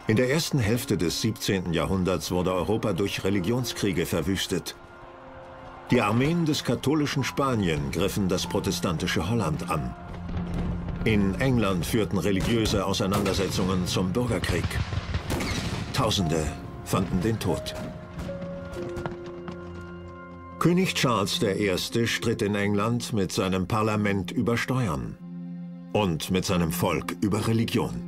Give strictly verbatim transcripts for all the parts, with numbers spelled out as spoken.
In der ersten Hälfte des siebzehnten Jahrhunderts wurde Europa durch Religionskriege verwüstet. Die Armeen des katholischen Spanien griffen das protestantische Holland an. In England führten religiöse Auseinandersetzungen zum Bürgerkrieg. Tausende fanden den Tod. König Charles der Erste stritt in England mit seinem Parlament über Steuern und mit seinem Volk über Religion.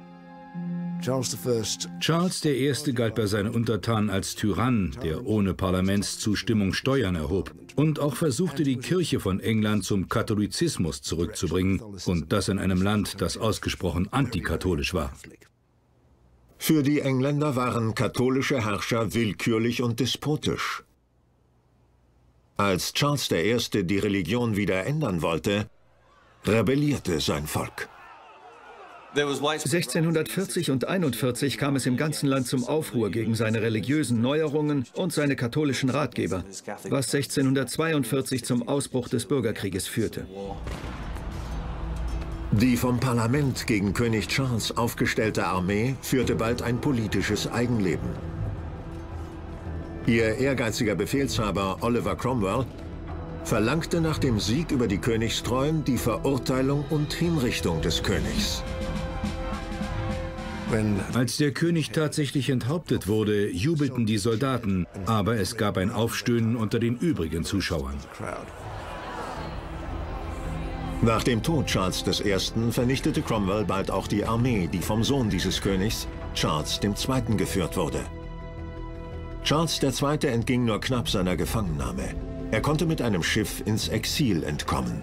Charles der Erste galt bei seinen Untertanen als Tyrann, der ohne Parlamentszustimmung Steuern erhob und auch versuchte, die Kirche von England zum Katholizismus zurückzubringen, und das in einem Land, das ausgesprochen antikatholisch war. Für die Engländer waren katholische Herrscher willkürlich und despotisch. Als Charles der Erste die Religion wieder ändern wollte, rebellierte sein Volk. sechzehnhundertvierzig und einundvierzig kam es im ganzen Land zum Aufruhr gegen seine religiösen Neuerungen und seine katholischen Ratgeber, was sechzehnhundertzweiundvierzig zum Ausbruch des Bürgerkrieges führte. Die vom Parlament gegen König Charles aufgestellte Armee führte bald ein politisches Eigenleben. Ihr ehrgeiziger Befehlshaber Oliver Cromwell verlangte nach dem Sieg über die Königstreuen die Verurteilung und Hinrichtung des Königs. Als der König tatsächlich enthauptet wurde, jubelten die Soldaten, aber es gab ein Aufstöhnen unter den übrigen Zuschauern. Nach dem Tod Charles des Ersten vernichtete Cromwell bald auch die Armee, die vom Sohn dieses Königs, Charles der Zweite, geführt wurde. Charles der Zweite entging nur knapp seiner Gefangennahme. Er konnte mit einem Schiff ins Exil entkommen.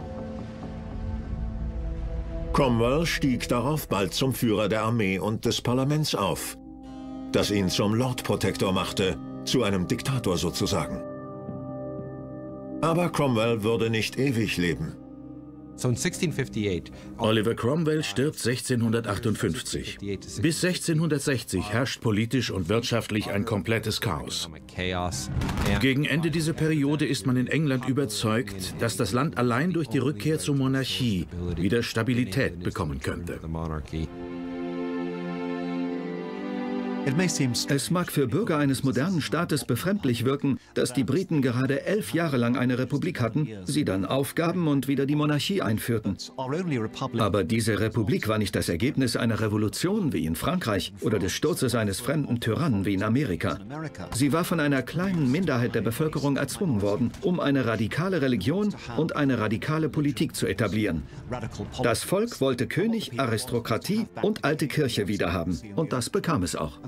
Cromwell stieg darauf bald zum Führer der Armee und des Parlaments auf, das ihn zum Lord Protector machte, zu einem Diktator sozusagen. Aber Cromwell würde nicht ewig leben. Oliver Cromwell stirbt sechzehnhundertachtundfünfzig. Bis sechzehnhundertsechzig herrscht politisch und wirtschaftlich ein komplettes Chaos. Gegen Ende dieser Periode ist man in England überzeugt, dass das Land allein durch die Rückkehr zur Monarchie wieder Stabilität bekommen könnte. Es mag für Bürger eines modernen Staates befremdlich wirken, dass die Briten gerade elf Jahre lang eine Republik hatten, sie dann aufgaben und wieder die Monarchie einführten. Aber diese Republik war nicht das Ergebnis einer Revolution wie in Frankreich oder des Sturzes eines fremden Tyrannen wie in Amerika. Sie war von einer kleinen Minderheit der Bevölkerung erzwungen worden, um eine radikale Religion und eine radikale Politik zu etablieren. Das Volk wollte König, Aristokratie und alte Kirche wiederhaben, und das bekam es auch.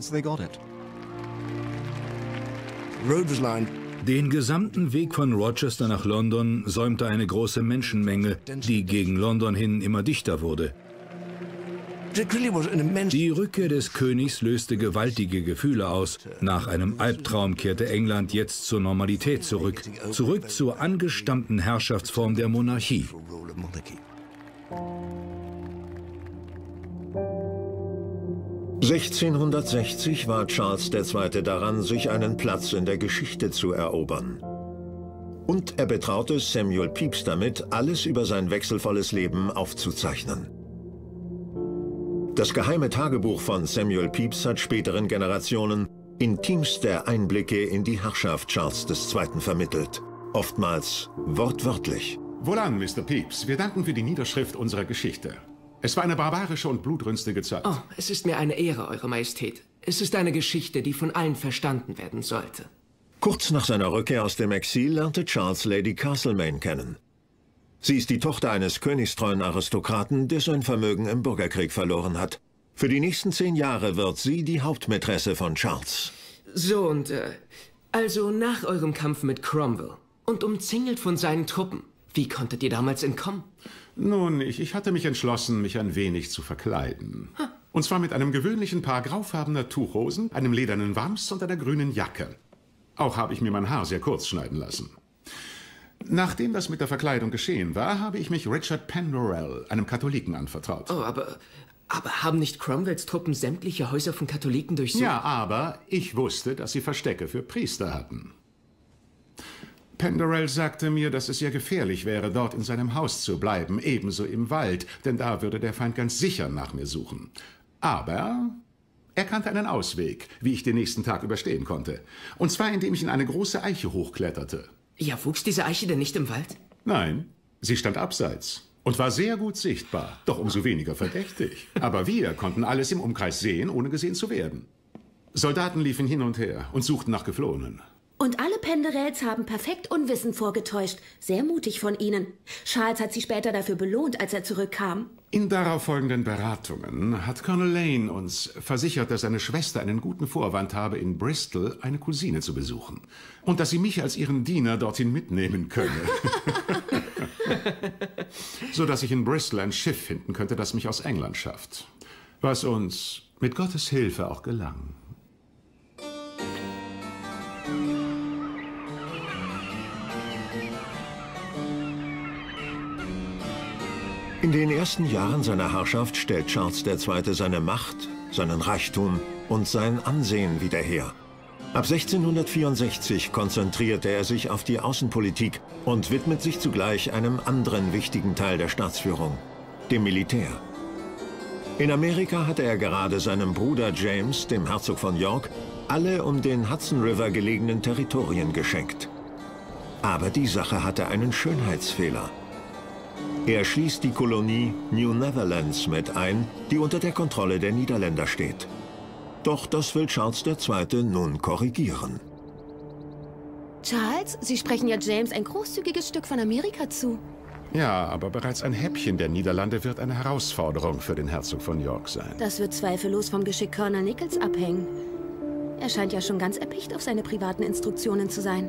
Den gesamten Weg von Rochester nach London säumte eine große Menschenmenge, die gegen London hin immer dichter wurde. Die Rückkehr des Königs löste gewaltige Gefühle aus. Nach einem Albtraum kehrte England jetzt zur Normalität zurück, zurück zur angestammten Herrschaftsform der Monarchie. sechzehnhundertsechzig war Charles der Zweite daran, sich einen Platz in der Geschichte zu erobern. Und er betraute Samuel Pepys damit, alles über sein wechselvolles Leben aufzuzeichnen. Das geheime Tagebuch von Samuel Pepys hat späteren Generationen intimste Einblicke in die Herrschaft Charles des Zweiten vermittelt, oftmals wortwörtlich. Wohlan, Mister Pepys. Wir danken für die Niederschrift unserer Geschichte. Es war eine barbarische und blutrünstige Zeit. Oh, es ist mir eine Ehre, Eure Majestät. Es ist eine Geschichte, die von allen verstanden werden sollte. Kurz nach seiner Rückkehr aus dem Exil lernte Charles Lady Castlemaine kennen. Sie ist die Tochter eines königstreuen Aristokraten, der sein Vermögen im Bürgerkrieg verloren hat. Für die nächsten zehn Jahre wird sie die Hauptmätresse von Charles. So, und äh, also nach eurem Kampf mit Cromwell und umzingelt von seinen Truppen, wie konntet ihr damals entkommen? Nun, ich, ich hatte mich entschlossen, mich ein wenig zu verkleiden. Huh. Und zwar mit einem gewöhnlichen Paar graufarbener Tuchhosen, einem ledernen Wams und einer grünen Jacke. Auch habe ich mir mein Haar sehr kurz schneiden lassen. Nachdem das mit der Verkleidung geschehen war, habe ich mich Richard Penderell, einem Katholiken, anvertraut. Oh, aber, aber haben nicht Cromwells Truppen sämtliche Häuser von Katholiken durchsucht? Ja, aber ich wusste, dass sie Verstecke für Priester hatten. Penderell sagte mir, dass es sehr gefährlich wäre, dort in seinem Haus zu bleiben, ebenso im Wald, denn da würde der Feind ganz sicher nach mir suchen. Aber Er kannte einen Ausweg, wie ich den nächsten Tag überstehen konnte. Und zwar, indem ich in eine große Eiche hochkletterte. Ja, wuchs diese Eiche denn nicht im Wald? Nein, sie stand abseits und war sehr gut sichtbar, doch umso weniger verdächtig. Aber wir konnten alles im Umkreis sehen, ohne gesehen zu werden. Soldaten liefen hin und her und suchten nach Geflohenen. Und alle Penderels haben perfekt Unwissen vorgetäuscht. Sehr mutig von ihnen. Charles hat sie später dafür belohnt, als er zurückkam. In darauffolgenden Beratungen hat Colonel Lane uns versichert, dass seine Schwester einen guten Vorwand habe, in Bristol eine Cousine zu besuchen. Und dass sie mich als ihren Diener dorthin mitnehmen könne. So dass ich in Bristol ein Schiff finden könnte, das mich aus England schafft. Was uns mit Gottes Hilfe auch gelang. In den ersten Jahren seiner Herrschaft stellt Charles der Zweite seine Macht, seinen Reichtum und sein Ansehen wieder her. Ab sechzehnhundertvierundsechzig konzentrierte er sich auf die Außenpolitik und widmet sich zugleich einem anderen wichtigen Teil der Staatsführung, dem Militär. In Amerika hatte er gerade seinem Bruder James, dem Herzog von York, alle um den Hudson River gelegenen Territorien geschenkt. Aber die Sache hatte einen Schönheitsfehler. Er schließt die Kolonie New Netherlands mit ein, die unter der Kontrolle der Niederländer steht. Doch das will Charles der Zweite nun korrigieren. Charles, Sie sprechen ja James ein großzügiges Stück von Amerika zu. Ja, aber bereits ein Häppchen der Niederlande wird eine Herausforderung für den Herzog von York sein. Das wird zweifellos vom Geschick Colonel Nichols abhängen. Er scheint ja schon ganz erpicht auf seine privaten Instruktionen zu sein.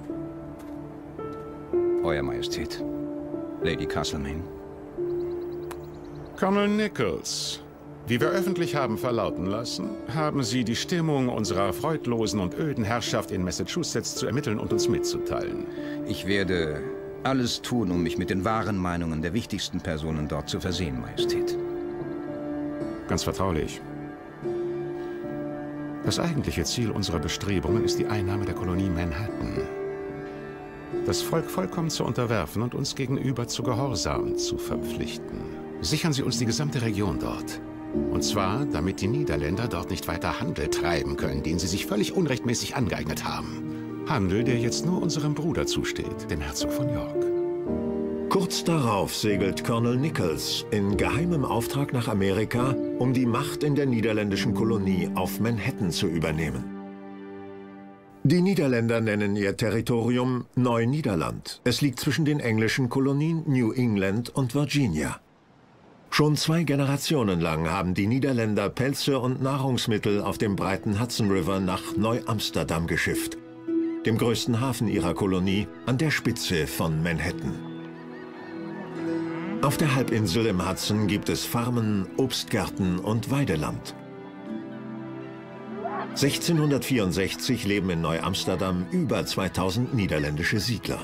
Euer Majestät. Lady Castlemaine. Colonel Nichols, wie wir öffentlich haben verlauten lassen, haben Sie die Stimmung unserer freudlosen und öden Herrschaft in Massachusetts zu ermitteln und uns mitzuteilen. Ich werde alles tun, um mich mit den wahren Meinungen der wichtigsten Personen dort zu versehen, Majestät. Ganz vertraulich. Das eigentliche Ziel unserer Bestrebungen ist die Einnahme der Kolonie Manhattan. Das Volk vollkommen zu unterwerfen und uns gegenüber zu Gehorsam zu verpflichten. Sichern Sie uns die gesamte Region dort. Und zwar, damit die Niederländer dort nicht weiter Handel treiben können, den sie sich völlig unrechtmäßig angeeignet haben. Handel, der jetzt nur unserem Bruder zusteht, dem Herzog von York. Kurz darauf segelt Colonel Nichols in geheimem Auftrag nach Amerika, um die Macht in der niederländischen Kolonie auf Manhattan zu übernehmen. Die Niederländer nennen ihr Territorium Neu-Niederland. Es liegt zwischen den englischen Kolonien New England und Virginia. Schon zwei Generationen lang haben die Niederländer Pelze und Nahrungsmittel auf dem breiten Hudson River nach Neu-Amsterdam geschifft, dem größten Hafen ihrer Kolonie an der Spitze von Manhattan. Auf der Halbinsel im Hudson gibt es Farmen, Obstgärten und Weideland. sechzehnhundertvierundsechzig leben in Neu-Amsterdam über zweitausend niederländische Siedler.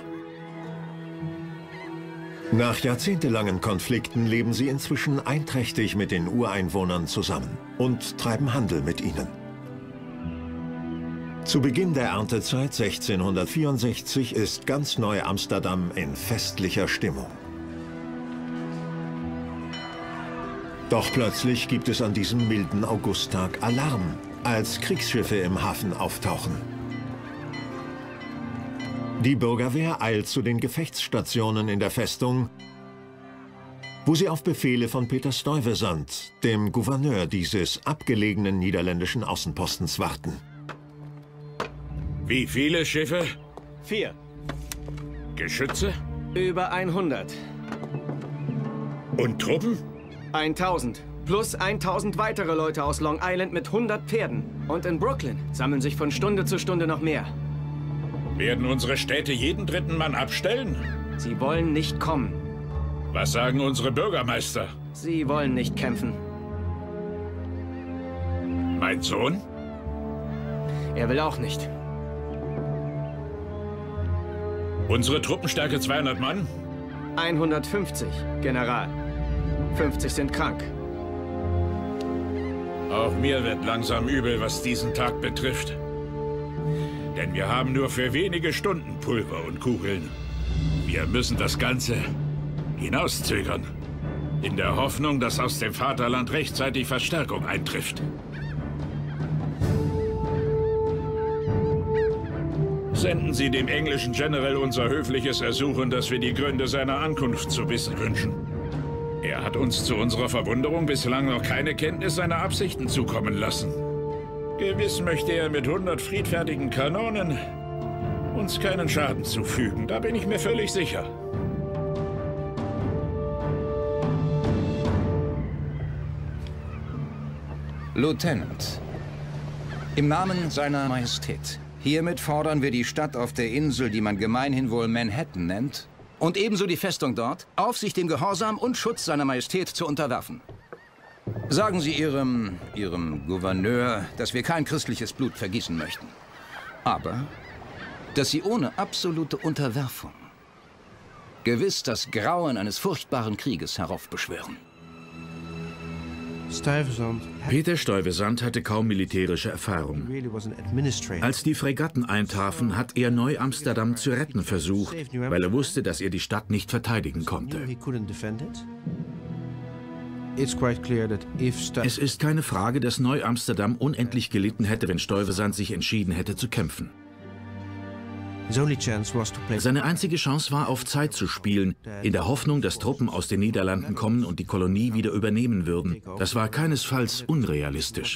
Nach jahrzehntelangen Konflikten leben sie inzwischen einträchtig mit den Ureinwohnern zusammen und treiben Handel mit ihnen. Zu Beginn der Erntezeit sechzehnhundertvierundsechzig ist ganz Neu-Amsterdam in festlicher Stimmung. Doch plötzlich gibt es an diesem milden Augusttag Alarm, als Kriegsschiffe im Hafen auftauchen. Die Bürgerwehr eilt zu den Gefechtsstationen in der Festung, wo sie auf Befehle von Peter Stuyvesant, dem Gouverneur dieses abgelegenen niederländischen Außenpostens, warten. Wie viele Schiffe? Vier. Geschütze? Über hundert. Und Truppen? tausend. Plus tausend weitere Leute aus Long Island mit hundert Pferden. Und in Brooklyn sammeln sich von Stunde zu Stunde noch mehr. Werden unsere Städte jeden dritten Mann abstellen? Sie wollen nicht kommen. Was sagen unsere Bürgermeister? Sie wollen nicht kämpfen. Mein Sohn? Er will auch nicht. Unsere Truppenstärke zweihundert Mann? hundertfünfzig, General. fünfzig sind krank. Auch mir wird langsam übel, was diesen Tag betrifft. Denn wir haben nur für wenige Stunden Pulver und Kugeln. Wir müssen das Ganze hinauszögern. In der Hoffnung, dass aus dem Vaterland rechtzeitig Verstärkung eintrifft. Senden Sie dem englischen General unser höfliches Ersuchen, dass wir die Gründe seiner Ankunft zu wissen wünschen. Er hat uns zu unserer Verwunderung bislang noch keine Kenntnis seiner Absichten zukommen lassen. Gewiss möchte er mit hundert friedfertigen Kanonen uns keinen Schaden zufügen, da bin ich mir völlig sicher. Lieutenant, im Namen seiner Majestät, hiermit fordern wir die Stadt auf der Insel, die man gemeinhin wohl Manhattan nennt, und ebenso die Festung dort, auf, sich dem Gehorsam und Schutz seiner Majestät zu unterwerfen. Sagen Sie Ihrem, Ihrem Gouverneur, dass wir kein christliches Blut vergießen möchten, aber dass Sie ohne absolute Unterwerfung gewiss das Grauen eines furchtbaren Krieges heraufbeschwören. Peter Stuyvesant hatte kaum militärische Erfahrung. Als die Fregatten eintrafen, hat er Neu-Amsterdam zu retten versucht, weil er wusste, dass er die Stadt nicht verteidigen konnte. Es ist keine Frage, dass Neu-Amsterdam unendlich gelitten hätte, wenn Stuyvesant sich entschieden hätte zu kämpfen. Seine einzige Chance war, auf Zeit zu spielen, in der Hoffnung, dass Truppen aus den Niederlanden kommen und die Kolonie wieder übernehmen würden. Das war keinesfalls unrealistisch.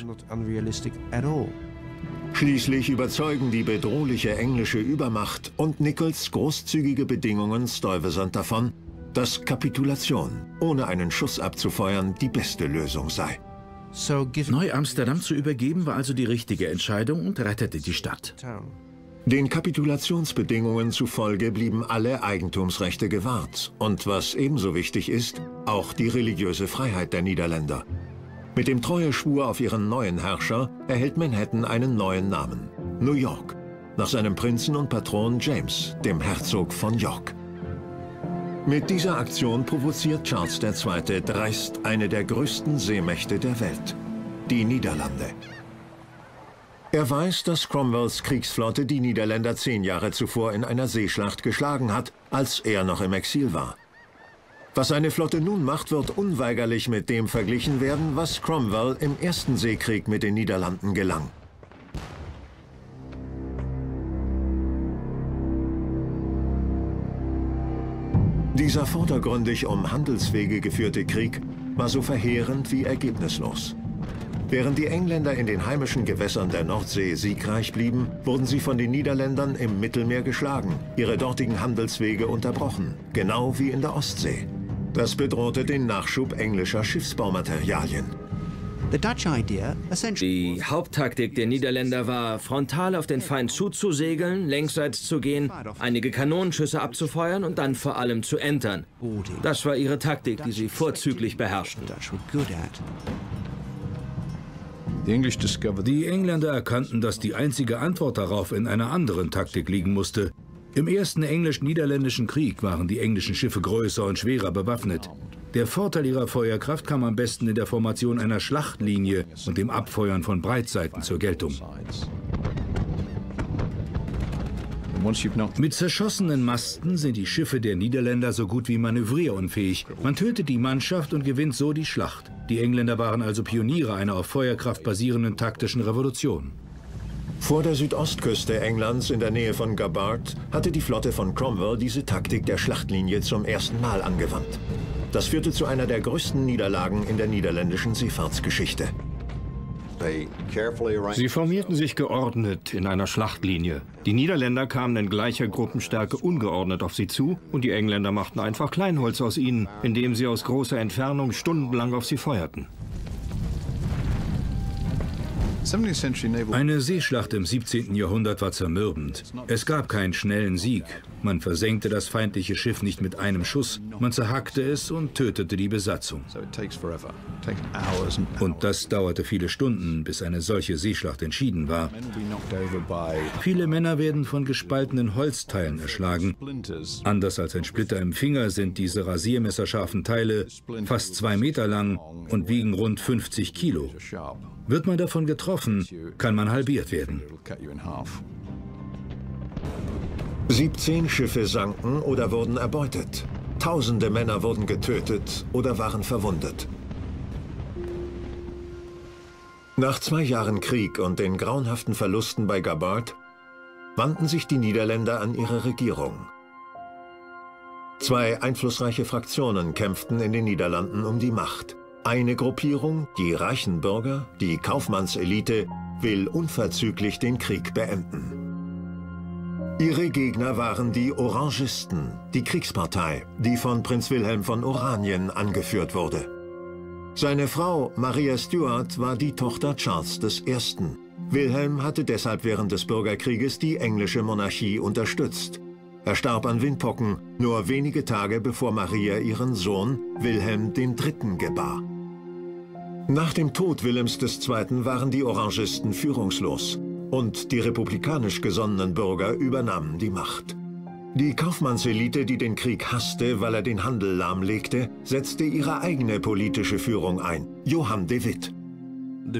Schließlich überzeugen die bedrohliche englische Übermacht und Nicolls großzügige Bedingungen Stuyvesant davon, dass Kapitulation, ohne einen Schuss abzufeuern, die beste Lösung sei. Neu-Amsterdam zu übergeben war also die richtige Entscheidung und rettete die Stadt. Den Kapitulationsbedingungen zufolge blieben alle Eigentumsrechte gewahrt und, was ebenso wichtig ist, auch die religiöse Freiheit der Niederländer. Mit dem Treueschwur auf ihren neuen Herrscher erhält Manhattan einen neuen Namen: New York, nach seinem Prinzen und Patron James, dem Herzog von York. Mit dieser Aktion provoziert Charles der Zweite dreist eine der größten Seemächte der Welt, die Niederlande. Er weiß, dass Cromwells Kriegsflotte die Niederländer zehn Jahre zuvor in einer Seeschlacht geschlagen hat, als er noch im Exil war. Was seine Flotte nun macht, wird unweigerlich mit dem verglichen werden, was Cromwell im ersten Seekrieg mit den Niederlanden gelang. Dieser vordergründig um Handelswege geführte Krieg war so verheerend wie ergebnislos. Während die Engländer in den heimischen Gewässern der Nordsee siegreich blieben, wurden sie von den Niederländern im Mittelmeer geschlagen, ihre dortigen Handelswege unterbrochen, genau wie in der Ostsee. Das bedrohte den Nachschub englischer Schiffsbaumaterialien. Die Haupttaktik der Niederländer war, frontal auf den Feind zuzusegeln, längsseits zu gehen, einige Kanonenschüsse abzufeuern und dann vor allem zu entern. Das war ihre Taktik, die sie vorzüglich beherrschten. Die Engländer erkannten, dass die einzige Antwort darauf in einer anderen Taktik liegen musste. Im ersten englisch-niederländischen Krieg waren die englischen Schiffe größer und schwerer bewaffnet. Der Vorteil ihrer Feuerkraft kam am besten in der Formation einer Schlachtlinie und dem Abfeuern von Breitseiten zur Geltung. Mit zerschossenen Masten sind die Schiffe der Niederländer so gut wie manövrierunfähig. Man tötet die Mannschaft und gewinnt so die Schlacht. Die Engländer waren also Pioniere einer auf Feuerkraft basierenden taktischen Revolution. Vor der Südostküste Englands in der Nähe von Gabbard hatte die Flotte von Cromwell diese Taktik der Schlachtlinie zum ersten Mal angewandt. Das führte zu einer der größten Niederlagen in der niederländischen Seefahrtsgeschichte. Sie formierten sich geordnet in einer Schlachtlinie. Die Niederländer kamen in gleicher Gruppenstärke ungeordnet auf sie zu und die Engländer machten einfach Kleinholz aus ihnen, indem sie aus großer Entfernung stundenlang auf sie feuerten. Eine Seeschlacht im siebzehnten Jahrhundert war zermürbend. Es gab keinen schnellen Sieg. Man versenkte das feindliche Schiff nicht mit einem Schuss. Man zerhackte es und tötete die Besatzung. Und das dauerte viele Stunden, bis eine solche Seeschlacht entschieden war. Viele Männer werden von gespaltenen Holzteilen erschlagen. Anders als ein Splitter im Finger sind diese rasiermesserscharfen Teile fast zwei Meter lang und wiegen rund fünfzig Kilo. Wird man davon getroffen, kann man halbiert werden. siebzehn Schiffe sanken oder wurden erbeutet. Tausende Männer wurden getötet oder waren verwundet. Nach zwei Jahren Krieg und den grauenhaften Verlusten bei Gabbard wandten sich die Niederländer an ihre Regierung. Zwei einflussreiche Fraktionen kämpften in den Niederlanden um die Macht. Eine Gruppierung, die reichen Bürger, die Kaufmannselite, will unverzüglich den Krieg beenden. Ihre Gegner waren die Orangisten, die Kriegspartei, die von Prinz Wilhelm von Oranien angeführt wurde. Seine Frau Maria Stuart war die Tochter Charles des Ersten. Wilhelm hatte deshalb während des Bürgerkrieges die englische Monarchie unterstützt. Er starb an Windpocken, nur wenige Tage bevor Maria ihren Sohn Wilhelm den Dritten gebar. Nach dem Tod Wilhelms des Zweiten waren die Orangisten führungslos und die republikanisch gesonnenen Bürger übernahmen die Macht. Die Kaufmannselite, die den Krieg hasste, weil er den Handel lahmlegte, setzte ihre eigene politische Führung ein, Johann de Witt. De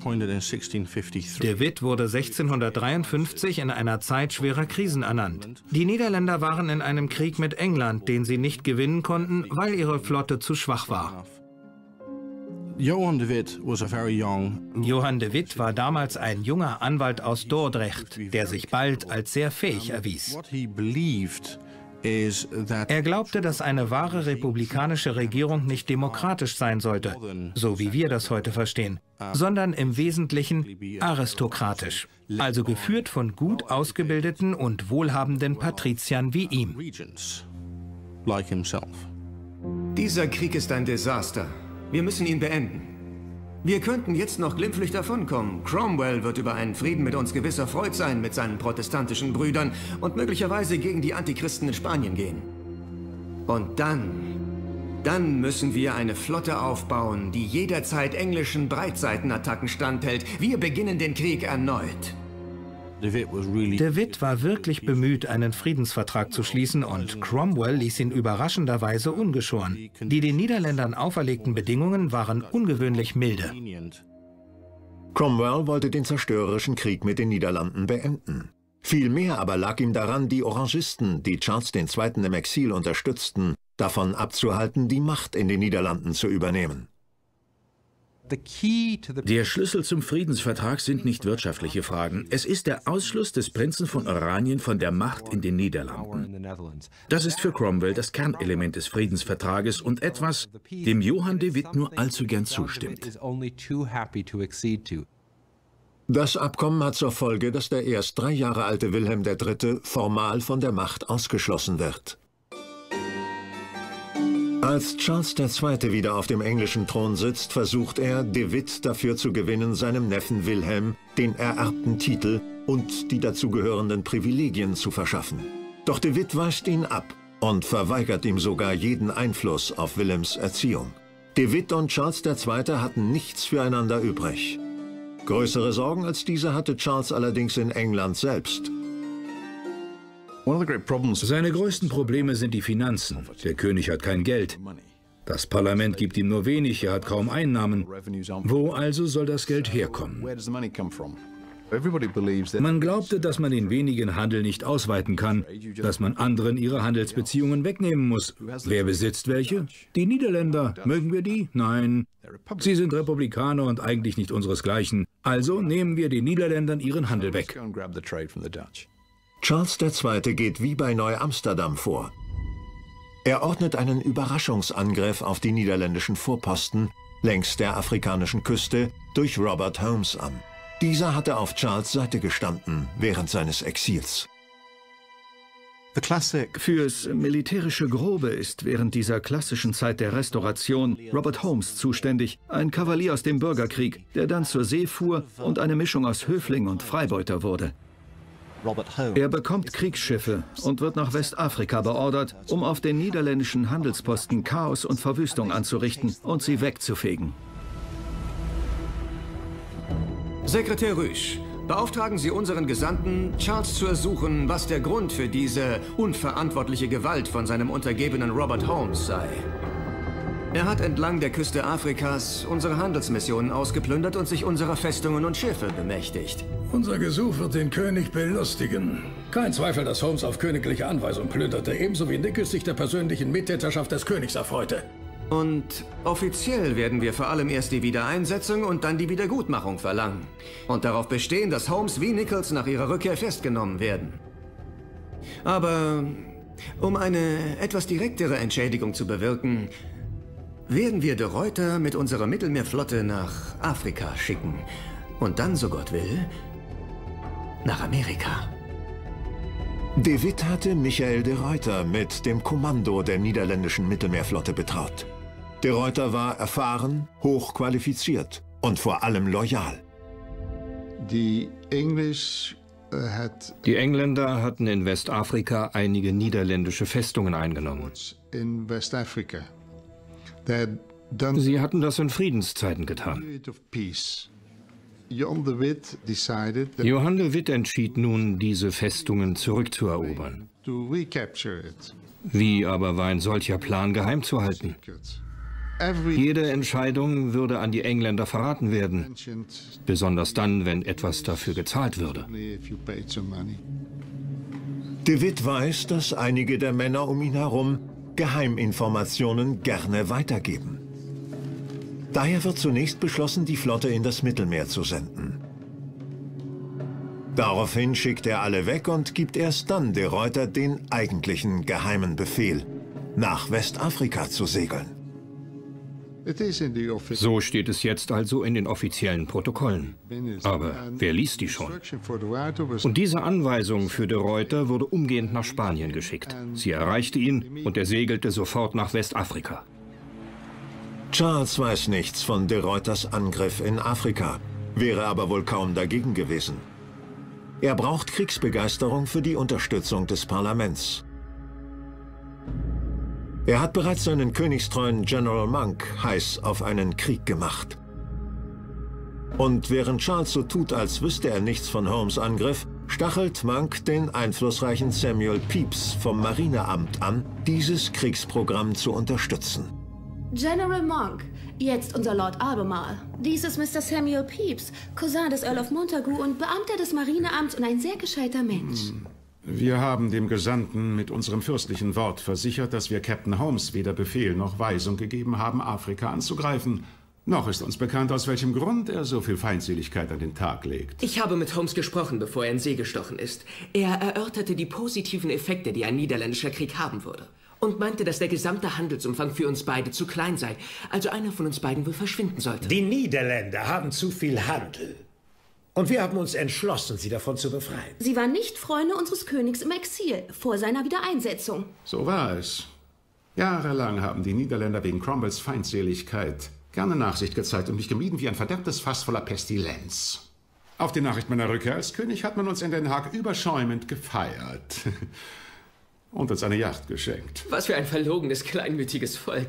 Witt wurde sechzehnhundertdreiundfünfzig in einer Zeit schwerer Krisen ernannt. Die Niederländer waren in einem Krieg mit England, den sie nicht gewinnen konnten, weil ihre Flotte zu schwach war. Johann de Witt was a very young... Johann de Witt war damals ein junger Anwalt aus Dordrecht, der sich bald als sehr fähig erwies. Er glaubte, dass eine wahre republikanische Regierung nicht demokratisch sein sollte, so wie wir das heute verstehen, sondern im Wesentlichen aristokratisch, also geführt von gut ausgebildeten und wohlhabenden Patriziern wie ihm. Dieser Krieg ist ein Desaster. Wir müssen ihn beenden. Wir könnten jetzt noch glimpflich davonkommen. Cromwell wird über einen Frieden mit uns gewiss erfreut sein, mit seinen protestantischen Brüdern und möglicherweise gegen die Antichristen in Spanien gehen. Und dann, dann müssen wir eine Flotte aufbauen, die jederzeit englischen Breitseitenattacken standhält. Wir beginnen den Krieg erneut. De Witt war wirklich bemüht, einen Friedensvertrag zu schließen, und Cromwell ließ ihn überraschenderweise ungeschoren. Die den Niederländern auferlegten Bedingungen waren ungewöhnlich milde. Cromwell wollte den zerstörerischen Krieg mit den Niederlanden beenden. Vielmehr aber lag ihm daran, die Orangisten, die Charles den Zweiten im Exil unterstützten, davon abzuhalten, die Macht in den Niederlanden zu übernehmen. Der Schlüssel zum Friedensvertrag sind nicht wirtschaftliche Fragen. Es ist der Ausschluss des Prinzen von Oranien von der Macht in den Niederlanden. Das ist für Cromwell das Kernelement des Friedensvertrages und etwas, dem Johann de Witt nur allzu gern zustimmt. Das Abkommen hat zur Folge, dass der erst drei Jahre alte Wilhelm der Dritte formal von der Macht ausgeschlossen wird. Als Charles der Zweite wieder auf dem englischen Thron sitzt, versucht er, de Witt dafür zu gewinnen, seinem Neffen Wilhelm den ererbten Titel und die dazugehörenden Privilegien zu verschaffen. Doch de Witt weist ihn ab und verweigert ihm sogar jeden Einfluss auf Wilhelms Erziehung. De Witt und Charles der Zweite hatten nichts füreinander übrig. Größere Sorgen als diese hatte Charles allerdings in England selbst. Seine größten Probleme sind die Finanzen. Der König hat kein Geld. Das Parlament gibt ihm nur wenig, er hat kaum Einnahmen. Wo also soll das Geld herkommen? Man glaubte, dass man den wenigen Handel nicht ausweiten kann, dass man anderen ihre Handelsbeziehungen wegnehmen muss. Wer besitzt welche? Die Niederländer. Mögen wir die? Nein. Sie sind Republikaner und eigentlich nicht unseresgleichen. Also nehmen wir den Niederländern ihren Handel weg. Charles der Zweite geht wie bei Neu-Amsterdam vor. Er ordnet einen Überraschungsangriff auf die niederländischen Vorposten längs der afrikanischen Küste durch Robert Holmes an. Dieser hatte auf Charles' Seite gestanden während seines Exils. Fürs militärische Grobe ist während dieser klassischen Zeit der Restauration Robert Holmes zuständig, ein Kavalier aus dem Bürgerkrieg, der dann zur See fuhr und eine Mischung aus Höfling und Freibeuter wurde. Er bekommt Kriegsschiffe und wird nach Westafrika beordert, um auf den niederländischen Handelsposten Chaos und Verwüstung anzurichten und sie wegzufegen. Sekretär Rüsch, beauftragen Sie unseren Gesandten, Charles zu ersuchen, was der Grund für diese unverantwortliche Gewalt von seinem Untergebenen Robert Holmes sei. Er hat entlang der Küste Afrikas unsere Handelsmissionen ausgeplündert und sich unserer Festungen und Schiffe bemächtigt. Unser Gesuch wird den König belustigen. Kein Zweifel, dass Holmes auf königliche Anweisung plünderte, ebenso wie Nichols sich der persönlichen Mittäterschaft des Königs erfreute. Und offiziell werden wir vor allem erst die Wiedereinsetzung und dann die Wiedergutmachung verlangen. Und darauf bestehen, dass Holmes wie Nichols nach ihrer Rückkehr festgenommen werden. Aber um eine etwas direktere Entschädigung zu bewirken, werden wir de Ruyter mit unserer Mittelmeerflotte nach Afrika schicken. Und dann, so Gott will, nach Amerika. De Witt hatte Michael de Ruyter mit dem Kommando der niederländischen Mittelmeerflotte betraut. De Ruyter war erfahren, hochqualifiziert und vor allem loyal. Die Englisch Die Engländer hatten in Westafrika einige niederländische Festungen eingenommen. In Westafrika. Sie hatten das in Friedenszeiten getan. Johan de Witt decided that Johan de Witt entschied nun, diese Festungen zurückzuerobern. to recapture it. Wie aber war ein solcher Plan geheim zu halten? Jede Entscheidung würde an die Engländer verraten werden, besonders dann, wenn etwas dafür gezahlt würde. If you paid some money. De Witt weiß, dass einige der Männer um ihn herum Geheiminformationen gerne weitergeben. Daher wird zunächst beschlossen, die Flotte in das Mittelmeer zu senden. Daraufhin schickt er alle weg und gibt erst dann de Ruyter den eigentlichen geheimen Befehl, nach Westafrika zu segeln. So steht es jetzt also in den offiziellen Protokollen. Aber wer liest die schon? Und diese Anweisung für de Ruyter wurde umgehend nach Spanien geschickt. Sie erreichte ihn und er segelte sofort nach Westafrika. Charles weiß nichts von de Ruyters Angriff in Afrika, wäre aber wohl kaum dagegen gewesen. Er braucht Kriegsbegeisterung für die Unterstützung des Parlaments. Er hat bereits seinen königstreuen General Monk heiß auf einen Krieg gemacht. Und während Charles so tut, als wüsste er nichts von Holmes' Angriff, stachelt Monk den einflussreichen Samuel Pepys vom Marineamt an, dieses Kriegsprogramm zu unterstützen. General Monk, jetzt unser Lord Albemarle. Dies ist Mister Samuel Pepys, Cousin des Earl of Montagu und Beamter des Marineamts und ein sehr gescheiter Mensch. Hm. Wir haben dem Gesandten mit unserem fürstlichen Wort versichert, dass wir Captain Holmes weder Befehl noch Weisung gegeben haben, Afrika anzugreifen. Noch ist uns bekannt, aus welchem Grund er so viel Feindseligkeit an den Tag legt. Ich habe mit Holmes gesprochen, bevor er in See gestochen ist. Er erörterte die positiven Effekte, die ein niederländischer Krieg haben würde. Und meinte, dass der gesamte Handelsumfang für uns beide zu klein sei. Also einer von uns beiden wohl verschwinden sollte. Die Niederländer haben zu viel Handel. Und wir haben uns entschlossen, sie davon zu befreien. Sie waren nicht Freunde unseres Königs im Exil, vor seiner Wiedereinsetzung. So war es. Jahrelang haben die Niederländer wegen Cromwells Feindseligkeit gerne Nachsicht gezeigt und mich gemieden wie ein verderbtes Fass voller Pestilenz. Auf die Nachricht meiner Rückkehr als König hat man uns in Den Haag überschäumend gefeiert. Und uns eine Yacht geschenkt. Was für ein verlogenes, kleinmütiges Volk.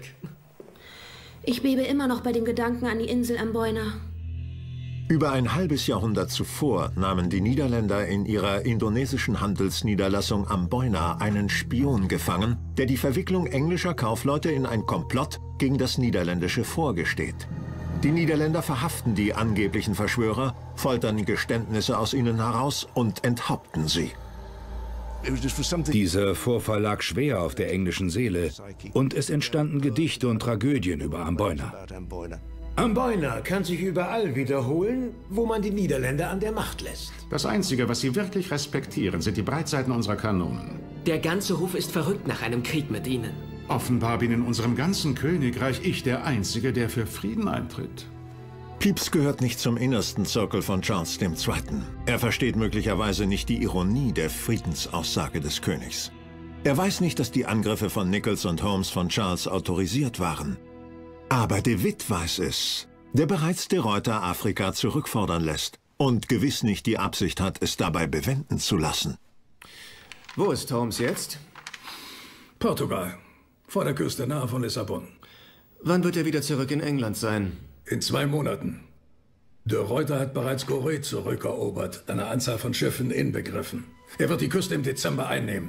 Ich bebe immer noch bei dem Gedanken an die Insel Amboina. Über ein halbes Jahrhundert zuvor nahmen die Niederländer in ihrer indonesischen Handelsniederlassung Amboina einen Spion gefangen, der die Verwicklung englischer Kaufleute in ein Komplott gegen das niederländische Fort gesteht. Die Niederländer verhaften die angeblichen Verschwörer, foltern Geständnisse aus ihnen heraus und enthaupten sie. Dieser Vorfall lag schwer auf der englischen Seele und es entstanden Gedichte und Tragödien über Amboina. Amboina kann sich überall wiederholen, wo man die Niederländer an der Macht lässt. Das Einzige, was sie wirklich respektieren, sind die Breitseiten unserer Kanonen. Der ganze Hof ist verrückt nach einem Krieg mit ihnen. Offenbar bin in unserem ganzen Königreich ich der Einzige, der für Frieden eintritt. Pepys gehört nicht zum innersten Zirkel von Charles der Zweite. Er versteht möglicherweise nicht die Ironie der Friedensaussage des Königs. Er weiß nicht, dass die Angriffe von Nichols und Holmes von Charles autorisiert waren. Aber de Witt weiß es, der bereits de Ruyter Afrika zurückfordern lässt und gewiss nicht die Absicht hat, es dabei bewenden zu lassen. Wo ist Holmes jetzt? Portugal, vor der Küste nahe von Lissabon. Wann wird er wieder zurück in England sein? In zwei Monaten. De Ruyter hat bereits Gorée zurückerobert, eine Anzahl von Schiffen inbegriffen. Er wird die Küste im Dezember einnehmen.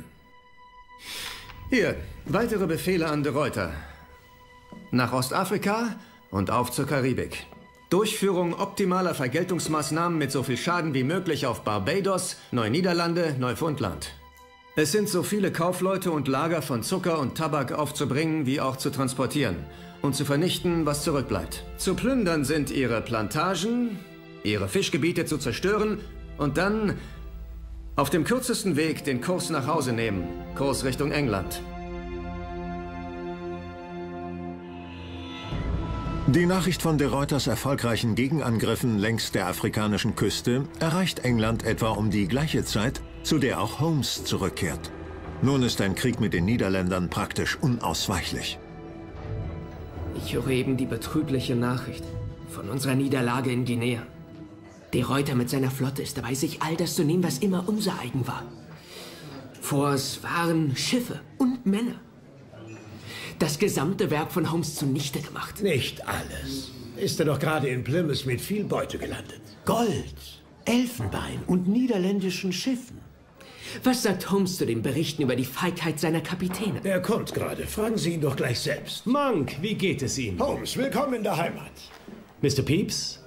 Hier, weitere Befehle an de Ruyter. Nach Ostafrika und auf zur Karibik. Durchführung optimaler Vergeltungsmaßnahmen mit so viel Schaden wie möglich auf Barbados, Neuniederlande, Neufundland. Es sind so viele Kaufleute und Lager von Zucker und Tabak aufzubringen, wie auch zu transportieren. und zu vernichten, was zurückbleibt. Zu plündern sind ihre Plantagen, ihre Fischgebiete zu zerstören und dann auf dem kürzesten Weg den Kurs nach Hause nehmen. Kurs Richtung England. Die Nachricht von de Ruiters erfolgreichen Gegenangriffen längs der afrikanischen Küste erreicht England etwa um die gleiche Zeit, zu der auch Holmes zurückkehrt. Nun ist ein Krieg mit den Niederländern praktisch unausweichlich. Ich höre eben die betrübliche Nachricht von unserer Niederlage in Guinea. De Ruyter mit seiner Flotte ist dabei, sich all das zu nehmen, was immer unser eigen war. Forts, Waren, Schiffe und Männer. Das gesamte Werk von Holmes zunichte gemacht. Nicht alles. Ist er doch gerade in Plymouth mit viel Beute gelandet. Gold, Elfenbein und niederländischen Schiffen. Was sagt Holmes zu den Berichten über die Feigheit seiner Kapitäne? Er kommt gerade. Fragen Sie ihn doch gleich selbst. Monk, wie geht es Ihnen? Holmes, willkommen in der Heimat. Mister Pepys?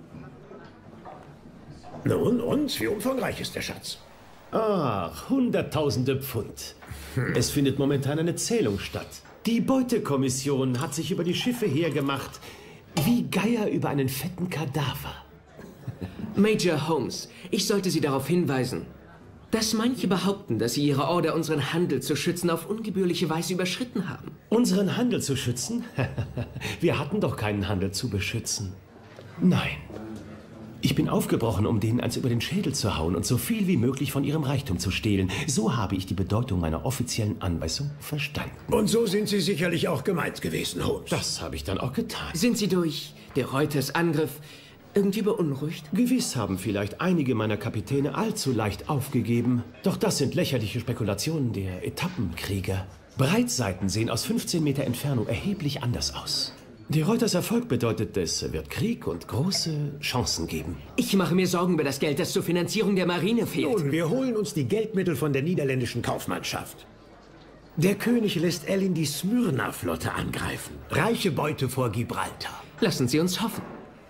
Nun, und wie umfangreich ist der Schatz? Ach, hunderttausende Pfund. Es findet momentan eine Zählung statt. Die Beutekommission hat sich über die Schiffe hergemacht, wie Geier über einen fetten Kadaver. Major Holmes, ich sollte Sie darauf hinweisen, dass manche behaupten, dass Sie Ihre Order, unseren Handel zu schützen, auf ungebührliche Weise überschritten haben. Unseren Handel zu schützen? Wir hatten doch keinen Handel zu beschützen. Nein. Ich bin aufgebrochen, um denen eins über den Schädel zu hauen und so viel wie möglich von ihrem Reichtum zu stehlen. So habe ich die Bedeutung meiner offiziellen Anweisung verstanden. Und so sind Sie sicherlich auch gemeint gewesen, Holmes. Das habe ich dann auch getan. Sind Sie durch de Ruiters Angriff irgendwie beunruhigt? Gewiss haben vielleicht einige meiner Kapitäne allzu leicht aufgegeben. Doch das sind lächerliche Spekulationen der Etappenkrieger. Breitseiten sehen aus fünfzehn Meter Entfernung erheblich anders aus. De Ruiters Erfolg bedeutet, es wird Krieg und große Chancen geben. Ich mache mir Sorgen über das Geld, das zur Finanzierung der Marine fehlt. Nun, wir holen uns die Geldmittel von der niederländischen Kaufmannschaft. Der König lässt Ellin die Smyrna-Flotte angreifen. Reiche Beute vor Gibraltar. Lassen Sie uns hoffen.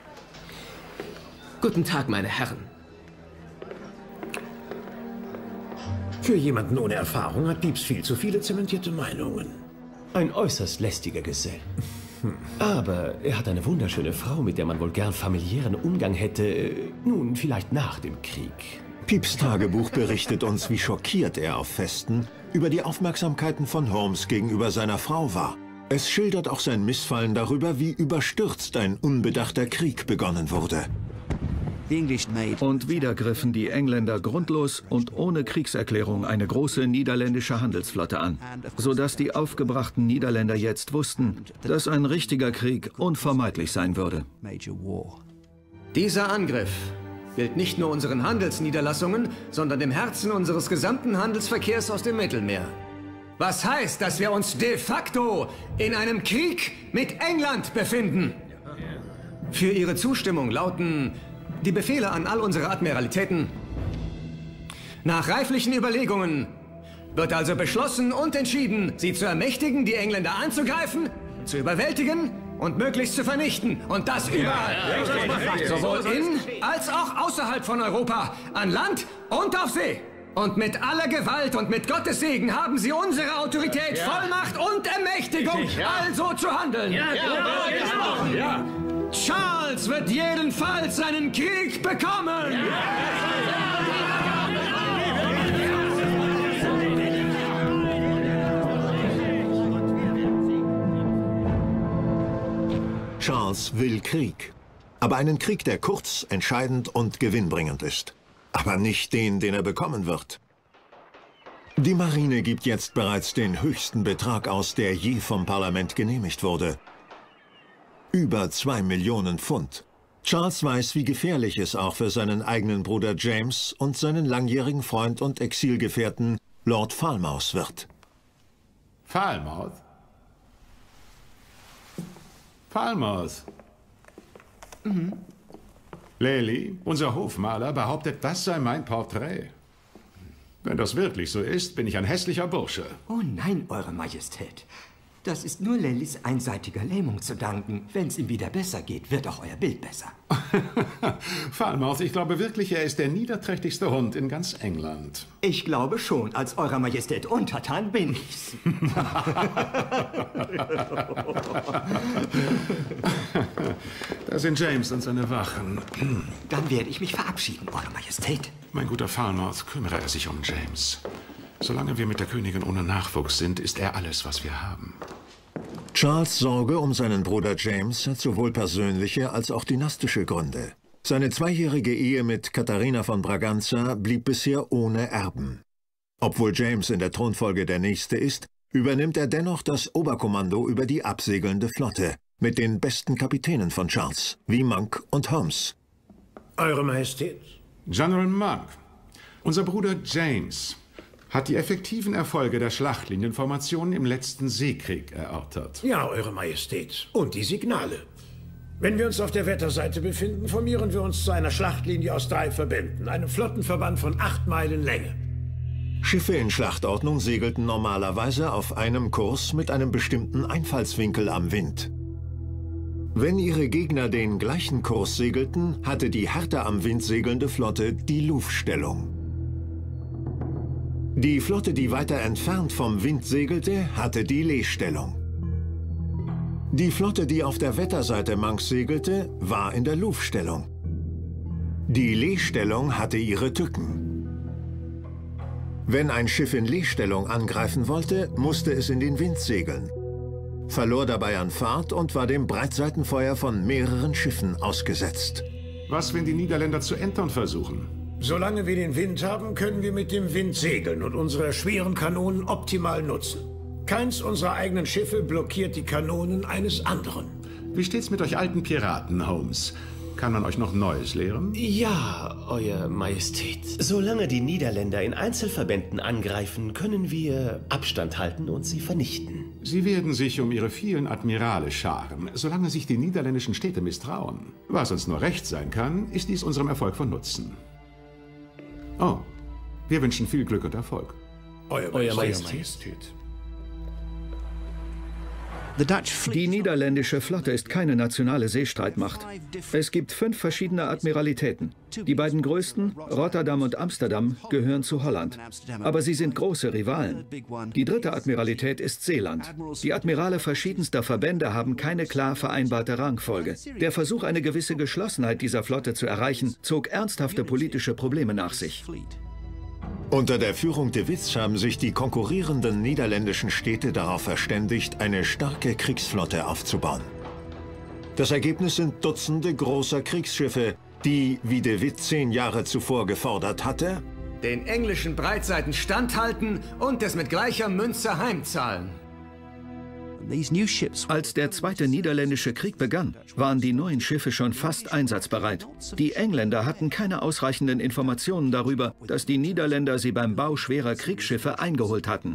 Guten Tag, meine Herren. Für jemanden ohne Erfahrung hat Pepys viel zu viele zementierte Meinungen. Ein äußerst lästiger Gesell. Aber er hat eine wunderschöne Frau, mit der man wohl gern familiären Umgang hätte. Nun, vielleicht nach dem Krieg. Pepys' Tagebuch berichtet uns, wie schockiert er auf Festen über die Aufmerksamkeiten von Holmes gegenüber seiner Frau war. Es schildert auch sein Missfallen darüber, wie überstürzt ein unbedachter Krieg begonnen wurde. Und wieder griffen die Engländer grundlos und ohne Kriegserklärung eine große niederländische Handelsflotte an, sodass die aufgebrachten Niederländer jetzt wussten, dass ein richtiger Krieg unvermeidlich sein würde. Dieser Angriff gilt nicht nur unseren Handelsniederlassungen, sondern dem Herzen unseres gesamten Handelsverkehrs aus dem Mittelmeer. Was heißt, dass wir uns de facto in einem Krieg mit England befinden. Für ihre Zustimmung lauten die Befehle an all unsere Admiralitäten. Nach reiflichen Überlegungen wird also beschlossen und entschieden, sie zu ermächtigen, die Engländer anzugreifen, zu überwältigen und möglichst zu vernichten. Und das überall. Sowohl in als auch außerhalb von Europa. An Land und auf See. Und mit aller Gewalt und mit Gottes Segen haben sie unsere Autorität, Vollmacht und Ermächtigung, also zu handeln. Ja, ja, ja. Charles wird jedenfalls seinen Krieg bekommen! Charles will Krieg. Aber einen Krieg, der kurz, entscheidend und gewinnbringend ist. Aber nicht den, den er bekommen wird. Die Marine gibt jetzt bereits den höchsten Betrag aus, der je vom Parlament genehmigt wurde. Über zwei Millionen Pfund. Charles weiß, wie gefährlich es auch für seinen eigenen Bruder James und seinen langjährigen Freund und Exilgefährten Lord Falmouth wird. Falmouth? Falmouth. Mhm. Lely, unser Hofmaler, behauptet, das sei mein Porträt. Wenn das wirklich so ist, bin ich ein hässlicher Bursche. Oh nein, Eure Majestät. Das ist nur Lellys einseitiger Lähmung zu danken. Wenn es ihm wieder besser geht, wird auch euer Bild besser. Falmouth, ich glaube wirklich, er ist der niederträchtigste Hund in ganz England. Ich glaube schon. Als Eurer Majestät untertan bin ich's. Da sind James und seine Wachen. Dann werde ich mich verabschieden, Eure Majestät. Mein guter Falmouth, kümmere er sich um James. Solange wir mit der Königin ohne Nachwuchs sind, ist er alles, was wir haben. Charles' Sorge um seinen Bruder James hat sowohl persönliche als auch dynastische Gründe. Seine zweijährige Ehe mit Katharina von Braganza blieb bisher ohne Erben. Obwohl James in der Thronfolge der Nächste ist, übernimmt er dennoch das Oberkommando über die absegelnde Flotte mit den besten Kapitänen von Charles, wie Monk und Holmes. Eure Majestät. General Monk, unser Bruder James hat die effektiven Erfolge der Schlachtlinienformationen im letzten Seekrieg erörtert. Ja, Eure Majestät. Und die Signale. Wenn wir uns auf der Wetterseite befinden, formieren wir uns zu einer Schlachtlinie aus drei Verbänden, einem Flottenverband von acht Meilen Länge. Schiffe in Schlachtordnung segelten normalerweise auf einem Kurs mit einem bestimmten Einfallswinkel am Wind. Wenn ihre Gegner den gleichen Kurs segelten, hatte die härter am Wind segelnde Flotte die Luftstellung. Die Flotte, die weiter entfernt vom Wind segelte, hatte die Leestellung. Die Flotte, die auf der Wetterseite Monks segelte, war in der Luftstellung. Die Leestellung hatte ihre Tücken. Wenn ein Schiff in Leestellung angreifen wollte, musste es in den Wind segeln, verlor dabei an Fahrt und war dem Breitseitenfeuer von mehreren Schiffen ausgesetzt. Was, wenn die Niederländer zu entern versuchen? Solange wir den Wind haben, können wir mit dem Wind segeln und unsere schweren Kanonen optimal nutzen. Keins unserer eigenen Schiffe blockiert die Kanonen eines anderen. Wie steht's mit euch alten Piraten, Holmes? Kann man euch noch Neues lehren? Ja, Euer Majestät. Solange die Niederländer in Einzelverbänden angreifen, können wir Abstand halten und sie vernichten. Sie werden sich um ihre vielen Admirale scharen, solange sich die niederländischen Städte misstrauen. Was uns nur recht sein kann, ist dies unserem Erfolg von Nutzen. Oh, wir wünschen viel Glück und Erfolg. Euer Euer Majestät. Majestät. Die niederländische Flotte ist keine nationale Seestreitmacht. Es gibt fünf verschiedene Admiralitäten. Die beiden größten, Rotterdam und Amsterdam, gehören zu Holland. Aber sie sind große Rivalen. Die dritte Admiralität ist Seeland. Die Admirale verschiedenster Verbände haben keine klar vereinbarte Rangfolge. Der Versuch, eine gewisse Geschlossenheit dieser Flotte zu erreichen, zog ernsthafte politische Probleme nach sich. Unter der Führung de Witts haben sich die konkurrierenden niederländischen Städte darauf verständigt, eine starke Kriegsflotte aufzubauen. Das Ergebnis sind Dutzende großer Kriegsschiffe, die, wie de Witt zehn Jahre zuvor gefordert hatte, den englischen Breitseiten standhalten und es mit gleicher Münze heimzahlen. Als der Zweite Niederländische Krieg begann, waren die neuen Schiffe schon fast einsatzbereit. Die Engländer hatten keine ausreichenden Informationen darüber, dass die Niederländer sie beim Bau schwerer Kriegsschiffe eingeholt hatten.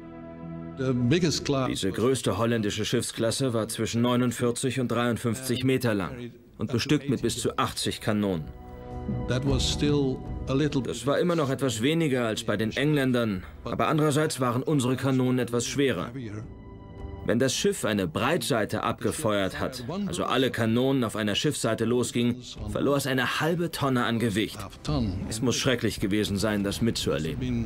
Diese größte holländische Schiffsklasse war zwischen neunundvierzig und dreiundfünfzig Meter lang und bestückt mit bis zu achtzig Kanonen. Das war immer noch etwas weniger als bei den Engländern, aber andererseits waren unsere Kanonen etwas schwerer. Wenn das Schiff eine Breitseite abgefeuert hat, also alle Kanonen auf einer Schiffsseite losgingen, verlor es eine halbe Tonne an Gewicht. Es muss schrecklich gewesen sein, das mitzuerleben.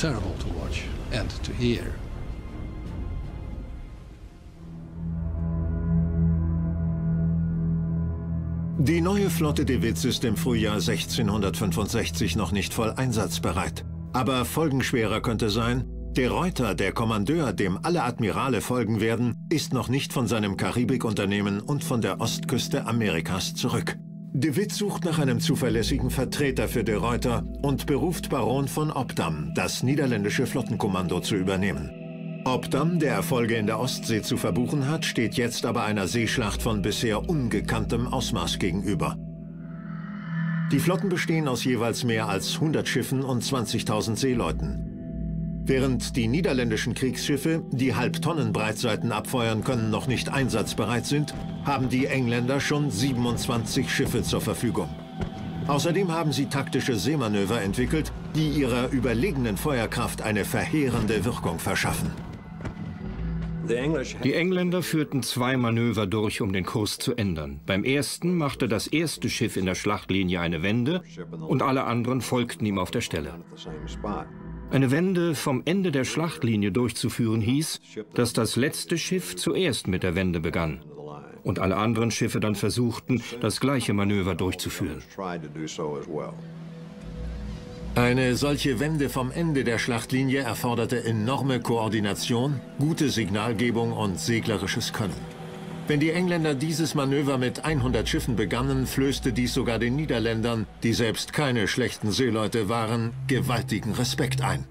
Die neue Flotte de Witts ist im Frühjahr sechzehnhundertfünfundsechzig noch nicht voll einsatzbereit. Aber folgenschwerer könnte sein, de Ruyter, der Kommandeur, dem alle Admirale folgen werden, ist noch nicht von seinem Karibikunternehmen und von der Ostküste Amerikas zurück. De Witt sucht nach einem zuverlässigen Vertreter für de Ruyter und beruft Baron von Obdam, das niederländische Flottenkommando zu übernehmen. Obdam, der Erfolge in der Ostsee zu verbuchen hat, steht jetzt aber einer Seeschlacht von bisher ungekanntem Ausmaß gegenüber. Die Flotten bestehen aus jeweils mehr als hundert Schiffen und zwanzigtausend Seeleuten. Während die niederländischen Kriegsschiffe, die Halbtonnen-Breitseiten abfeuern können, noch nicht einsatzbereit sind, haben die Engländer schon siebenundzwanzig Schiffe zur Verfügung. Außerdem haben sie taktische Seemanöver entwickelt, die ihrer überlegenen Feuerkraft eine verheerende Wirkung verschaffen. Die Engländer führten zwei Manöver durch, um den Kurs zu ändern. Beim ersten machte das erste Schiff in der Schlachtlinie eine Wende und alle anderen folgten ihm auf der Stelle. Eine Wende vom Ende der Schlachtlinie durchzuführen hieß, dass das letzte Schiff zuerst mit der Wende begann und alle anderen Schiffe dann versuchten, das gleiche Manöver durchzuführen. Eine solche Wende vom Ende der Schlachtlinie erforderte enorme Koordination, gute Signalgebung und seglerisches Können. Wenn die Engländer dieses Manöver mit hundert Schiffen begannen, flößte dies sogar den Niederländern, die selbst keine schlechten Seeleute waren, gewaltigen Respekt ein.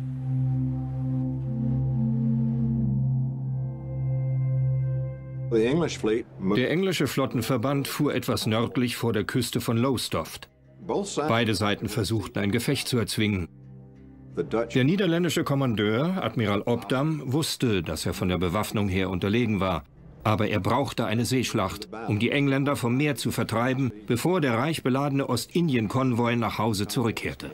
Der englische Flottenverband fuhr etwas nördlich vor der Küste von Lowestoft. Beide Seiten versuchten, ein Gefecht zu erzwingen. Der niederländische Kommandeur, Admiral Obdam, wusste, dass er von der Bewaffnung her unterlegen war. Aber er brauchte eine Seeschlacht, um die Engländer vom Meer zu vertreiben, bevor der reich beladene Ostindien-Konvoi nach Hause zurückkehrte.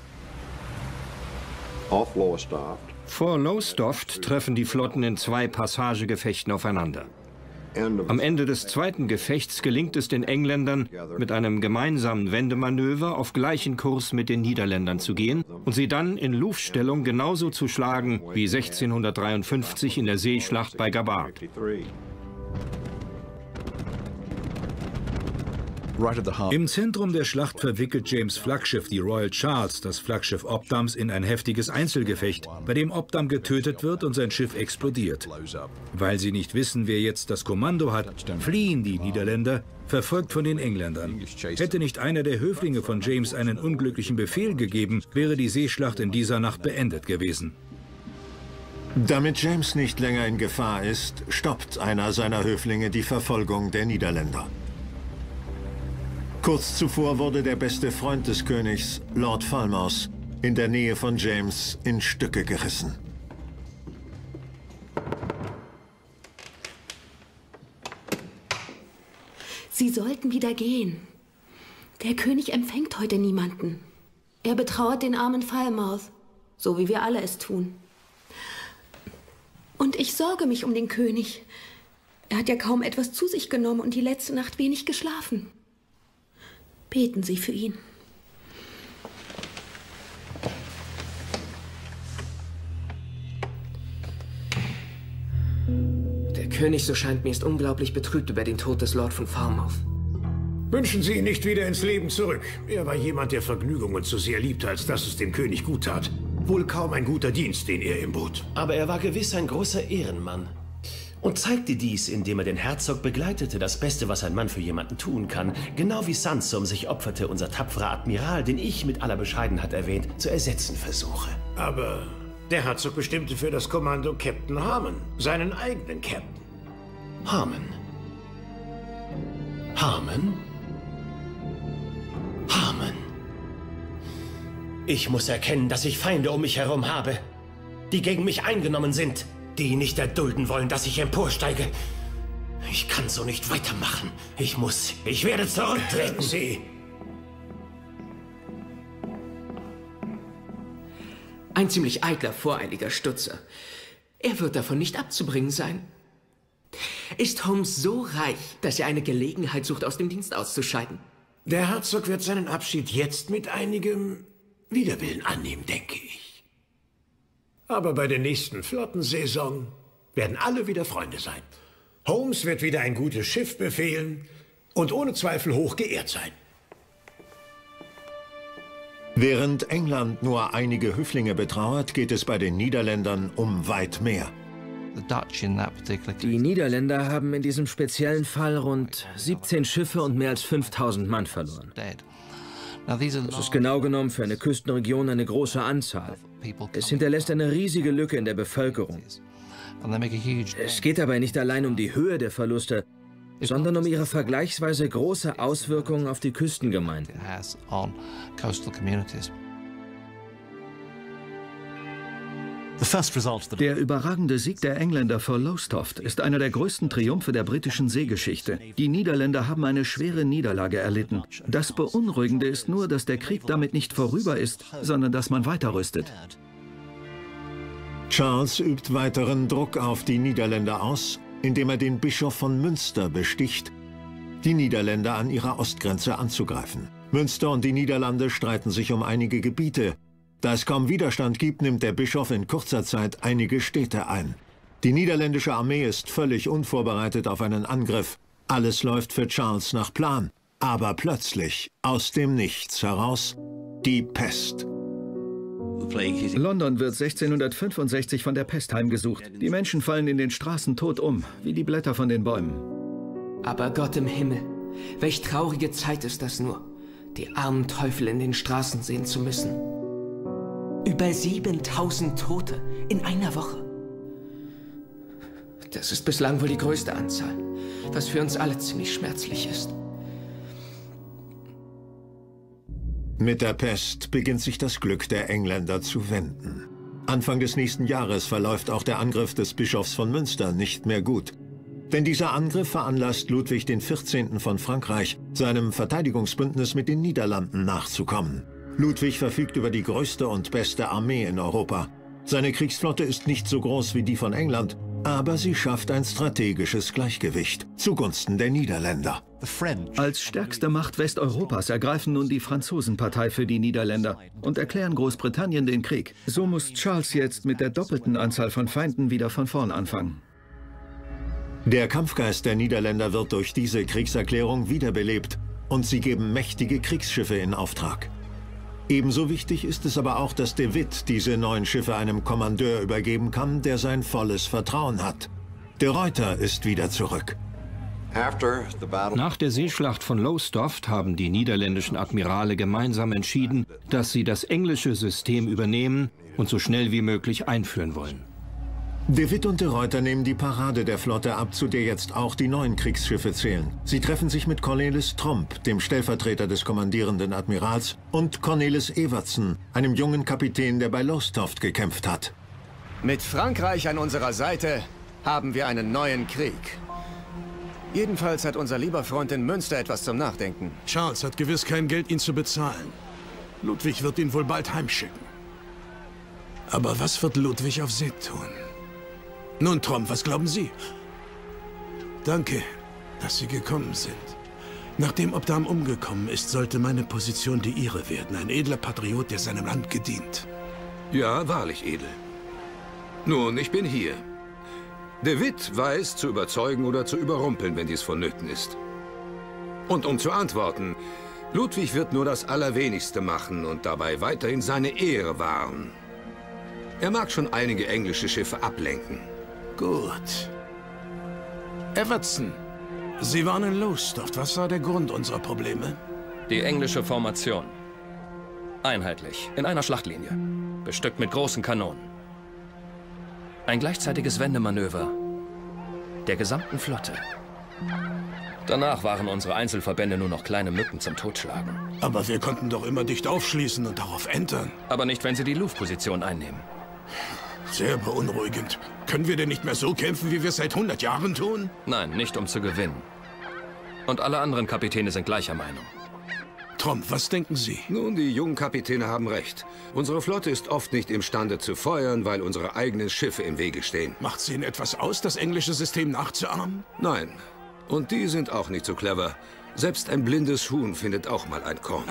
Vor Lowestoft treffen die Flotten in zwei Passagegefechten aufeinander. Am Ende des zweiten Gefechts gelingt es den Engländern, mit einem gemeinsamen Wendemanöver auf gleichen Kurs mit den Niederländern zu gehen und sie dann in Luftstellung genauso zu schlagen wie sechzehnhundertdreiundfünfzig in der Seeschlacht bei Gabart. Im Zentrum der Schlacht verwickelt James' Flaggschiff, die Royal Charles, das Flaggschiff Obdams, in ein heftiges Einzelgefecht, bei dem Obdam getötet wird und sein Schiff explodiert. Weil sie nicht wissen, wer jetzt das Kommando hat, fliehen die Niederländer, verfolgt von den Engländern. Hätte nicht einer der Höflinge von James einen unglücklichen Befehl gegeben, wäre die Seeschlacht in dieser Nacht beendet gewesen. Damit James nicht länger in Gefahr ist, stoppt einer seiner Höflinge die Verfolgung der Niederländer. Kurz zuvor wurde der beste Freund des Königs, Lord Falmouth, in der Nähe von James in Stücke gerissen. Sie sollten wieder gehen. Der König empfängt heute niemanden. Er betrauert den armen Falmouth, so wie wir alle es tun. Und ich sorge mich um den König. Er hat ja kaum etwas zu sich genommen und die letzte Nacht wenig geschlafen. Beten Sie für ihn. Der König, so scheint mir, ist unglaublich betrübt über den Tod des Lord von Falmouth. Wünschen Sie ihn nicht wieder ins Leben zurück. Er war jemand, der Vergnügungen zu sehr liebte, als dass es dem König gut tat. Wohl kaum ein guter Dienst, den er ihm bot. Aber er war gewiss ein großer Ehrenmann. Und zeigte dies, indem er den Herzog begleitete, das Beste, was ein Mann für jemanden tun kann. Genau wie Sansom sich opferte, unser tapferer Admiral, den ich mit aller Bescheidenheit erwähnt, zu ersetzen versuche. Aber der Herzog bestimmte für das Kommando Captain Harmon, seinen eigenen Captain. Harmon? Harmon? Harmon? Ich muss erkennen, dass ich Feinde um mich herum habe, die gegen mich eingenommen sind. Die nicht erdulden wollen, dass ich emporsteige. Ich kann so nicht weitermachen. Ich muss, ich werde zurücktreten. Sie. Ein ziemlich eitler, voreiliger Stutzer. Er wird davon nicht abzubringen sein. Ist Holmes so reich, dass er eine Gelegenheit sucht, aus dem Dienst auszuscheiden? Der Herzog wird seinen Abschied jetzt mit einigem Widerwillen annehmen, denke ich. Aber bei der nächsten Flottensaison werden alle wieder Freunde sein. Holmes wird wieder ein gutes Schiff befehlen und ohne Zweifel hoch geehrt sein. Während England nur einige Höflinge betrauert, geht es bei den Niederländern um weit mehr. Die Niederländer haben in diesem speziellen Fall rund siebzehn Schiffe und mehr als fünftausend Mann verloren. Das ist genau genommen für eine Küstenregion eine große Anzahl. Es hinterlässt eine riesige Lücke in der Bevölkerung. Es geht dabei nicht allein um die Höhe der Verluste, sondern um ihre vergleichsweise große Auswirkungen auf die Küstengemeinden. Der überragende Sieg der Engländer vor Lowestoft ist einer der größten Triumphe der britischen Seegeschichte. Die Niederländer haben eine schwere Niederlage erlitten. Das Beunruhigende ist nur, dass der Krieg damit nicht vorüber ist, sondern dass man weiterrüstet. Charles übt weiteren Druck auf die Niederländer aus, indem er den Bischof von Münster besticht, die Niederländer an ihrer Ostgrenze anzugreifen. Münster und die Niederlande streiten sich um einige Gebiete. Da es kaum Widerstand gibt, nimmt der Bischof in kurzer Zeit einige Städte ein. Die niederländische Armee ist völlig unvorbereitet auf einen Angriff. Alles läuft für Charles nach Plan. Aber plötzlich, aus dem Nichts heraus, die Pest. London wird sechzehnhundertfünfundsechzig von der Pest heimgesucht. Die Menschen fallen in den Straßen tot um, wie die Blätter von den Bäumen. Aber Gott im Himmel, welch traurige Zeit ist das nur, die armen Teufel in den Straßen sehen zu müssen. Über siebentausend Tote in einer Woche. Das ist bislang wohl die größte Anzahl, was für uns alle ziemlich schmerzlich ist. Mit der Pest beginnt sich das Glück der Engländer zu wenden. Anfang des nächsten Jahres verläuft auch der Angriff des Bischofs von Münster nicht mehr gut. Denn dieser Angriff veranlasst Ludwig der vierzehnte. Von Frankreich, seinem Verteidigungsbündnis mit den Niederlanden nachzukommen. Ludwig verfügt über die größte und beste Armee in Europa. Seine Kriegsflotte ist nicht so groß wie die von England, aber sie schafft ein strategisches Gleichgewicht zugunsten der Niederländer. Als stärkste Macht Westeuropas ergreifen nun die Franzosen Partei für die Niederländer und erklären Großbritannien den Krieg. So muss Charles jetzt mit der doppelten Anzahl von Feinden wieder von vorn anfangen. Der Kampfgeist der Niederländer wird durch diese Kriegserklärung wiederbelebt und sie geben mächtige Kriegsschiffe in Auftrag. Ebenso wichtig ist es aber auch, dass de Witt diese neuen Schiffe einem Kommandeur übergeben kann, der sein volles Vertrauen hat. De Ruyter ist wieder zurück. Nach der Seeschlacht von Lowestoft haben die niederländischen Admirale gemeinsam entschieden, dass sie das englische System übernehmen und so schnell wie möglich einführen wollen. De Witt und de Ruyter nehmen die Parade der Flotte ab, zu der jetzt auch die neuen Kriegsschiffe zählen. Sie treffen sich mit Cornelis Tromp, dem Stellvertreter des kommandierenden Admirals, und Cornelis Evertsen, einem jungen Kapitän, der bei Lowestoft gekämpft hat. Mit Frankreich an unserer Seite haben wir einen neuen Krieg. Jedenfalls hat unser lieber Freund in Münster etwas zum Nachdenken. Charles hat gewiss kein Geld, ihn zu bezahlen. Ludwig wird ihn wohl bald heimschicken. Aber was wird Ludwig auf See tun? Nun, Tromp, was glauben Sie? Danke, dass Sie gekommen sind. Nachdem Obdam umgekommen ist, sollte meine Position die Ihre werden. Ein edler Patriot, der seinem Land gedient. Ja, wahrlich edel. Nun, ich bin hier. De Witt weiß, zu überzeugen oder zu überrumpeln, wenn dies vonnöten ist. Und um zu antworten, Ludwig wird nur das Allerwenigste machen und dabei weiterhin seine Ehre wahren. Er mag schon einige englische Schiffe ablenken. Gut. Evertsen, Sie waren in Lowestoft. Was war der Grund unserer Probleme? Die englische Formation. Einheitlich, in einer Schlachtlinie. Bestückt mit großen Kanonen. Ein gleichzeitiges Wendemanöver der gesamten Flotte. Danach waren unsere Einzelverbände nur noch kleine Mücken zum Totschlagen. Aber wir konnten doch immer dicht aufschließen und darauf entern. Aber nicht, wenn sie die Louvre-Position einnehmen. Sehr beunruhigend. Können wir denn nicht mehr so kämpfen, wie wir es seit hundert Jahren tun? Nein, nicht um zu gewinnen. Und alle anderen Kapitäne sind gleicher Meinung. Tromp, was denken Sie? Nun, die jungen Kapitäne haben recht. Unsere Flotte ist oft nicht imstande zu feuern, weil unsere eigenen Schiffe im Wege stehen. Macht es Ihnen etwas aus, das englische System nachzuahmen? Nein. Und die sind auch nicht so clever. Selbst ein blindes Huhn findet auch mal ein Korn.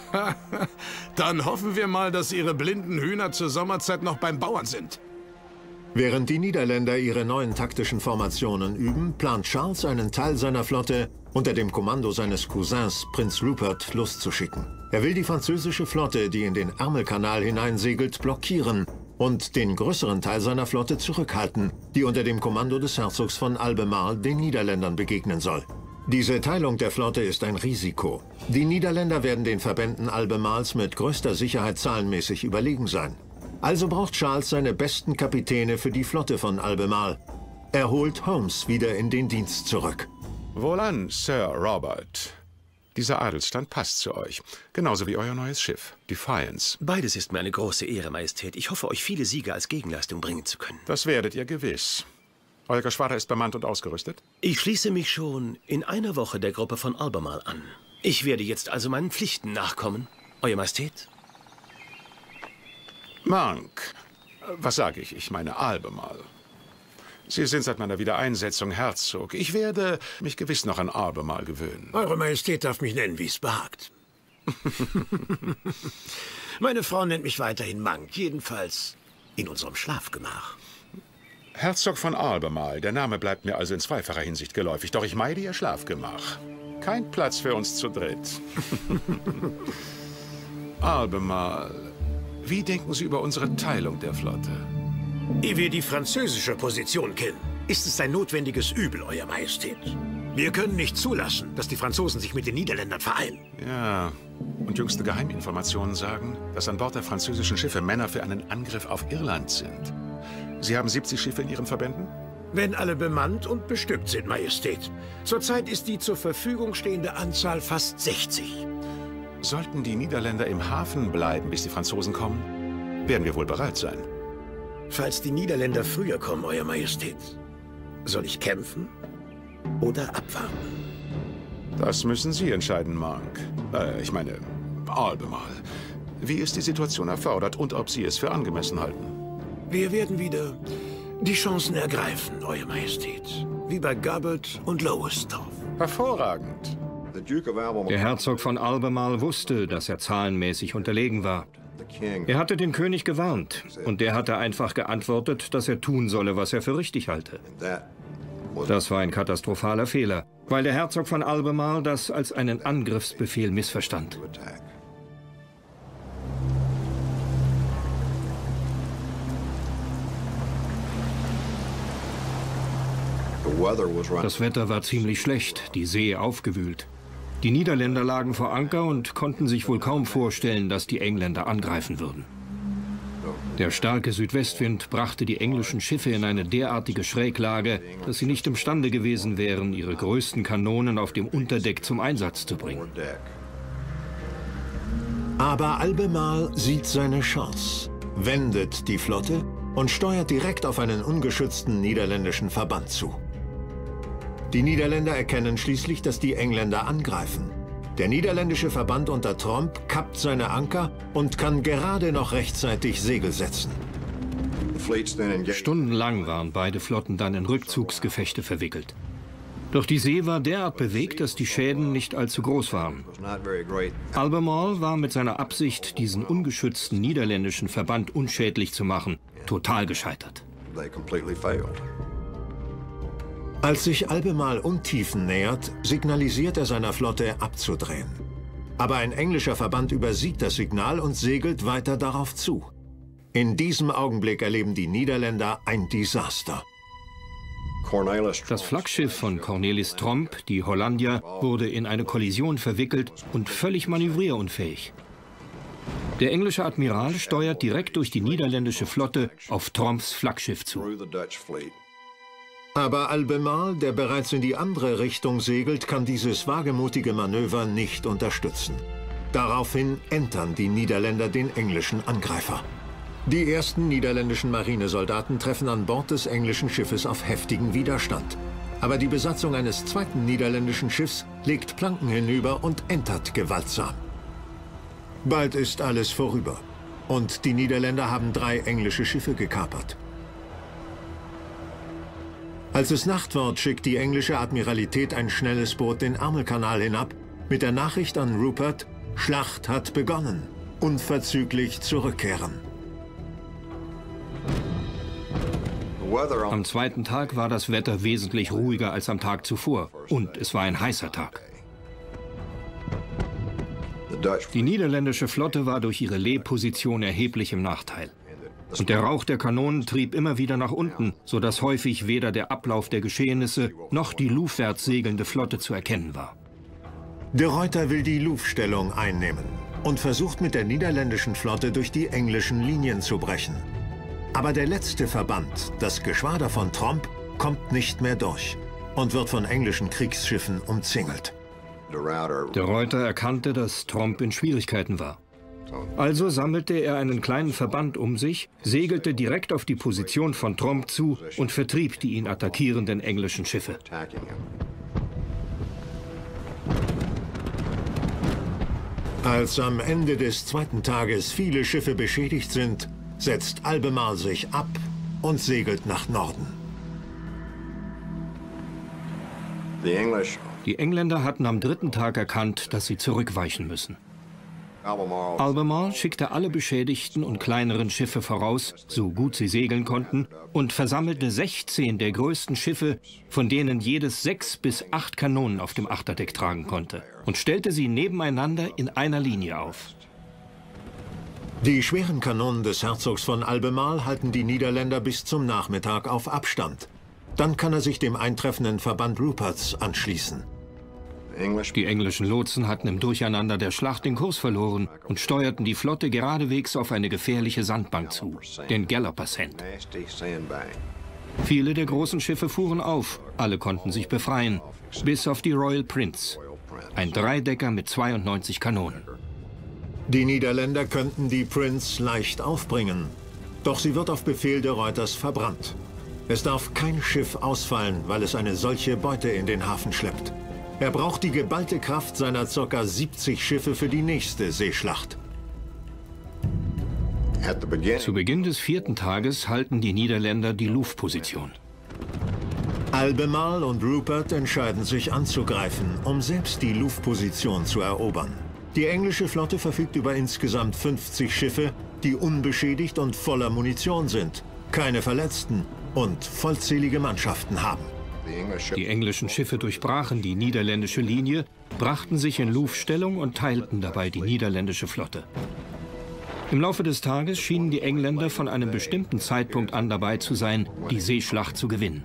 Dann hoffen wir mal, dass Ihre blinden Hühner zur Sommerzeit noch beim Bauern sind. Während die Niederländer ihre neuen taktischen Formationen üben, plant Charles einen Teil seiner Flotte unter dem Kommando seines Cousins Prinz Rupert loszuschicken. Er will die französische Flotte, die in den Ärmelkanal hineinsegelt, blockieren und den größeren Teil seiner Flotte zurückhalten, die unter dem Kommando des Herzogs von Albemarle den Niederländern begegnen soll. Diese Teilung der Flotte ist ein Risiko. Die Niederländer werden den Verbänden Albemarles mit größter Sicherheit zahlenmäßig überlegen sein. Also braucht Charles seine besten Kapitäne für die Flotte von Albemarle. Er holt Holmes wieder in den Dienst zurück. Wohlan, Sir Robert. Dieser Adelsstand passt zu euch. Genauso wie euer neues Schiff, Defiance. Beides ist mir eine große Ehre, Majestät. Ich hoffe, euch viele Siege als Gegenleistung bringen zu können. Das werdet ihr gewiss. Euer Geschwader ist bemannt und ausgerüstet? Ich schließe mich schon in einer Woche der Gruppe von Albemarle an. Ich werde jetzt also meinen Pflichten nachkommen. Euer Majestät? Monk, was sage ich? Ich meine Albemarle. Sie sind seit meiner Wiedereinsetzung Herzog. Ich werde mich gewiss noch an Albemarle gewöhnen. Eure Majestät darf mich nennen, wie es behagt. Meine Frau nennt mich weiterhin Monk, jedenfalls in unserem Schlafgemach. Herzog von Albemarle, der Name bleibt mir also in zweifacher Hinsicht geläufig, doch ich meide Ihr Schlafgemach. Kein Platz für uns zu dritt. Albemarle, wie denken Sie über unsere Teilung der Flotte? Ehe wir die französische Position kennen, ist es ein notwendiges Übel, Euer Majestät. Wir können nicht zulassen, dass die Franzosen sich mit den Niederländern vereinen. Ja, und jüngste Geheiminformationen sagen, dass an Bord der französischen Schiffe Männer für einen Angriff auf Irland sind. Sie haben siebzig Schiffe in Ihren Verbänden? Wenn alle bemannt und bestückt sind, Majestät. Zurzeit ist die zur Verfügung stehende Anzahl fast sechzig. Sollten die Niederländer im Hafen bleiben, bis die Franzosen kommen, werden wir wohl bereit sein. Falls die Niederländer früher kommen, Euer Majestät, soll ich kämpfen oder abwarten? Das müssen Sie entscheiden, Monk. Äh, ich meine, Albemarle. Wie es die Situation erfordert und ob Sie es für angemessen halten. Wir werden wieder die Chancen ergreifen, Euer Majestät. Wie bei Gobbert und Lowestoft. Hervorragend. Der Herzog von Albemarle wusste, dass er zahlenmäßig unterlegen war. Er hatte den König gewarnt und der hatte einfach geantwortet, dass er tun solle, was er für richtig halte. Das war ein katastrophaler Fehler, weil der Herzog von Albemarle das als einen Angriffsbefehl missverstand. Das Wetter war ziemlich schlecht, die See aufgewühlt. Die Niederländer lagen vor Anker und konnten sich wohl kaum vorstellen, dass die Engländer angreifen würden. Der starke Südwestwind brachte die englischen Schiffe in eine derartige Schräglage, dass sie nicht imstande gewesen wären, ihre größten Kanonen auf dem Unterdeck zum Einsatz zu bringen. Aber Albemarle sieht seine Chance, wendet die Flotte und steuert direkt auf einen ungeschützten niederländischen Verband zu. Die Niederländer erkennen schließlich, dass die Engländer angreifen. Der niederländische Verband unter Tromp kappt seine Anker und kann gerade noch rechtzeitig Segel setzen. Stundenlang waren beide Flotten dann in Rückzugsgefechte verwickelt. Doch die See war derart bewegt, dass die Schäden nicht allzu groß waren. Albemarle war mit seiner Absicht, diesen ungeschützten niederländischen Verband unschädlich zu machen, total gescheitert. Als sich Albemarle Untiefen nähert, signalisiert er seiner Flotte abzudrehen. Aber ein englischer Verband übersieht das Signal und segelt weiter darauf zu. In diesem Augenblick erleben die Niederländer ein Desaster. Das Flaggschiff von Cornelis Tromp, die Hollandia, wurde in eine Kollision verwickelt und völlig manövrierunfähig. Der englische Admiral steuert direkt durch die niederländische Flotte auf Tromps Flaggschiff zu. Aber Albemarle, der bereits in die andere Richtung segelt, kann dieses wagemutige Manöver nicht unterstützen. Daraufhin entern die Niederländer den englischen Angreifer. Die ersten niederländischen Marinesoldaten treffen an Bord des englischen Schiffes auf heftigen Widerstand. Aber die Besatzung eines zweiten niederländischen Schiffs legt Planken hinüber und entert gewaltsam. Bald ist alles vorüber. Und die Niederländer haben drei englische Schiffe gekapert. Als es Nacht wird, schickt die englische Admiralität ein schnelles Boot den Ärmelkanal hinab, mit der Nachricht an Rupert, Schlacht hat begonnen, unverzüglich zurückkehren. Am zweiten Tag war das Wetter wesentlich ruhiger als am Tag zuvor und es war ein heißer Tag. Die niederländische Flotte war durch ihre Lee-Position erheblich im Nachteil. Und der Rauch der Kanonen trieb immer wieder nach unten, sodass häufig weder der Ablauf der Geschehnisse noch die luftwärts segelnde Flotte zu erkennen war. De Ruyter will die Luftstellung einnehmen und versucht mit der niederländischen Flotte durch die englischen Linien zu brechen. Aber der letzte Verband, das Geschwader von Tromp, kommt nicht mehr durch und wird von englischen Kriegsschiffen umzingelt. De Ruyter erkannte, dass Tromp in Schwierigkeiten war. Also sammelte er einen kleinen Verband um sich, segelte direkt auf die Position von Tromp zu und vertrieb die ihn attackierenden englischen Schiffe. Als am Ende des zweiten Tages viele Schiffe beschädigt sind, setzt Albemarle sich ab und segelt nach Norden. Die Engländer hatten am dritten Tag erkannt, dass sie zurückweichen müssen. Albemarle schickte alle beschädigten und kleineren Schiffe voraus, so gut sie segeln konnten, und versammelte sechzehn der größten Schiffe, von denen jedes sechs bis acht Kanonen auf dem Achterdeck tragen konnte, und stellte sie nebeneinander in einer Linie auf. Die schweren Kanonen des Herzogs von Albemarle halten die Niederländer bis zum Nachmittag auf Abstand. Dann kann er sich dem eintreffenden Verband Ruperts anschließen. Die englischen Lotsen hatten im Durcheinander der Schlacht den Kurs verloren und steuerten die Flotte geradewegs auf eine gefährliche Sandbank zu, den Galloper Sand. Viele der großen Schiffe fuhren auf, alle konnten sich befreien, bis auf die Royal Prince, ein Dreidecker mit zweiundneunzig Kanonen. Die Niederländer könnten die Prince leicht aufbringen, doch sie wird auf Befehl der Reuters verbrannt. Es darf kein Schiff ausfallen, weil es eine solche Beute in den Hafen schleppt. Er braucht die geballte Kraft seiner ca. siebzig Schiffe für die nächste Seeschlacht. Zu Beginn des vierten Tages halten die Niederländer die Louvre-Position. Albemarle und Rupert entscheiden sich anzugreifen, um selbst die Louvre-Position zu erobern. Die englische Flotte verfügt über insgesamt fünfzig Schiffe, die unbeschädigt und voller Munition sind, keine Verletzten und vollzählige Mannschaften haben. Die englischen Schiffe durchbrachen die niederländische Linie, brachten sich in Louvre-Stellung und teilten dabei die niederländische Flotte. Im Laufe des Tages schienen die Engländer von einem bestimmten Zeitpunkt an dabei zu sein, die Seeschlacht zu gewinnen.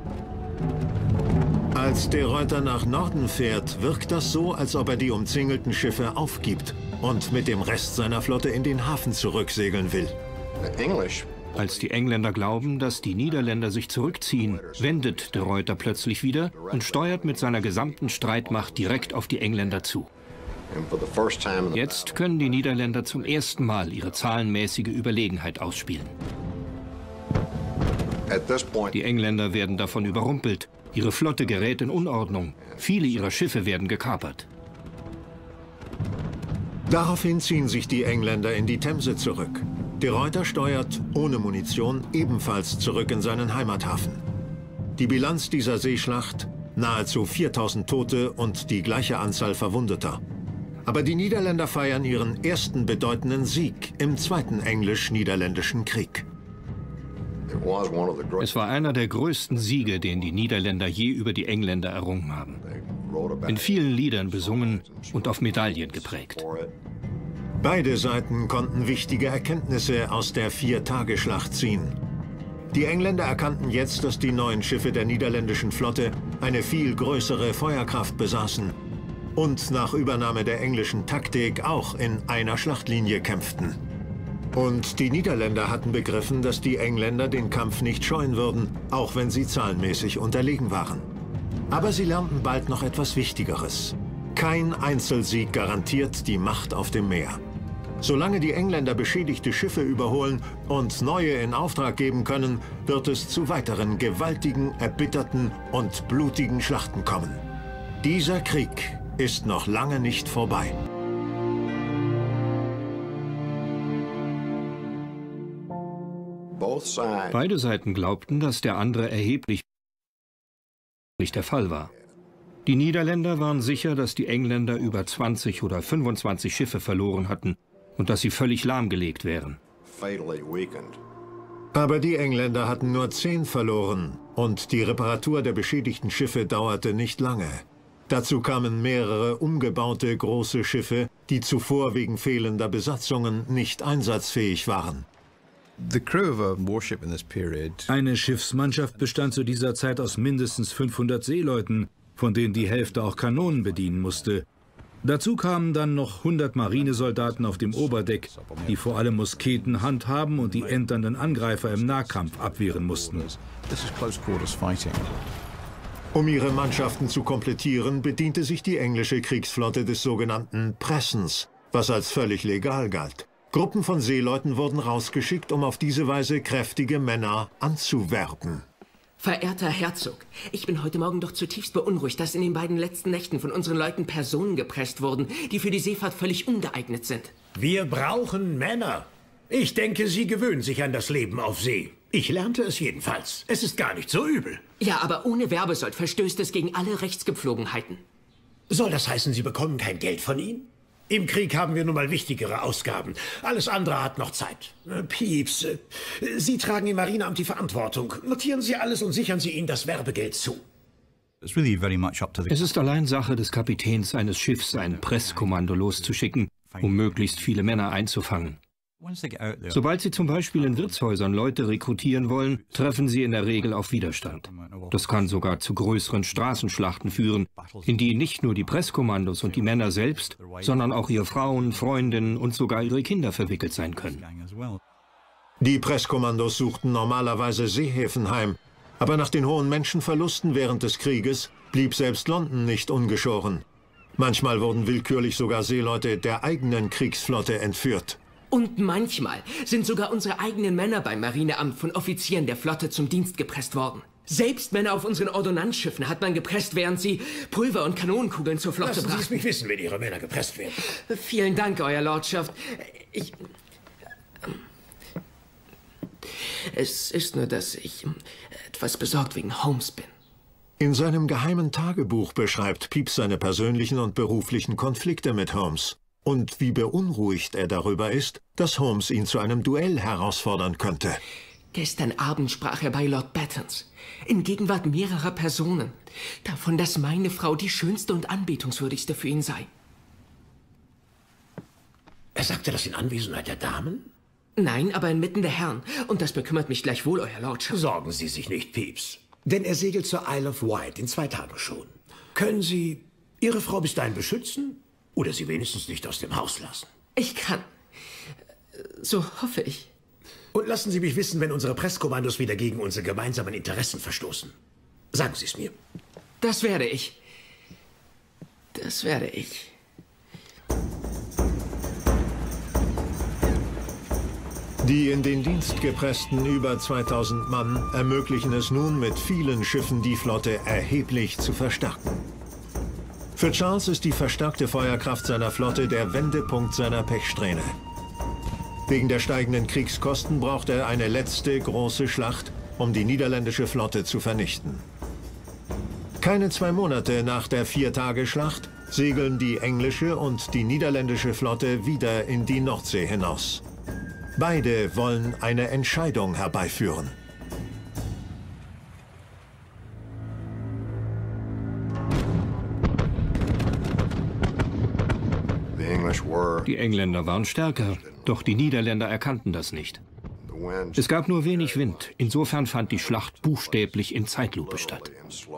Als de Ruyter nach Norden fährt, wirkt das so, als ob er die umzingelten Schiffe aufgibt und mit dem Rest seiner Flotte in den Hafen zurücksegeln will. Als die Engländer glauben, dass die Niederländer sich zurückziehen, wendet de Ruyter plötzlich wieder und steuert mit seiner gesamten Streitmacht direkt auf die Engländer zu. Jetzt können die Niederländer zum ersten Mal ihre zahlenmäßige Überlegenheit ausspielen. Die Engländer werden davon überrumpelt, ihre Flotte gerät in Unordnung, viele ihrer Schiffe werden gekapert. Daraufhin ziehen sich die Engländer in die Themse zurück. De Ruyter steuert, ohne Munition, ebenfalls zurück in seinen Heimathafen. Die Bilanz dieser Seeschlacht: nahezu viertausend Tote und die gleiche Anzahl Verwundeter. Aber die Niederländer feiern ihren ersten bedeutenden Sieg im Zweiten Englisch-Niederländischen Krieg. Es war einer der größten Siege, den die Niederländer je über die Engländer errungen haben. In vielen Liedern besungen und auf Medaillen geprägt. Beide Seiten konnten wichtige Erkenntnisse aus der Vier-Tage-Schlacht ziehen. Die Engländer erkannten jetzt, dass die neuen Schiffe der niederländischen Flotte eine viel größere Feuerkraft besaßen und nach Übernahme der englischen Taktik auch in einer Schlachtlinie kämpften. Und die Niederländer hatten begriffen, dass die Engländer den Kampf nicht scheuen würden, auch wenn sie zahlenmäßig unterlegen waren. Aber sie lernten bald noch etwas Wichtigeres. Kein Einzelsieg garantiert die Macht auf dem Meer. Solange die Engländer beschädigte Schiffe überholen und neue in Auftrag geben können, wird es zu weiteren gewaltigen, erbitterten und blutigen Schlachten kommen. Dieser Krieg ist noch lange nicht vorbei. Beide Seiten glaubten, dass der andere erheblich nicht der Fall war. Die Niederländer waren sicher, dass die Engländer über zwanzig oder fünfundzwanzig Schiffe verloren hatten und dass sie völlig lahmgelegt wären. Aber die Engländer hatten nur zehn verloren und die Reparatur der beschädigten Schiffe dauerte nicht lange. Dazu kamen mehrere umgebaute große Schiffe, die zuvor wegen fehlender Besatzungen nicht einsatzfähig waren. Eine Schiffsmannschaft bestand zu dieser Zeit aus mindestens fünfhundert Seeleuten, von denen die Hälfte auch Kanonen bedienen musste. Dazu kamen dann noch hundert Marinesoldaten auf dem Oberdeck, die vor allem Musketen handhaben und die enternden Angreifer im Nahkampf abwehren mussten. Um ihre Mannschaften zu komplettieren, bediente sich die englische Kriegsflotte des sogenannten Pressens, was als völlig legal galt. Gruppen von Seeleuten wurden rausgeschickt, um auf diese Weise kräftige Männer anzuwerben. Verehrter Herzog, ich bin heute Morgen doch zutiefst beunruhigt, dass in den beiden letzten Nächten von unseren Leuten Personen gepresst wurden, die für die Seefahrt völlig ungeeignet sind. Wir brauchen Männer. Ich denke, Sie gewöhnen sich an das Leben auf See. Ich lernte es jedenfalls. Es ist gar nicht so übel. Ja, aber ohne Werbesold verstößt es gegen alle Rechtsgepflogenheiten. Soll das heißen, Sie bekommen kein Geld von ihnen? Im Krieg haben wir nun mal wichtigere Ausgaben. Alles andere hat noch Zeit. Pieps, Sie tragen im Marineamt die Verantwortung. Notieren Sie alles und sichern Sie ihnen das Werbegeld zu. Es ist allein Sache des Kapitäns eines Schiffs, ein Presskommando loszuschicken, um möglichst viele Männer einzufangen. Sobald Sie zum Beispiel in Wirtshäusern Leute rekrutieren wollen, treffen Sie in der Regel auf Widerstand. Das kann sogar zu größeren Straßenschlachten führen, in die nicht nur die Presskommandos und die Männer selbst, sondern auch ihre Frauen, Freundinnen und sogar ihre Kinder verwickelt sein können. Die Presskommandos suchten normalerweise Seehäfen heim, aber nach den hohen Menschenverlusten während des Krieges blieb selbst London nicht ungeschoren. Manchmal wurden willkürlich sogar Seeleute der eigenen Kriegsflotte entführt. Und manchmal sind sogar unsere eigenen Männer beim Marineamt von Offizieren der Flotte zum Dienst gepresst worden. Selbst Männer auf unseren Ordonnanzschiffen hat man gepresst, während sie Pulver und Kanonenkugeln zur Flotte brachten. Lassen Sie es mich wissen, wenn Ihre Männer gepresst werden. Vielen Dank, Euer Lordschaft. Ich... Es ist nur, dass ich etwas besorgt wegen Holmes bin. In seinem geheimen Tagebuch beschreibt Pepys seine persönlichen und beruflichen Konflikte mit Holmes. Und wie beunruhigt er darüber ist, dass Holmes ihn zu einem Duell herausfordern könnte. Gestern Abend sprach er bei Lord Battens, in Gegenwart mehrerer Personen, davon, dass meine Frau die schönste und anbetungswürdigste für ihn sei. Er sagte das in Anwesenheit der Damen? Nein, aber inmitten der Herren. Und das bekümmert mich gleichwohl, Euer Lordschaft. Sorgen Sie sich nicht, Pepys. Denn er segelt zur Isle of Wight in zwei Tagen schon. Können Sie Ihre Frau bis dahin beschützen? Oder sie wenigstens nicht aus dem Haus lassen? Ich kann. So hoffe ich. Und lassen Sie mich wissen, wenn unsere Presskommandos wieder gegen unsere gemeinsamen Interessen verstoßen. Sagen Sie es mir. Das werde ich. Das werde ich. Die in den Dienst gepressten über zweitausend Mann ermöglichen es nun, mit vielen Schiffen die Flotte erheblich zu verstärken. Für Charles ist die verstärkte Feuerkraft seiner Flotte der Wendepunkt seiner Pechsträhne. Wegen der steigenden Kriegskosten braucht er eine letzte große Schlacht, um die niederländische Flotte zu vernichten. Keine zwei Monate nach der Viertageschlacht segeln die englische und die niederländische Flotte wieder in die Nordsee hinaus. Beide wollen eine Entscheidung herbeiführen. Die Engländer waren stärker, doch die Niederländer erkannten das nicht. Es gab nur wenig Wind, insofern fand die Schlacht buchstäblich in Zeitlupe statt.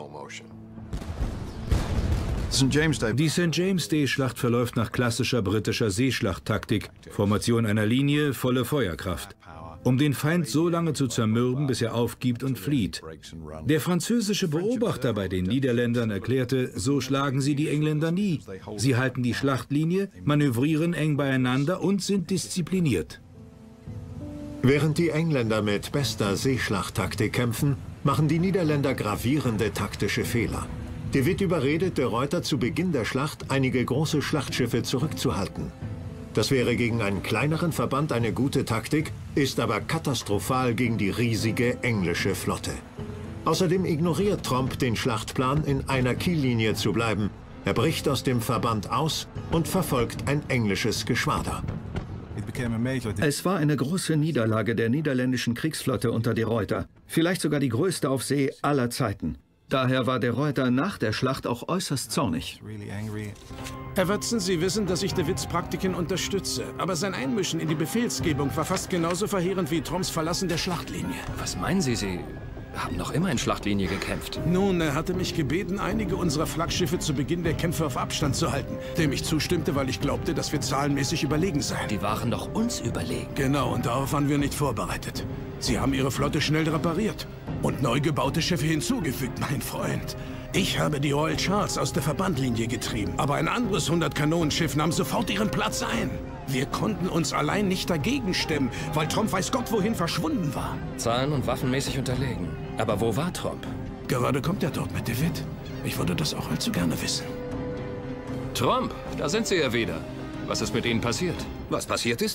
Die Sankt James Day-Schlacht verläuft nach klassischer britischer Seeschlachttaktik, Formation einer Linie, volle Feuerkraft, um den Feind so lange zu zermürben, bis er aufgibt und flieht. Der französische Beobachter bei den Niederländern erklärte, so schlagen sie die Engländer nie. Sie halten die Schlachtlinie, manövrieren eng beieinander und sind diszipliniert. Während die Engländer mit bester Seeschlachttaktik kämpfen, machen die Niederländer gravierende taktische Fehler. De Witt überredet de Ruyter zu Beginn der Schlacht, einige große Schlachtschiffe zurückzuhalten. Das wäre gegen einen kleineren Verband eine gute Taktik, ist aber katastrophal gegen die riesige englische Flotte. Außerdem ignoriert Tromp den Schlachtplan, in einer Kiellinie zu bleiben. Er bricht aus dem Verband aus und verfolgt ein englisches Geschwader. Es war eine große Niederlage der niederländischen Kriegsflotte unter de Ruyter, vielleicht sogar die größte auf See aller Zeiten. Daher war de Ruyter nach der Schlacht auch äußerst zornig. Herr Watson, Sie wissen, dass ich de Witts Praktiken unterstütze. Aber sein Einmischen in die Befehlsgebung war fast genauso verheerend wie Tromps Verlassen der Schlachtlinie. Was meinen Sie? Sie haben noch immer in Schlachtlinie gekämpft. Nun, er hatte mich gebeten, einige unserer Flaggschiffe zu Beginn der Kämpfe auf Abstand zu halten, dem ich zustimmte, weil ich glaubte, dass wir zahlenmäßig überlegen seien. Die waren doch uns überlegen. Genau, und darauf waren wir nicht vorbereitet. Sie haben Ihre Flotte schnell repariert und neu gebaute Schiffe hinzugefügt, mein Freund. Ich habe die Royal Charles aus der Verbandlinie getrieben, aber ein anderes hundert-Kanonenschiff nahm sofort ihren Platz ein. Wir konnten uns allein nicht dagegen stemmen, weil Tromp weiß Gott wohin verschwunden war. Zahlen- und waffenmäßig unterlegen. Aber wo war Tromp? Gerade kommt er dort mit de Witt. Ich würde das auch allzu gerne wissen. Tromp, da sind Sie ja wieder. Was ist mit Ihnen passiert? Was passiert ist?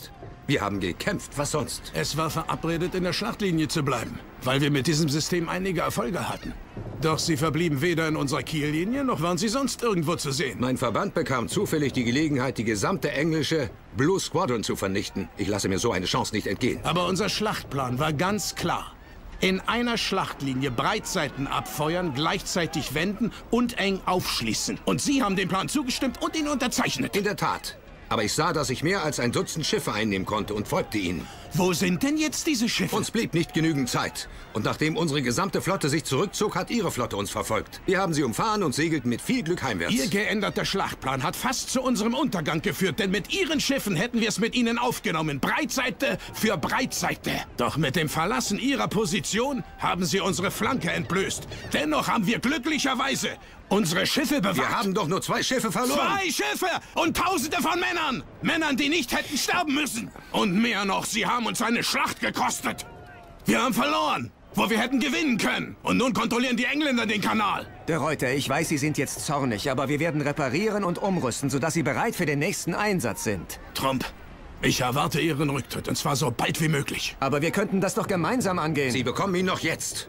Wir haben gekämpft, was sonst? Es war verabredet, in der Schlachtlinie zu bleiben, weil wir mit diesem System einige Erfolge hatten. Doch sie verblieben weder in unserer Kiellinie, noch waren sie sonst irgendwo zu sehen. Mein Verband bekam zufällig die Gelegenheit, die gesamte englische Blue Squadron zu vernichten. Ich lasse mir so eine Chance nicht entgehen. Aber unser Schlachtplan war ganz klar. In einer Schlachtlinie Breitseiten abfeuern, gleichzeitig wenden und eng aufschließen. Und Sie haben dem Plan zugestimmt und ihn unterzeichnet. In der Tat. Aber ich sah, dass ich mehr als ein Dutzend Schiffe einnehmen konnte und folgte ihnen. Wo sind denn jetzt diese Schiffe? Uns blieb nicht genügend Zeit. Und nachdem unsere gesamte Flotte sich zurückzog, hat Ihre Flotte uns verfolgt. Wir haben sie umfahren und segelten mit viel Glück heimwärts. Ihr geänderter Schlachtplan hat fast zu unserem Untergang geführt, denn mit Ihren Schiffen hätten wir es mit Ihnen aufgenommen. Breitseite für Breitseite. Doch mit dem Verlassen Ihrer Position haben Sie unsere Flanke entblößt. Dennoch haben wir glücklicherweise unsere Schiffe bewahrt. Wir haben doch nur zwei Schiffe verloren. Zwei Schiffe und Tausende von Männern. Männern, die nicht hätten sterben müssen. Und mehr noch, sie haben uns eine Schlacht gekostet. Wir haben verloren, wo wir hätten gewinnen können. Und nun kontrollieren die Engländer den Kanal. De Ruyter, ich weiß, Sie sind jetzt zornig, aber wir werden reparieren und umrüsten, sodass Sie bereit für den nächsten Einsatz sind. Trump, ich erwarte Ihren Rücktritt, und zwar so bald wie möglich. Aber wir könnten das doch gemeinsam angehen. Sie bekommen ihn noch jetzt.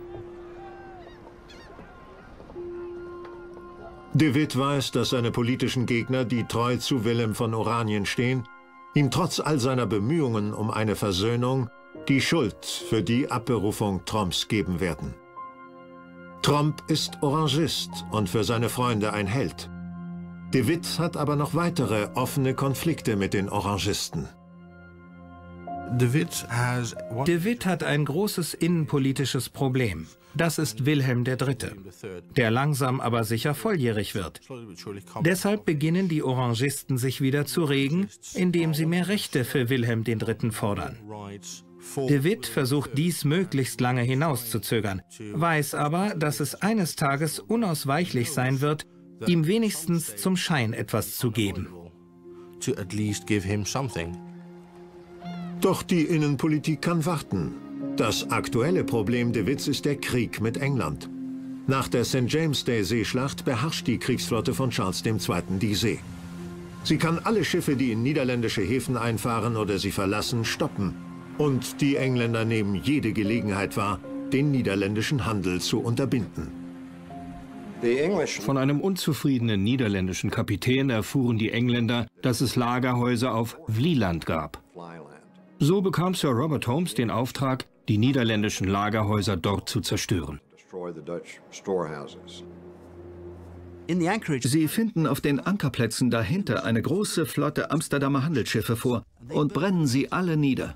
De Witt weiß, dass seine politischen Gegner, die treu zu Willem von Oranien stehen, ihm trotz all seiner Bemühungen um eine Versöhnung die Schuld für die Abberufung Tromps geben werden. Tromp ist Orangist und für seine Freunde ein Held. De Witt hat aber noch weitere offene Konflikte mit den Orangisten. De Witt hat ein großes innenpolitisches Problem. Das ist Wilhelm der Dritte, der langsam aber sicher volljährig wird. Deshalb beginnen die Orangisten sich wieder zu regen, indem sie mehr Rechte für Wilhelm den Dritten fordern. De Witt versucht dies möglichst lange hinauszuzögern, weiß aber, dass es eines Tages unausweichlich sein wird, ihm wenigstens zum Schein etwas zu geben. Doch die Innenpolitik kann warten. Das aktuelle Problem de Witts ist der Krieg mit England. Nach der Sankt James Day Seeschlacht beherrscht die Kriegsflotte von Charles der Zweite die See. Sie kann alle Schiffe, die in niederländische Häfen einfahren oder sie verlassen, stoppen. Und die Engländer nehmen jede Gelegenheit wahr, den niederländischen Handel zu unterbinden. Von einem unzufriedenen niederländischen Kapitän erfuhren die Engländer, dass es Lagerhäuser auf Vlieland gab. So bekam Sir Robert Holmes den Auftrag, die niederländischen Lagerhäuser dort zu zerstören. Sie finden auf den Ankerplätzen dahinter eine große Flotte Amsterdamer Handelsschiffe vor und brennen sie alle nieder.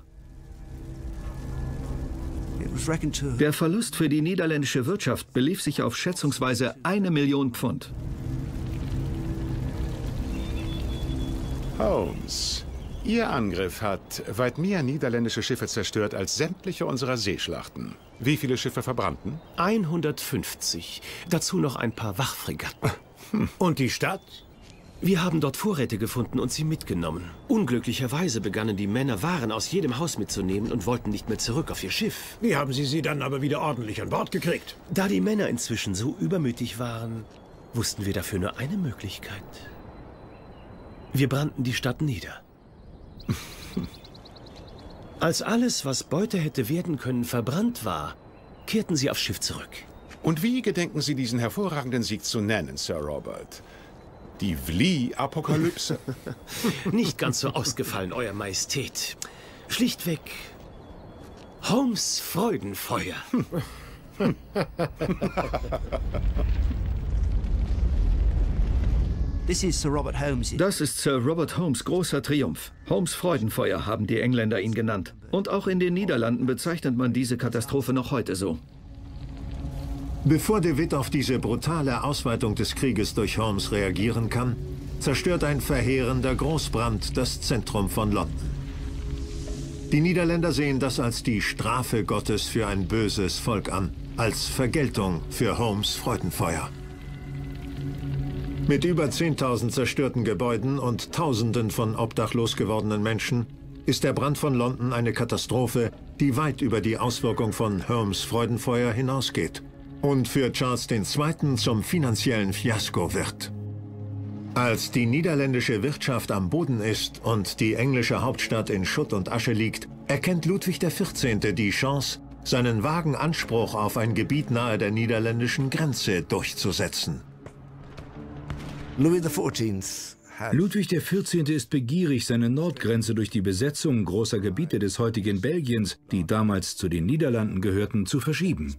Der Verlust für die niederländische Wirtschaft belief sich auf schätzungsweise eine Million Pfund. Holmes, Ihr Angriff hat weit mehr niederländische Schiffe zerstört als sämtliche unserer Seeschlachten. Wie viele Schiffe verbrannten? hundertfünfzig. Dazu noch ein paar Wachfregatten. Und die Stadt? Wir haben dort Vorräte gefunden und sie mitgenommen. Unglücklicherweise begannen die Männer, Waren aus jedem Haus mitzunehmen und wollten nicht mehr zurück auf ihr Schiff. Wie haben Sie sie dann aber wieder ordentlich an Bord gekriegt? Da die Männer inzwischen so übermütig waren, wussten wir dafür nur eine Möglichkeit. Wir brannten die Stadt nieder. Als alles, was Beute hätte werden können, verbrannt war, kehrten sie aufs Schiff zurück. Und wie gedenken Sie diesen hervorragenden Sieg zu nennen, Sir Robert? Die Vlie-Apokalypse? Nicht ganz so ausgefallen, Euer Majestät. Schlichtweg Holmes Freudenfeuer. Das ist Sir Robert Holmes' großer Triumph. Holmes Freudenfeuer haben die Engländer ihn genannt. Und auch in den Niederlanden bezeichnet man diese Katastrophe noch heute so. Bevor de Witt auf diese brutale Ausweitung des Krieges durch Holmes reagieren kann, zerstört ein verheerender Großbrand das Zentrum von London. Die Niederländer sehen das als die Strafe Gottes für ein böses Volk an, als Vergeltung für Holmes Freudenfeuer. Mit über zehntausend zerstörten Gebäuden und Tausenden von obdachlos gewordenen Menschen ist der Brand von London eine Katastrophe, die weit über die Auswirkung von Holmes Freudenfeuer hinausgeht und für Charles der Zweite zum finanziellen Fiasko wird. Als die niederländische Wirtschaft am Boden ist und die englische Hauptstadt in Schutt und Asche liegt, erkennt Ludwig der vierzehnte die Chance, seinen vagen Anspruch auf ein Gebiet nahe der niederländischen Grenze durchzusetzen. Ludwig der vierzehnte ist begierig, seine Nordgrenze durch die Besetzung großer Gebiete des heutigen Belgiens, die damals zu den Niederlanden gehörten, zu verschieben.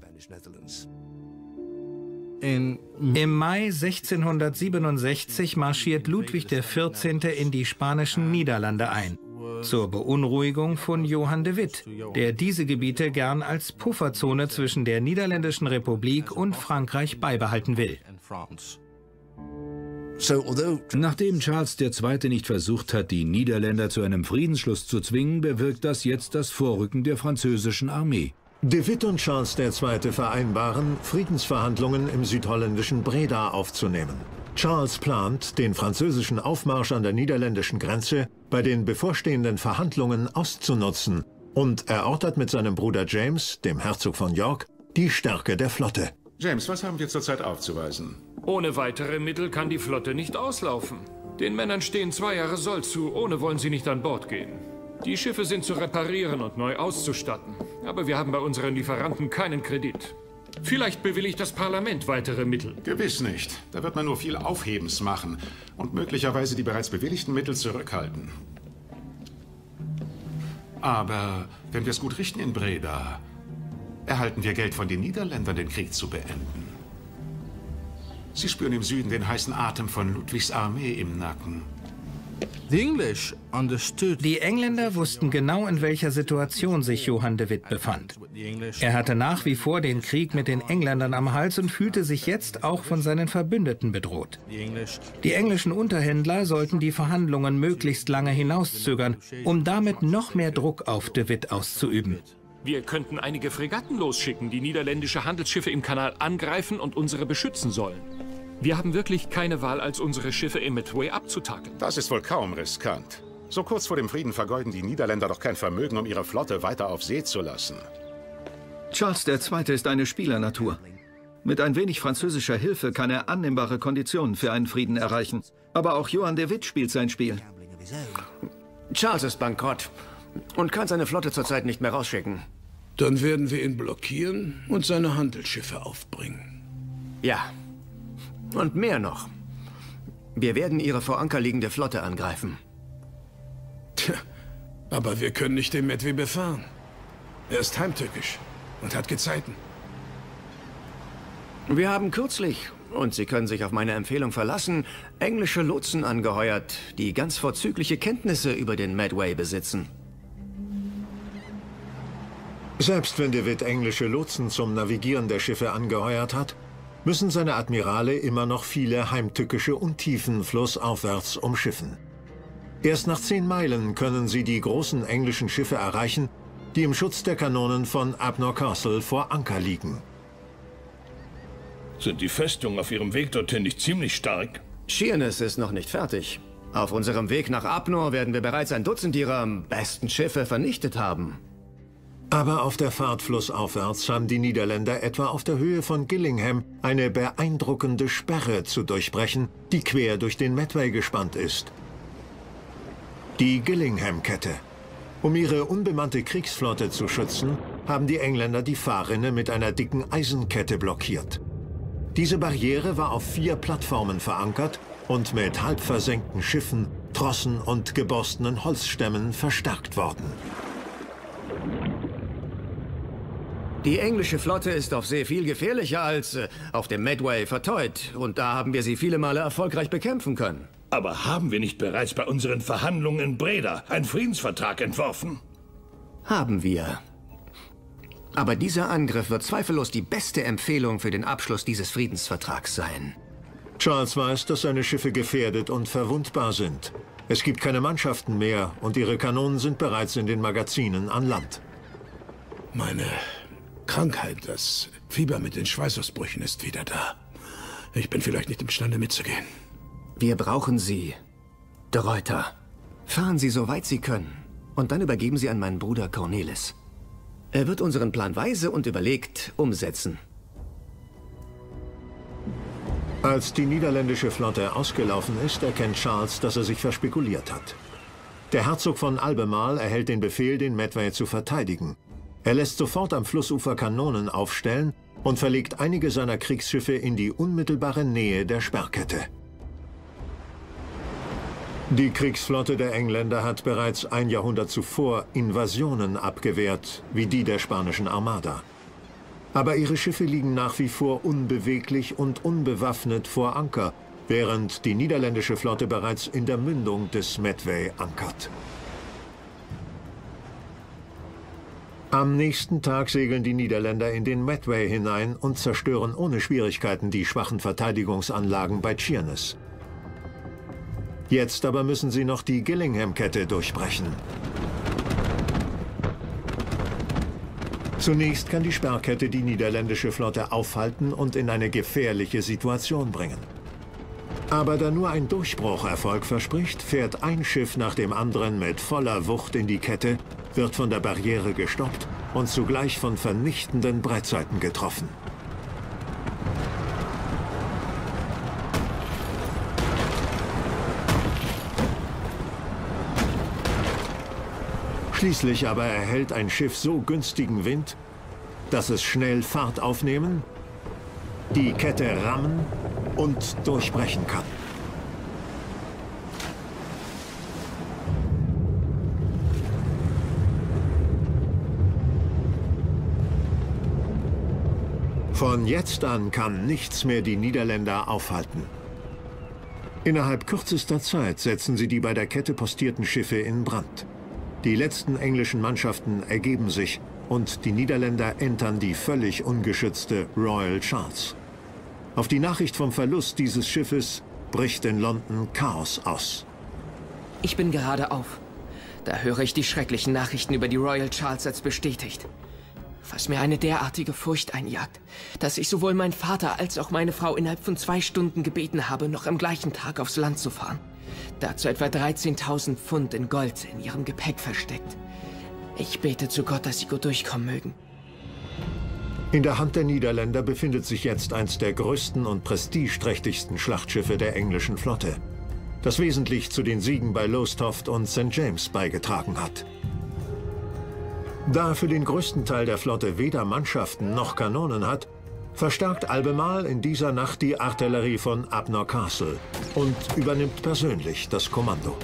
Im Mai sechzehnhundertsiebenundsechzig marschiert Ludwig der vierzehnte in die spanischen Niederlande ein, zur Beunruhigung von Johann de Witt, der diese Gebiete gern als Pufferzone zwischen der Niederländischen Republik und Frankreich beibehalten will. Nachdem Charles der Zweite nicht versucht hat, die Niederländer zu einem Friedensschluss zu zwingen, bewirkt das jetzt das Vorrücken der französischen Armee. De Witt und Charles der Zweite vereinbaren, Friedensverhandlungen im südholländischen Breda aufzunehmen. Charles plant, den französischen Aufmarsch an der niederländischen Grenze bei den bevorstehenden Verhandlungen auszunutzen und erörtert mit seinem Bruder James, dem Herzog von York, die Stärke der Flotte. James, was haben wir zurzeit aufzuweisen? Ohne weitere Mittel kann die Flotte nicht auslaufen. Den Männern stehen zwei Jahre Sold zu, ohne wollen sie nicht an Bord gehen. Die Schiffe sind zu reparieren und neu auszustatten. Aber wir haben bei unseren Lieferanten keinen Kredit. Vielleicht bewilligt das Parlament weitere Mittel. Gewiss nicht. Da wird man nur viel Aufhebens machen und möglicherweise die bereits bewilligten Mittel zurückhalten. Aber wenn wir es gut richten in Breda, erhalten wir Geld von den Niederländern, den Krieg zu beenden. Sie spüren im Süden den heißen Atem von Ludwigs Armee im Nacken. Die Engländer wussten genau, in welcher Situation sich Johann de Witt befand. Er hatte nach wie vor den Krieg mit den Engländern am Hals und fühlte sich jetzt auch von seinen Verbündeten bedroht. Die englischen Unterhändler sollten die Verhandlungen möglichst lange hinauszögern, um damit noch mehr Druck auf de Witt auszuüben. Wir könnten einige Fregatten losschicken, die niederländische Handelsschiffe im Kanal angreifen und unsere beschützen sollen. Wir haben wirklich keine Wahl, als unsere Schiffe im Medway abzutakeln. Das ist wohl kaum riskant. So kurz vor dem Frieden vergeuden die Niederländer doch kein Vermögen, um ihre Flotte weiter auf See zu lassen. Charles der Zweite ist eine Spielernatur. Mit ein wenig französischer Hilfe kann er annehmbare Konditionen für einen Frieden erreichen. Aber auch Johann de Witt spielt sein Spiel. Charles ist bankrott und kann seine Flotte zurzeit nicht mehr rausschicken. Dann werden wir ihn blockieren und seine Handelsschiffe aufbringen. Ja. Und mehr noch. Wir werden Ihre vor Anker liegende Flotte angreifen. Tja, aber wir können nicht den Medway befahren. Er ist heimtückisch und hat Gezeiten. Wir haben kürzlich, und Sie können sich auf meine Empfehlung verlassen, englische Lotsen angeheuert, die ganz vorzügliche Kenntnisse über den Medway besitzen. Selbst wenn de Witt englische Lotsen zum Navigieren der Schiffe angeheuert hat, müssen seine Admirale immer noch viele heimtückische Untiefen flussaufwärts umschiffen. Erst nach zehn Meilen können sie die großen englischen Schiffe erreichen, die im Schutz der Kanonen von Abnor Castle vor Anker liegen. Sind die Festungen auf ihrem Weg dorthin nicht ziemlich stark? Sheerness ist noch nicht fertig. Auf unserem Weg nach Abnor werden wir bereits ein Dutzend ihrer besten Schiffe vernichtet haben. Aber auf der Fahrt flussaufwärts haben die Niederländer etwa auf der Höhe von Gillingham eine beeindruckende Sperre zu durchbrechen, die quer durch den Medway gespannt ist. Die Gillingham-Kette. Um ihre unbemannte Kriegsflotte zu schützen, haben die Engländer die Fahrrinne mit einer dicken Eisenkette blockiert. Diese Barriere war auf vier Plattformen verankert und mit halb versenkten Schiffen, Trossen und geborstenen Holzstämmen verstärkt worden. Die englische Flotte ist auf See viel gefährlicher als äh, auf dem Medway verteut. Und da haben wir sie viele Male erfolgreich bekämpfen können. Aber haben wir nicht bereits bei unseren Verhandlungen in Breda einen Friedensvertrag entworfen? Haben wir. Aber dieser Angriff wird zweifellos die beste Empfehlung für den Abschluss dieses Friedensvertrags sein. Charles weiß, dass seine Schiffe gefährdet und verwundbar sind. Es gibt keine Mannschaften mehr und ihre Kanonen sind bereits in den Magazinen an Land. Meine Krankheit, das Fieber mit den Schweißausbrüchen ist wieder da. Ich bin vielleicht nicht imstande mitzugehen. Wir brauchen Sie, de Ruyter. Fahren Sie so weit Sie können und dann übergeben Sie an meinen Bruder Cornelis. Er wird unseren Plan weise und überlegt umsetzen. Als die niederländische Flotte ausgelaufen ist, erkennt Charles, dass er sich verspekuliert hat. Der Herzog von Albemarle erhält den Befehl, den Medway zu verteidigen. Er lässt sofort am Flussufer Kanonen aufstellen und verlegt einige seiner Kriegsschiffe in die unmittelbare Nähe der Sperrkette. Die Kriegsflotte der Engländer hat bereits ein Jahrhundert zuvor Invasionen abgewehrt, wie die der spanischen Armada. Aber ihre Schiffe liegen nach wie vor unbeweglich und unbewaffnet vor Anker, während die niederländische Flotte bereits in der Mündung des Medway ankert. Am nächsten Tag segeln die Niederländer in den Medway hinein und zerstören ohne Schwierigkeiten die schwachen Verteidigungsanlagen bei Sheerness. Jetzt aber müssen sie noch die Gillingham-Kette durchbrechen. Zunächst kann die Sperrkette die niederländische Flotte aufhalten und in eine gefährliche Situation bringen. Aber da nur ein Durchbruch Erfolg verspricht, fährt ein Schiff nach dem anderen mit voller Wucht in die Kette, wird von der Barriere gestoppt und zugleich von vernichtenden Breitseiten getroffen. Schließlich aber erhält ein Schiff so günstigen Wind, dass es schnell Fahrt aufnehmen, die Kette rammen und durchbrechen kann. Von jetzt an kann nichts mehr die Niederländer aufhalten. Innerhalb kürzester Zeit setzen sie die bei der Kette postierten Schiffe in Brand. Die letzten englischen Mannschaften ergeben sich und die Niederländer entern die völlig ungeschützte Royal Charles. Auf die Nachricht vom Verlust dieses Schiffes bricht in London Chaos aus. Ich bin gerade auf. Da höre ich die schrecklichen Nachrichten über die Royal Charles als bestätigt. Was mir eine derartige Furcht einjagt, dass ich sowohl meinen Vater als auch meine Frau innerhalb von zwei Stunden gebeten habe, noch am gleichen Tag aufs Land zu fahren. Dazu etwa dreizehntausend Pfund in Gold in ihrem Gepäck versteckt. Ich bete zu Gott, dass sie gut durchkommen mögen. In der Hand der Niederländer befindet sich jetzt eins der größten und prestigeträchtigsten Schlachtschiffe der englischen Flotte, das wesentlich zu den Siegen bei Lowestoft und Sankt James beigetragen hat. Da er für den größten Teil der Flotte weder Mannschaften noch Kanonen hat, verstärkt Albemarle in dieser Nacht die Artillerie von Abnor Castle und übernimmt persönlich das Kommando.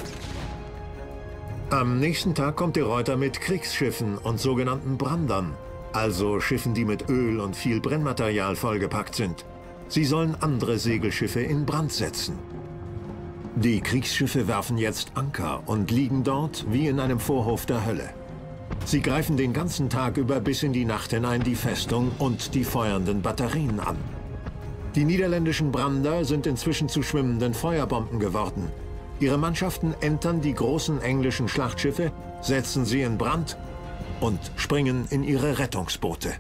Am nächsten Tag kommt de Ruyter mit Kriegsschiffen und sogenannten Brandern, also Schiffen, die mit Öl und viel Brennmaterial vollgepackt sind. Sie sollen andere Segelschiffe in Brand setzen. Die Kriegsschiffe werfen jetzt Anker und liegen dort wie in einem Vorhof der Hölle. Sie greifen den ganzen Tag über bis in die Nacht hinein die Festung und die feuernden Batterien an. Die niederländischen Brander sind inzwischen zu schwimmenden Feuerbomben geworden. Ihre Mannschaften entern die großen englischen Schlachtschiffe, setzen sie in Brand und springen in ihre Rettungsboote.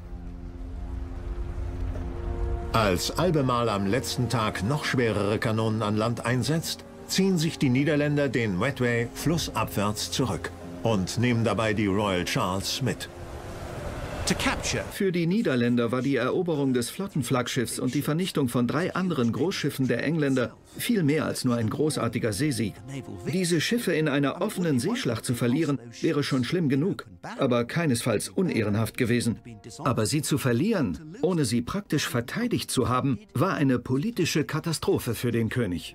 Als Albemarle am letzten Tag noch schwerere Kanonen an Land einsetzt, ziehen sich die Niederländer den Medway flussabwärts zurück und nehmen dabei die Royal Charles mit. Für die Niederländer war die Eroberung des Flottenflaggschiffs und die Vernichtung von drei anderen Großschiffen der Engländer viel mehr als nur ein großartiger Seesieg. Diese Schiffe in einer offenen Seeschlacht zu verlieren, wäre schon schlimm genug, aber keinesfalls unehrenhaft gewesen. Aber sie zu verlieren, ohne sie praktisch verteidigt zu haben, war eine politische Katastrophe für den König.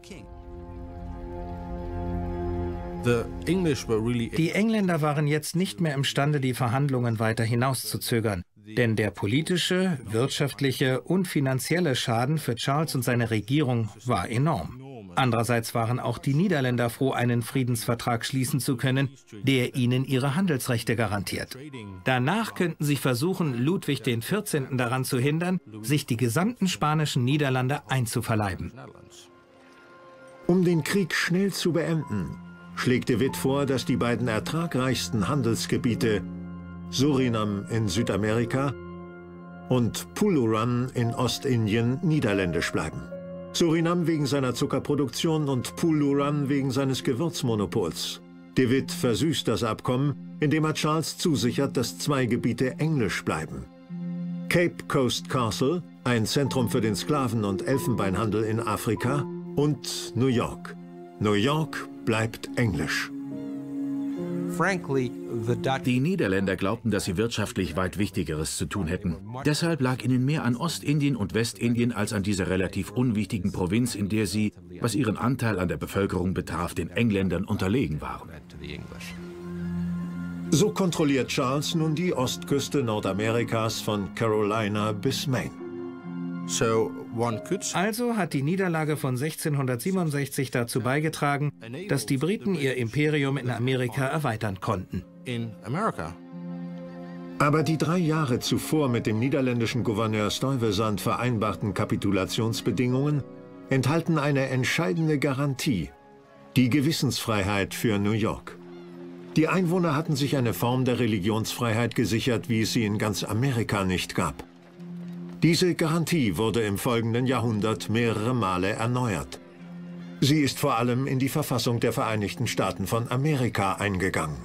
Die Engländer waren jetzt nicht mehr imstande, die Verhandlungen weiter hinauszuzögern. Denn der politische, wirtschaftliche und finanzielle Schaden für Charles und seine Regierung war enorm. Andererseits waren auch die Niederländer froh, einen Friedensvertrag schließen zu können, der ihnen ihre Handelsrechte garantiert. Danach könnten sie versuchen, Ludwig der vierzehnten daran zu hindern, sich die gesamten spanischen Niederlande einzuverleiben. Um den Krieg schnell zu beenden, schlägt de Witt vor, dass die beiden ertragreichsten Handelsgebiete Surinam in Südamerika und Puluran in Ostindien niederländisch bleiben. Surinam wegen seiner Zuckerproduktion und Puluran wegen seines Gewürzmonopols. De Witt versüßt das Abkommen, indem er Charles zusichert, dass zwei Gebiete englisch bleiben. Cape Coast Castle, ein Zentrum für den Sklaven- und Elfenbeinhandel in Afrika, und New York. New York bleibt englisch. Die Niederländer glaubten, dass sie wirtschaftlich weit Wichtigeres zu tun hätten. Deshalb lag ihnen mehr an Ostindien und Westindien als an dieser relativ unwichtigen Provinz, in der sie, was ihren Anteil an der Bevölkerung betraf, den Engländern unterlegen waren. So kontrolliert Charles nun die Ostküste Nordamerikas von Carolina bis Maine. Also hat die Niederlage von sechzehnhundertsiebenundsechzig dazu beigetragen, dass die Briten ihr Imperium in Amerika erweitern konnten. Aber die drei Jahre zuvor mit dem niederländischen Gouverneur Stuyvesant vereinbarten Kapitulationsbedingungen enthalten eine entscheidende Garantie: die Gewissensfreiheit für New York. Die Einwohner hatten sich eine Form der Religionsfreiheit gesichert, wie es sie in ganz Amerika nicht gab. Diese Garantie wurde im folgenden Jahrhundert mehrere Male erneuert. Sie ist vor allem in die Verfassung der Vereinigten Staaten von Amerika eingegangen.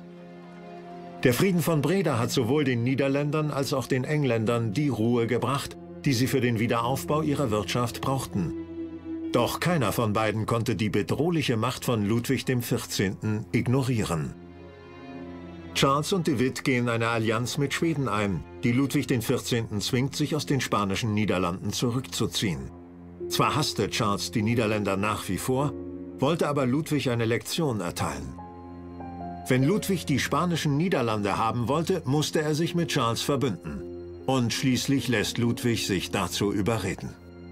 Der Frieden von Breda hat sowohl den Niederländern als auch den Engländern die Ruhe gebracht, die sie für den Wiederaufbau ihrer Wirtschaft brauchten. Doch keiner von beiden konnte die bedrohliche Macht von Ludwig dem vierzehnten ignorieren. Charles und de Witt gehen eine Allianz mit Schweden ein, die Ludwig den vierzehnten zwingt, sich aus den spanischen Niederlanden zurückzuziehen. Zwar hasste Charles die Niederländer nach wie vor, wollte aber Ludwig eine Lektion erteilen. Wenn Ludwig die spanischen Niederlande haben wollte, musste er sich mit Charles verbünden. Und schließlich lässt Ludwig sich dazu überreden.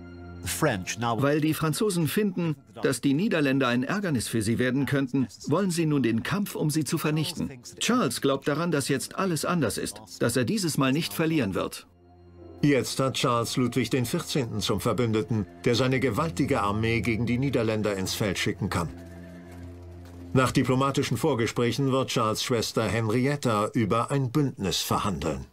Weil die Franzosen finden, dass die Niederländer ein Ärgernis für sie werden könnten, wollen sie nun den Kampf, um sie zu vernichten. Charles glaubt daran, dass jetzt alles anders ist, dass er dieses Mal nicht verlieren wird. Jetzt hat Charles Ludwig den vierzehnten zum Verbündeten, der seine gewaltige Armee gegen die Niederländer ins Feld schicken kann. Nach diplomatischen Vorgesprächen wird Charles' Schwester Henrietta über ein Bündnis verhandeln.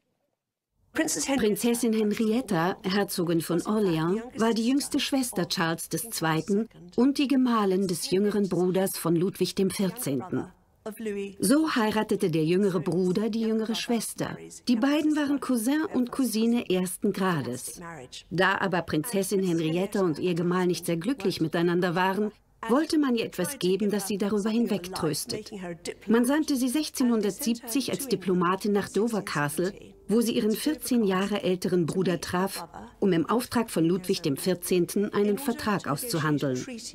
Prinzessin Henrietta, Herzogin von Orléans, war die jüngste Schwester Charles des Zweiten und die Gemahlin des jüngeren Bruders von Ludwig dem vierzehnten. So heiratete der jüngere Bruder die jüngere Schwester. Die beiden waren Cousin und Cousine ersten Grades. Da aber Prinzessin Henrietta und ihr Gemahl nicht sehr glücklich miteinander waren, wollte man ihr etwas geben, das sie darüber hinwegtröstet. Man sandte sie sechzehnhundertsiebzig als Diplomatin nach Dover Castle, wo sie ihren vierzehn Jahre älteren Bruder traf, um im Auftrag von Ludwig dem vierzehnten einen Vertrag auszuhandeln.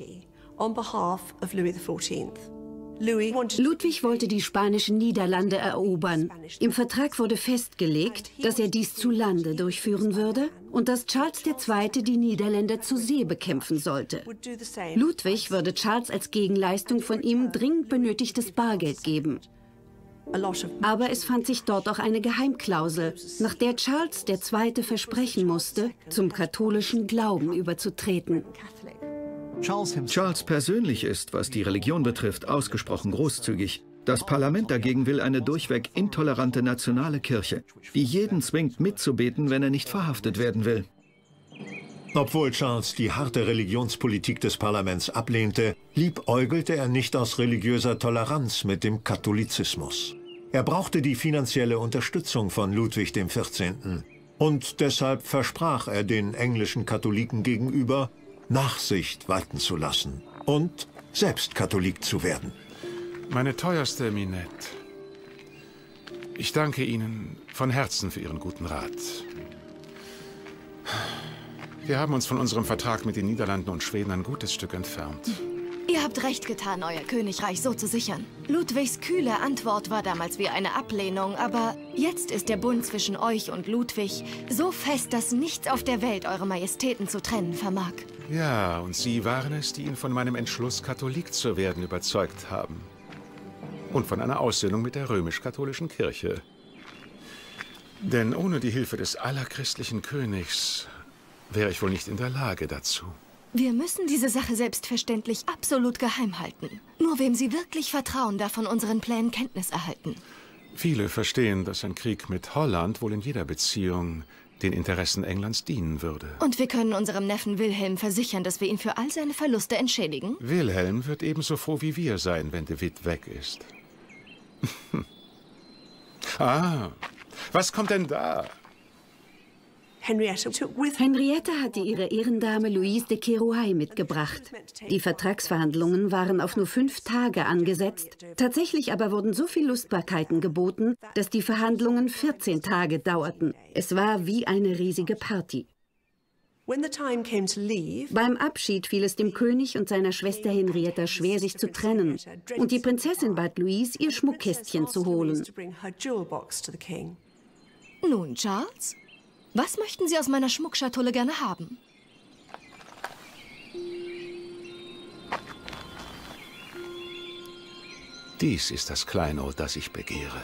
Ludwig wollte die spanischen Niederlande erobern. Im Vertrag wurde festgelegt, dass er dies zu Lande durchführen würde und dass Charles der Zweite die Niederländer zu See bekämpfen sollte. Ludwig würde Charles als Gegenleistung von ihm dringend benötigtes Bargeld geben. Aber es fand sich dort auch eine Geheimklausel, nach der Charles der Zweite versprechen musste, zum katholischen Glauben überzutreten. Charles persönlich ist, was die Religion betrifft, ausgesprochen großzügig. Das Parlament dagegen will eine durchweg intolerante nationale Kirche, die jeden zwingt mitzubeten, wenn er nicht verhaftet werden will. Obwohl Charles die harte Religionspolitik des Parlaments ablehnte, liebäugelte er nicht aus religiöser Toleranz mit dem Katholizismus. Er brauchte die finanzielle Unterstützung von Ludwig dem vierzehnten. Und deshalb versprach er den englischen Katholiken gegenüber, Nachsicht walten zu lassen und selbst Katholik zu werden. Meine teuerste Minette, ich danke Ihnen von Herzen für Ihren guten Rat. Wir haben uns von unserem Vertrag mit den Niederlanden und Schweden ein gutes Stück entfernt. Ihr habt recht getan, euer Königreich so zu sichern. Ludwigs kühle Antwort war damals wie eine Ablehnung, aber jetzt ist der Bund zwischen euch und Ludwig so fest, dass nichts auf der Welt eure Majestäten zu trennen vermag. Ja, und Sie waren es, die ihn von meinem Entschluss, Katholik zu werden, überzeugt haben. Und von einer Aussöhnung mit der römisch-katholischen Kirche. Denn ohne die Hilfe des allerchristlichen Königs wäre ich wohl nicht in der Lage dazu. Wir müssen diese Sache selbstverständlich absolut geheim halten. Nur wem Sie wirklich vertrauen, darf von unseren Plänen Kenntnis erhalten. Viele verstehen, dass ein Krieg mit Holland wohl in jeder Beziehung den Interessen Englands dienen würde. Und wir können unserem Neffen Wilhelm versichern, dass wir ihn für all seine Verluste entschädigen? Wilhelm wird ebenso froh wie wir sein, wenn de Witt weg ist. Ah, was kommt denn da? Henrietta hatte ihre Ehrendame Louise de Querouaille mitgebracht. Die Vertragsverhandlungen waren auf nur fünf Tage angesetzt. Tatsächlich aber wurden so viele Lustbarkeiten geboten, dass die Verhandlungen vierzehn Tage dauerten. Es war wie eine riesige Party. Beim Abschied fiel es dem König und seiner Schwester Henrietta schwer, sich zu trennen. Und die Prinzessin bat Louise, ihr Schmuckkästchen zu holen. Nun, Charles, was möchten Sie aus meiner Schmuckschatulle gerne haben? Dies ist das Kleinod, das ich begehre.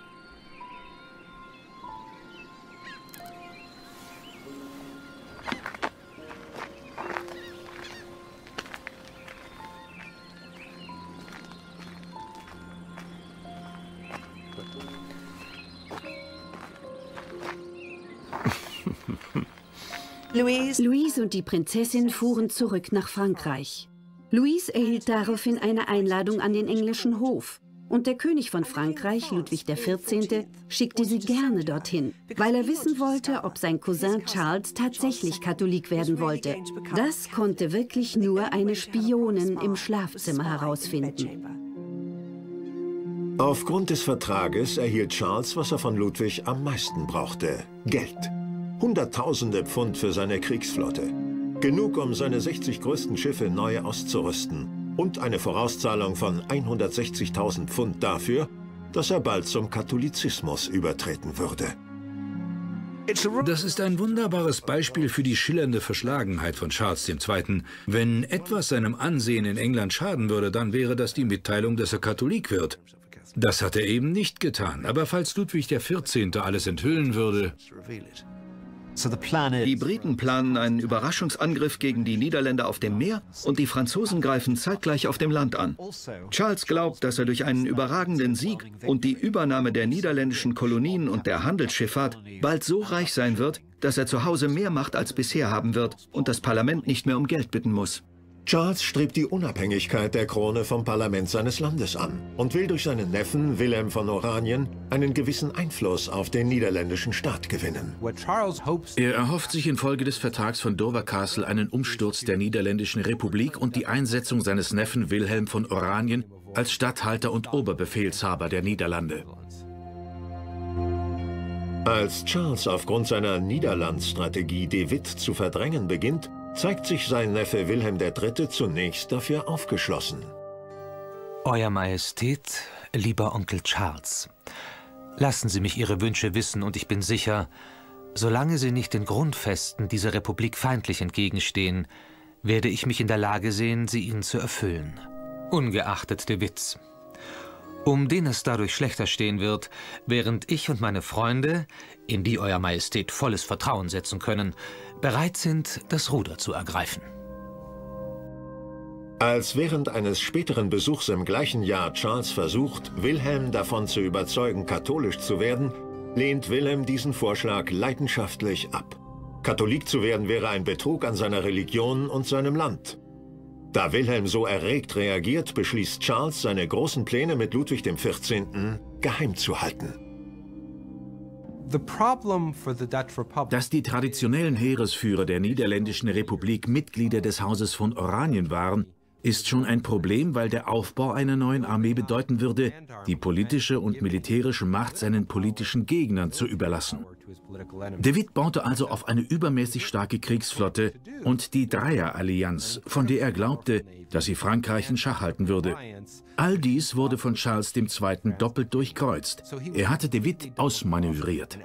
Louise und die Prinzessin fuhren zurück nach Frankreich. Louise erhielt daraufhin eine Einladung an den englischen Hof. Und der König von Frankreich, Ludwig der vierzehnte, schickte sie gerne dorthin, weil er wissen wollte, ob sein Cousin Charles tatsächlich Katholik werden wollte. Das konnte wirklich nur eine Spionin im Schlafzimmer herausfinden. Aufgrund des Vertrages erhielt Charles, was er von Ludwig am meisten brauchte: Geld. Hunderttausende Pfund für seine Kriegsflotte. Genug, um seine sechzig größten Schiffe neu auszurüsten. Und eine Vorauszahlung von hundertsechzigtausend Pfund dafür, dass er bald zum Katholizismus übertreten würde. Das ist ein wunderbares Beispiel für die schillernde Verschlagenheit von Charles der Zweite. Wenn etwas seinem Ansehen in England schaden würde, dann wäre das die Mitteilung, dass er Katholik wird. Das hat er eben nicht getan. Aber falls Ludwig der vierzehnte alles enthüllen würde... Die Briten planen einen Überraschungsangriff gegen die Niederländer auf dem Meer und die Franzosen greifen zeitgleich auf dem Land an. Charles glaubt, dass er durch einen überragenden Sieg und die Übernahme der niederländischen Kolonien und der Handelsschifffahrt bald so reich sein wird, dass er zu Hause mehr Macht als bisher haben wird und das Parlament nicht mehr um Geld bitten muss. Charles strebt die Unabhängigkeit der Krone vom Parlament seines Landes an und will durch seinen Neffen Wilhelm von Oranien einen gewissen Einfluss auf den niederländischen Staat gewinnen. Er erhofft sich infolge des Vertrags von Dover Castle einen Umsturz der niederländischen Republik und die Einsetzung seines Neffen Wilhelm von Oranien als Statthalter und Oberbefehlshaber der Niederlande. Als Charles aufgrund seiner Niederlandstrategie de Witt zu verdrängen beginnt, zeigt sich sein Neffe Wilhelm der Dritte zunächst dafür aufgeschlossen. Euer Majestät, lieber Onkel Charles, lassen Sie mich Ihre Wünsche wissen und ich bin sicher, solange Sie nicht den Grundfesten dieser Republik feindlich entgegenstehen, werde ich mich in der Lage sehen, sie Ihnen zu erfüllen. Ungeachtet de Witts. Um den es dadurch schlechter stehen wird, während ich und meine Freunde, in die Euer Majestät volles Vertrauen setzen können, bereit sind, das Ruder zu ergreifen. Als während eines späteren Besuchs im gleichen Jahr Charles versucht, Wilhelm davon zu überzeugen, katholisch zu werden, lehnt Wilhelm diesen Vorschlag leidenschaftlich ab. Katholik zu werden wäre ein Betrug an seiner Religion und seinem Land. Da Wilhelm so erregt reagiert, beschließt Charles, seine großen Pläne mit Ludwig dem vierzehnten geheim zu halten. Dass die traditionellen Heeresführer der Niederländischen Republik Mitglieder des Hauses von Oranien waren, ist schon ein Problem, weil der Aufbau einer neuen Armee bedeuten würde, die politische und militärische Macht seinen politischen Gegnern zu überlassen. De Witt baute also auf eine übermäßig starke Kriegsflotte und die Dreierallianz, von der er glaubte, dass sie Frankreich in Schach halten würde. All dies wurde von Charles der Zweite doppelt durchkreuzt. Er hatte de Witt ausmanövriert.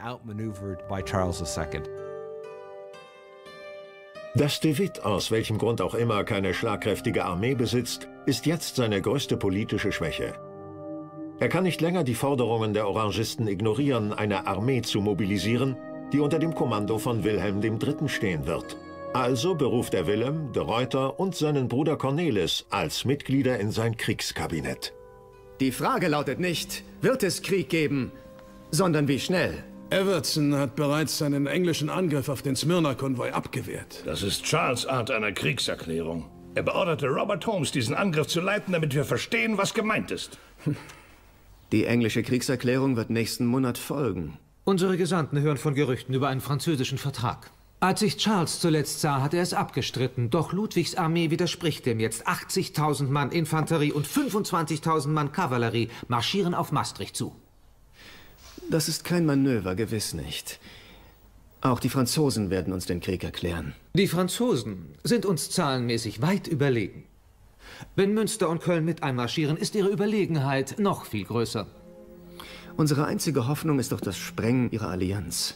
Dass de Witt aus welchem Grund auch immer keine schlagkräftige Armee besitzt, ist jetzt seine größte politische Schwäche. Er kann nicht länger die Forderungen der Orangisten ignorieren, eine Armee zu mobilisieren, die unter dem Kommando von Wilhelm dem Dritten stehen wird. Also beruft er Willem, de Ruyter und seinen Bruder Cornelis als Mitglieder in sein Kriegskabinett. Die Frage lautet nicht, wird es Krieg geben, sondern wie schnell. Evertson hat bereits seinen englischen Angriff auf den Smyrna-Konvoi abgewehrt. Das ist Charles' Art einer Kriegserklärung. Er beorderte Robert Holmes, diesen Angriff zu leiten, damit wir verstehen, was gemeint ist. Die englische Kriegserklärung wird nächsten Monat folgen. Unsere Gesandten hören von Gerüchten über einen französischen Vertrag. Als ich Charles zuletzt sah, hat er es abgestritten. Doch Ludwigs Armee widerspricht dem jetzt. achtzigtausend Mann Infanterie und fünfundzwanzigtausend Mann Kavallerie marschieren auf Maastricht zu. Das ist kein Manöver, gewiss nicht. Auch die Franzosen werden uns den Krieg erklären. Die Franzosen sind uns zahlenmäßig weit überlegen. Wenn Münster und Köln mit einmarschieren, ist ihre Überlegenheit noch viel größer. Unsere einzige Hoffnung ist doch das Sprengen ihrer Allianz.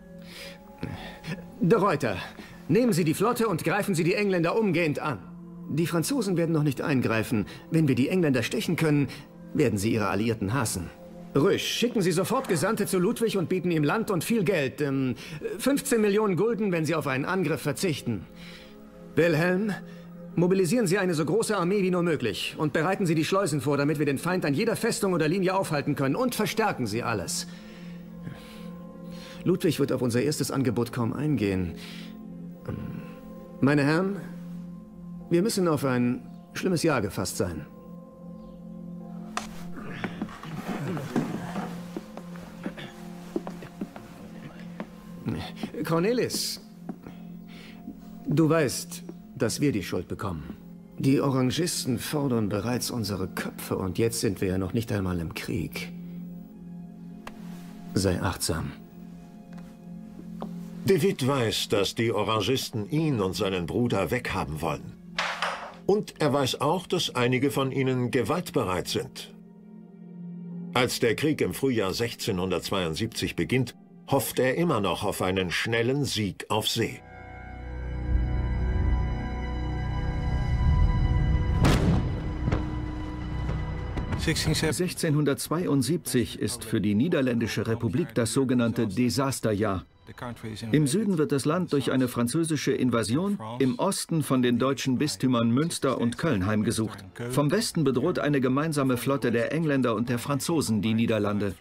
De Ruyter, nehmen Sie die Flotte und greifen Sie die Engländer umgehend an. Die Franzosen werden noch nicht eingreifen. Wenn wir die Engländer stechen können, werden sie ihre Alliierten hassen. Rüsch, schicken Sie sofort Gesandte zu Ludwig und bieten ihm Land und viel Geld. Ähm, fünfzehn Millionen Gulden, wenn Sie auf einen Angriff verzichten. Wilhelm, mobilisieren Sie eine so große Armee wie nur möglich und bereiten Sie die Schleusen vor, damit wir den Feind an jeder Festung oder Linie aufhalten können. Und verstärken Sie alles. Ludwig wird auf unser erstes Angebot kaum eingehen. Meine Herren, wir müssen auf ein schlimmes Jahr gefasst sein. Cornelis, du weißt, dass wir die Schuld bekommen. Die Orangisten fordern bereits unsere Köpfe und jetzt sind wir ja noch nicht einmal im Krieg. Sei achtsam. De Witt weiß, dass die Orangisten ihn und seinen Bruder weghaben wollen. Und er weiß auch, dass einige von ihnen gewaltbereit sind. Als der Krieg im Frühjahr sechzehnhundertzweiundsiebzig beginnt, hofft er immer noch auf einen schnellen Sieg auf See. sechzehnhundertzweiundsiebzig ist für die Niederländische Republik das sogenannte Desasterjahr. Im Süden wird das Land durch eine französische Invasion, im Osten von den deutschen Bistümern Münster und Köln heimgesucht. Vom Westen bedroht eine gemeinsame Flotte der Engländer und der Franzosen die Niederlande.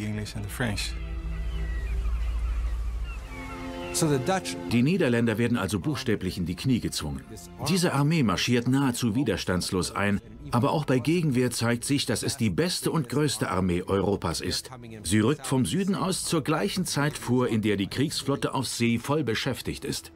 Die Niederländer werden also buchstäblich in die Knie gezwungen. Diese Armee marschiert nahezu widerstandslos ein, aber auch bei Gegenwehr zeigt sich, dass es die beste und größte Armee Europas ist. Sie rückt vom Süden aus zur gleichen Zeit vor, in der die Kriegsflotte auf See voll beschäftigt ist.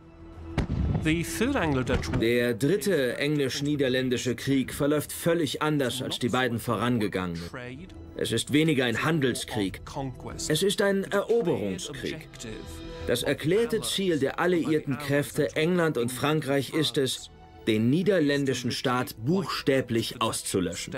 Der dritte englisch-niederländische Krieg verläuft völlig anders als die beiden vorangegangenen. Es ist weniger ein Handelskrieg. Es ist ein Eroberungskrieg. Das erklärte Ziel der alliierten Kräfte England und Frankreich ist es, den niederländischen Staat buchstäblich auszulöschen.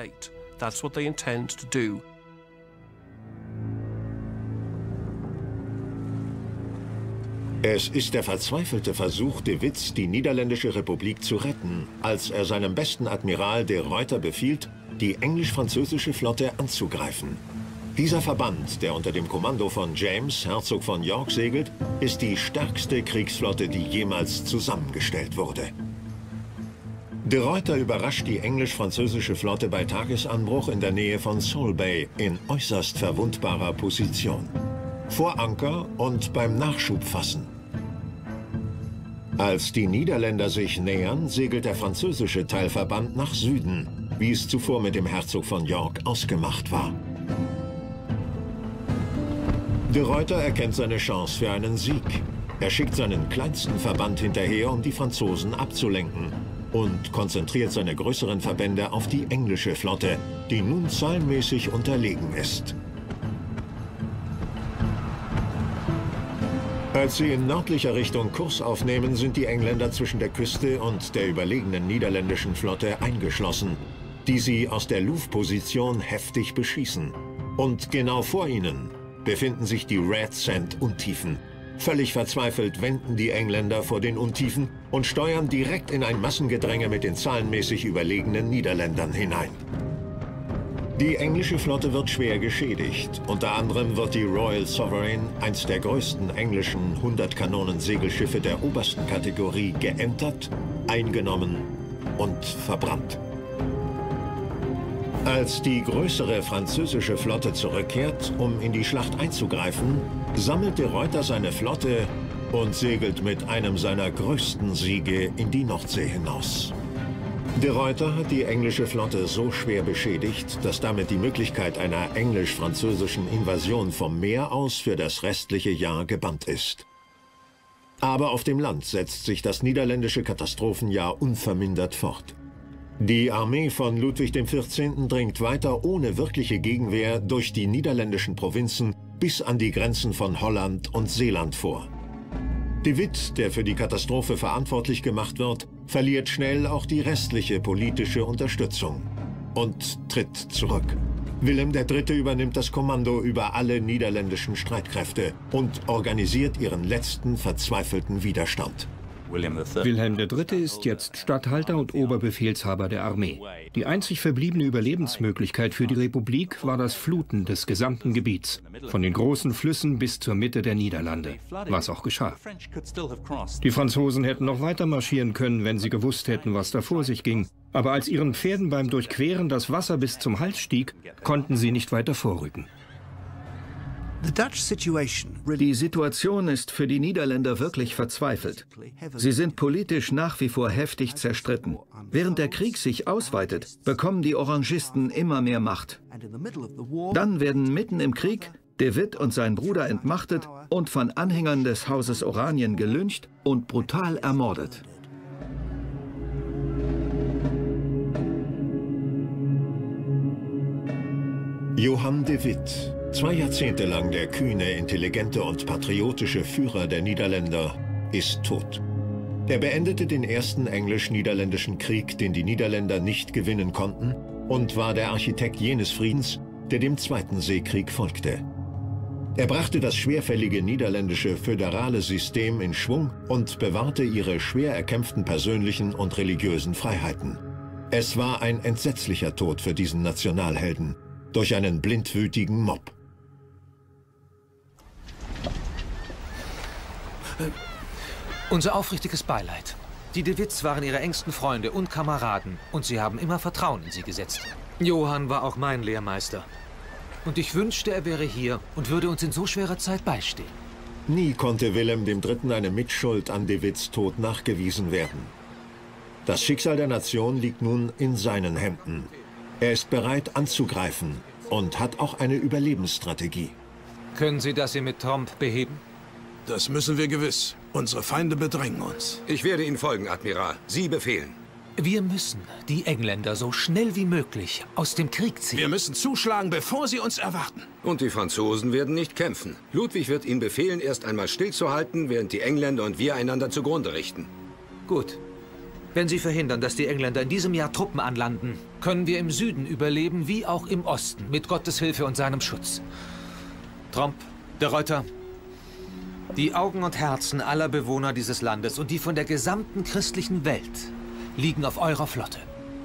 Es ist der verzweifelte Versuch de Witts, die Niederländische Republik zu retten, als er seinem besten Admiral de Ruyter befiehlt, die englisch-französische Flotte anzugreifen. Dieser Verband, der unter dem Kommando von James, Herzog von York, segelt, ist die stärkste Kriegsflotte, die jemals zusammengestellt wurde. De Ruyter überrascht die englisch-französische Flotte bei Tagesanbruch in der Nähe von Solbay in äußerst verwundbarer Position. Vor Anker und beim Nachschubfassen. Als die Niederländer sich nähern, segelt der französische Teilverband nach Süden, wie es zuvor mit dem Herzog von York ausgemacht war. De Ruyter erkennt seine Chance für einen Sieg. Er schickt seinen kleinsten Verband hinterher, um die Franzosen abzulenken, und konzentriert seine größeren Verbände auf die englische Flotte, die nun zahlenmäßig unterlegen ist. Als sie in nördlicher Richtung Kurs aufnehmen, sind die Engländer zwischen der Küste und der überlegenen niederländischen Flotte eingeschlossen, die sie aus der Louvre-Position heftig beschießen. Und genau vor ihnen befinden sich die Red Sand-Untiefen. Völlig verzweifelt wenden die Engländer vor den Untiefen und steuern direkt in ein Massengedränge mit den zahlenmäßig überlegenen Niederländern hinein. Die englische Flotte wird schwer geschädigt. Unter anderem wird die Royal Sovereign, eins der größten englischen hundert-Kanonen-Segelschiffe der obersten Kategorie, geentert, eingenommen und verbrannt. Als die größere französische Flotte zurückkehrt, um in die Schlacht einzugreifen, sammelt de Ruyter seine Flotte und segelt mit einem seiner größten Siege in die Nordsee hinaus. De Ruyter hat die englische Flotte so schwer beschädigt, dass damit die Möglichkeit einer englisch-französischen Invasion vom Meer aus für das restliche Jahr gebannt ist. Aber auf dem Land setzt sich das niederländische Katastrophenjahr unvermindert fort. Die Armee von Ludwig dem vierzehnten. Dringt weiter ohne wirkliche Gegenwehr durch die niederländischen Provinzen bis an die Grenzen von Holland und Seeland vor. De Witt, der für die Katastrophe verantwortlich gemacht wird, verliert schnell auch die restliche politische Unterstützung und tritt zurück. Willem der Dritte übernimmt das Kommando über alle niederländischen Streitkräfte und organisiert ihren letzten verzweifelten Widerstand. Wilhelm der Dritte ist jetzt Statthalter und Oberbefehlshaber der Armee. Die einzig verbliebene Überlebensmöglichkeit für die Republik war das Fluten des gesamten Gebiets, von den großen Flüssen bis zur Mitte der Niederlande, was auch geschah. Die Franzosen hätten noch weiter marschieren können, wenn sie gewusst hätten, was da vor sich ging. Aber als ihren Pferden beim Durchqueren das Wasser bis zum Hals stieg, konnten sie nicht weiter vorrücken. Die Situation ist für die Niederländer wirklich verzweifelt. Sie sind politisch nach wie vor heftig zerstritten. Während der Krieg sich ausweitet, bekommen die Orangisten immer mehr Macht. Dann werden mitten im Krieg de Witt und sein Bruder entmachtet und von Anhängern des Hauses Oranien gelyncht und brutal ermordet. Johann de Witt, zwei Jahrzehnte lang der kühne, intelligente und patriotische Führer der Niederländer, ist tot. Er beendete den ersten englisch-niederländischen Krieg, den die Niederländer nicht gewinnen konnten, und war der Architekt jenes Friedens, der dem Zweiten Seekrieg folgte. Er brachte das schwerfällige niederländische föderale System in Schwung und bewahrte ihre schwer erkämpften persönlichen und religiösen Freiheiten. Es war ein entsetzlicher Tod für diesen Nationalhelden durch einen blindwütigen Mob. Unser aufrichtiges Beileid. Die de Witts waren ihre engsten Freunde und Kameraden und sie haben immer Vertrauen in sie gesetzt. Johann war auch mein Lehrmeister. Und ich wünschte, er wäre hier und würde uns in so schwerer Zeit beistehen. Nie konnte Willem dem Dritten eine Mitschuld an de Witts Tod nachgewiesen werden. Das Schicksal der Nation liegt nun in seinen Händen. Er ist bereit anzugreifen und hat auch eine Überlebensstrategie. Können Sie das hier mit Tromp beheben? Das müssen wir gewiss. Unsere Feinde bedrängen uns. Ich werde Ihnen folgen, Admiral. Sie befehlen. Wir müssen die Engländer so schnell wie möglich aus dem Krieg ziehen. Wir müssen zuschlagen, bevor sie uns erwarten. Und die Franzosen werden nicht kämpfen. Ludwig wird Ihnen befehlen, erst einmal stillzuhalten, während die Engländer und wir einander zugrunde richten. Gut. Wenn Sie verhindern, dass die Engländer in diesem Jahr Truppen anlanden, können wir im Süden überleben, wie auch im Osten, mit Gottes Hilfe und seinem Schutz. Tromp, de Ruyter, die Augen und Herzen aller Bewohner dieses Landes und die von der gesamten christlichen Welt liegen auf eurer Flotte.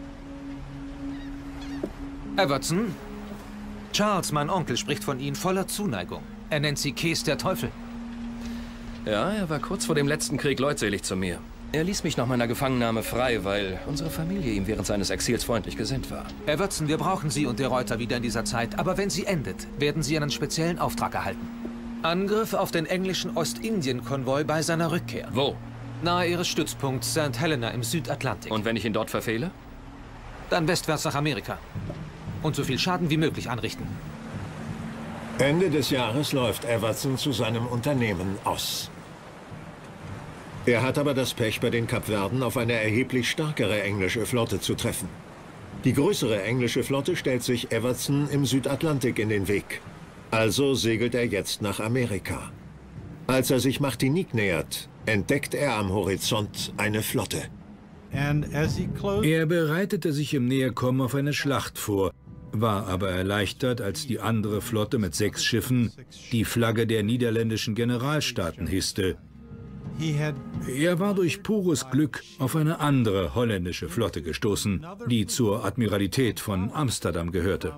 Evertson, Charles, mein Onkel, spricht von Ihnen voller Zuneigung. Er nennt Sie Kees der Teufel. Ja, er war kurz vor dem letzten Krieg leutselig zu mir. Er ließ mich nach meiner Gefangennahme frei, weil unsere Familie ihm während seines Exils freundlich gesinnt war. Evertson, wir brauchen Sie und de Ruyter wieder in dieser Zeit. Aber wenn sie endet, werden Sie einen speziellen Auftrag erhalten. Angriff auf den englischen Ostindien-Konvoi bei seiner Rückkehr. Wo? Nahe Ihres Stützpunkts Saint Helena im Südatlantik. Und wenn ich ihn dort verfehle? Dann westwärts nach Amerika. Und so viel Schaden wie möglich anrichten. Ende des Jahres läuft Evertson zu seinem Unternehmen aus. Er hat aber das Pech, bei den Kapverden auf eine erheblich stärkere englische Flotte zu treffen. Die größere englische Flotte stellt sich Evertson im Südatlantik in den Weg. Also segelt er jetzt nach Amerika. Als er sich Martinique nähert, entdeckt er am Horizont eine Flotte. Er bereitete sich im Näherkommen auf eine Schlacht vor, war aber erleichtert, als die andere Flotte mit sechs Schiffen die Flagge der niederländischen Generalstaaten hisste. Er war durch pures Glück auf eine andere holländische Flotte gestoßen, die zur Admiralität von Amsterdam gehörte.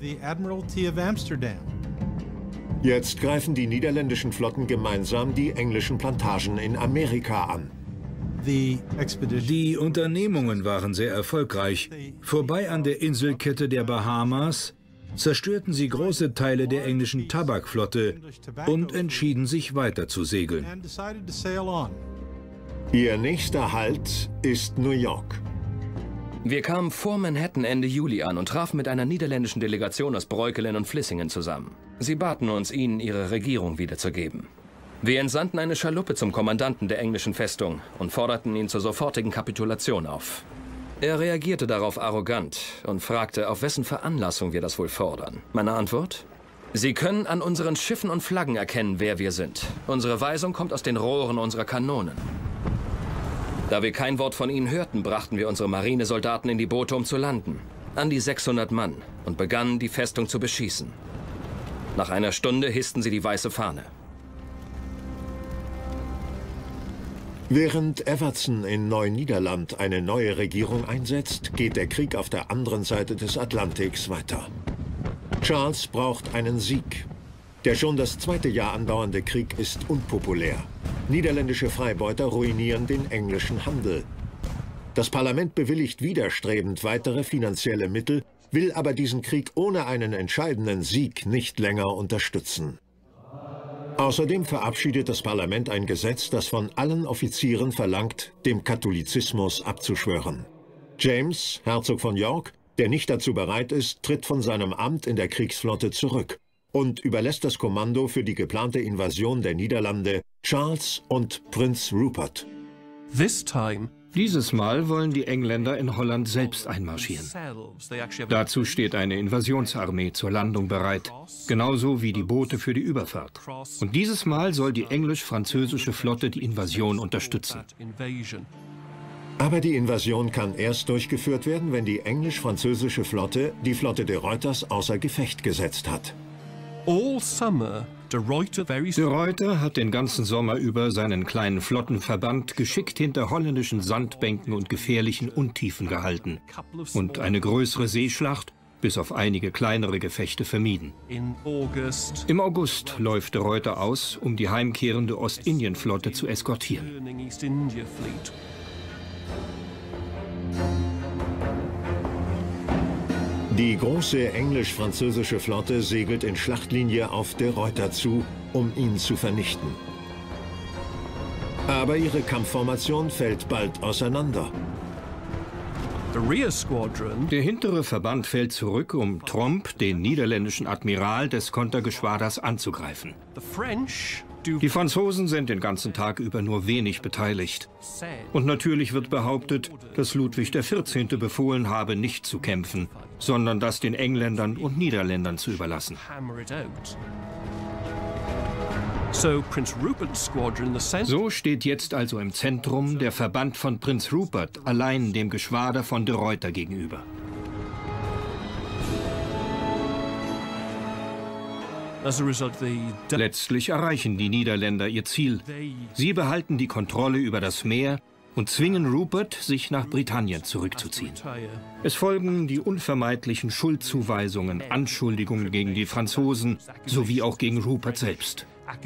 Jetzt greifen die niederländischen Flotten gemeinsam die englischen Plantagen in Amerika an. Die Unternehmungen waren sehr erfolgreich. Vorbei an der Inselkette der Bahamas zerstörten sie große Teile der englischen Tabakflotte und entschieden sich weiter zu segeln. Ihr nächster Halt ist New York. Wir kamen vor Manhattan Ende Juli an und trafen mit einer niederländischen Delegation aus Breukelen und Vlissingen zusammen. Sie baten uns, ihnen ihre Regierung wiederzugeben. Wir entsandten eine Schaluppe zum Kommandanten der englischen Festung und forderten ihn zur sofortigen Kapitulation auf. Er reagierte darauf arrogant und fragte, auf wessen Veranlassung wir das wohl fordern. Meine Antwort? Sie können an unseren Schiffen und Flaggen erkennen, wer wir sind. Unsere Weisung kommt aus den Rohren unserer Kanonen. Da wir kein Wort von ihnen hörten, brachten wir unsere Marinesoldaten in die Boote, um zu landen. An die sechshundert Mann und begannen, die Festung zu beschießen. Nach einer Stunde hissten sie die weiße Fahne. Während Evertson in Neu-Niederland eine neue Regierung einsetzt, geht der Krieg auf der anderen Seite des Atlantiks weiter. Charles braucht einen Sieg. Der schon das zweite Jahr andauernde Krieg ist unpopulär. Niederländische Freibeuter ruinieren den englischen Handel. Das Parlament bewilligt widerstrebend weitere finanzielle Mittel, will aber diesen Krieg ohne einen entscheidenden Sieg nicht länger unterstützen. Außerdem verabschiedet das Parlament ein Gesetz, das von allen Offizieren verlangt, dem Katholizismus abzuschwören. James, Herzog von York, der nicht dazu bereit ist, tritt von seinem Amt in der Kriegsflotte zurück und überlässt das Kommando für die geplante Invasion der Niederlande Charles und Prinz Rupert. Dieses Mal wollen die Engländer in Holland selbst einmarschieren. Dazu steht eine Invasionsarmee zur Landung bereit, genauso wie die Boote für die Überfahrt. Und dieses Mal soll die englisch-französische Flotte die Invasion unterstützen. Aber die Invasion kann erst durchgeführt werden, wenn die englisch-französische Flotte die Flotte de Ruiters außer Gefecht gesetzt hat. De Ruyter hat den ganzen Sommer über seinen kleinen Flottenverband geschickt hinter holländischen Sandbänken und gefährlichen Untiefen gehalten und eine größere Seeschlacht bis auf einige kleinere Gefechte vermieden. Im August läuft de Ruyter aus, um die heimkehrende Ostindienflotte zu eskortieren. Die große englisch-französische Flotte segelt in Schlachtlinie auf de Ruyter zu, um ihn zu vernichten. Aber ihre Kampfformation fällt bald auseinander. Der hintere Verband fällt zurück, um Tromp, den niederländischen Admiral des Kontergeschwaders, anzugreifen. Die Franzosen sind den ganzen Tag über nur wenig beteiligt. Und natürlich wird behauptet, dass Ludwig der vierzehnte befohlen habe, nicht zu kämpfen, sondern das den Engländern und Niederländern zu überlassen. So steht jetzt also im Zentrum der Verband von Prinz Rupert allein dem Geschwader von de Ruyter gegenüber. Letztlich erreichen die Niederländer ihr Ziel. Sie behalten die Kontrolle über das Meer und zwingen Rupert, sich nach Britannien zurückzuziehen. Es folgen die unvermeidlichen Schuldzuweisungen, Anschuldigungen gegen die Franzosen sowie auch gegen Rupert selbst.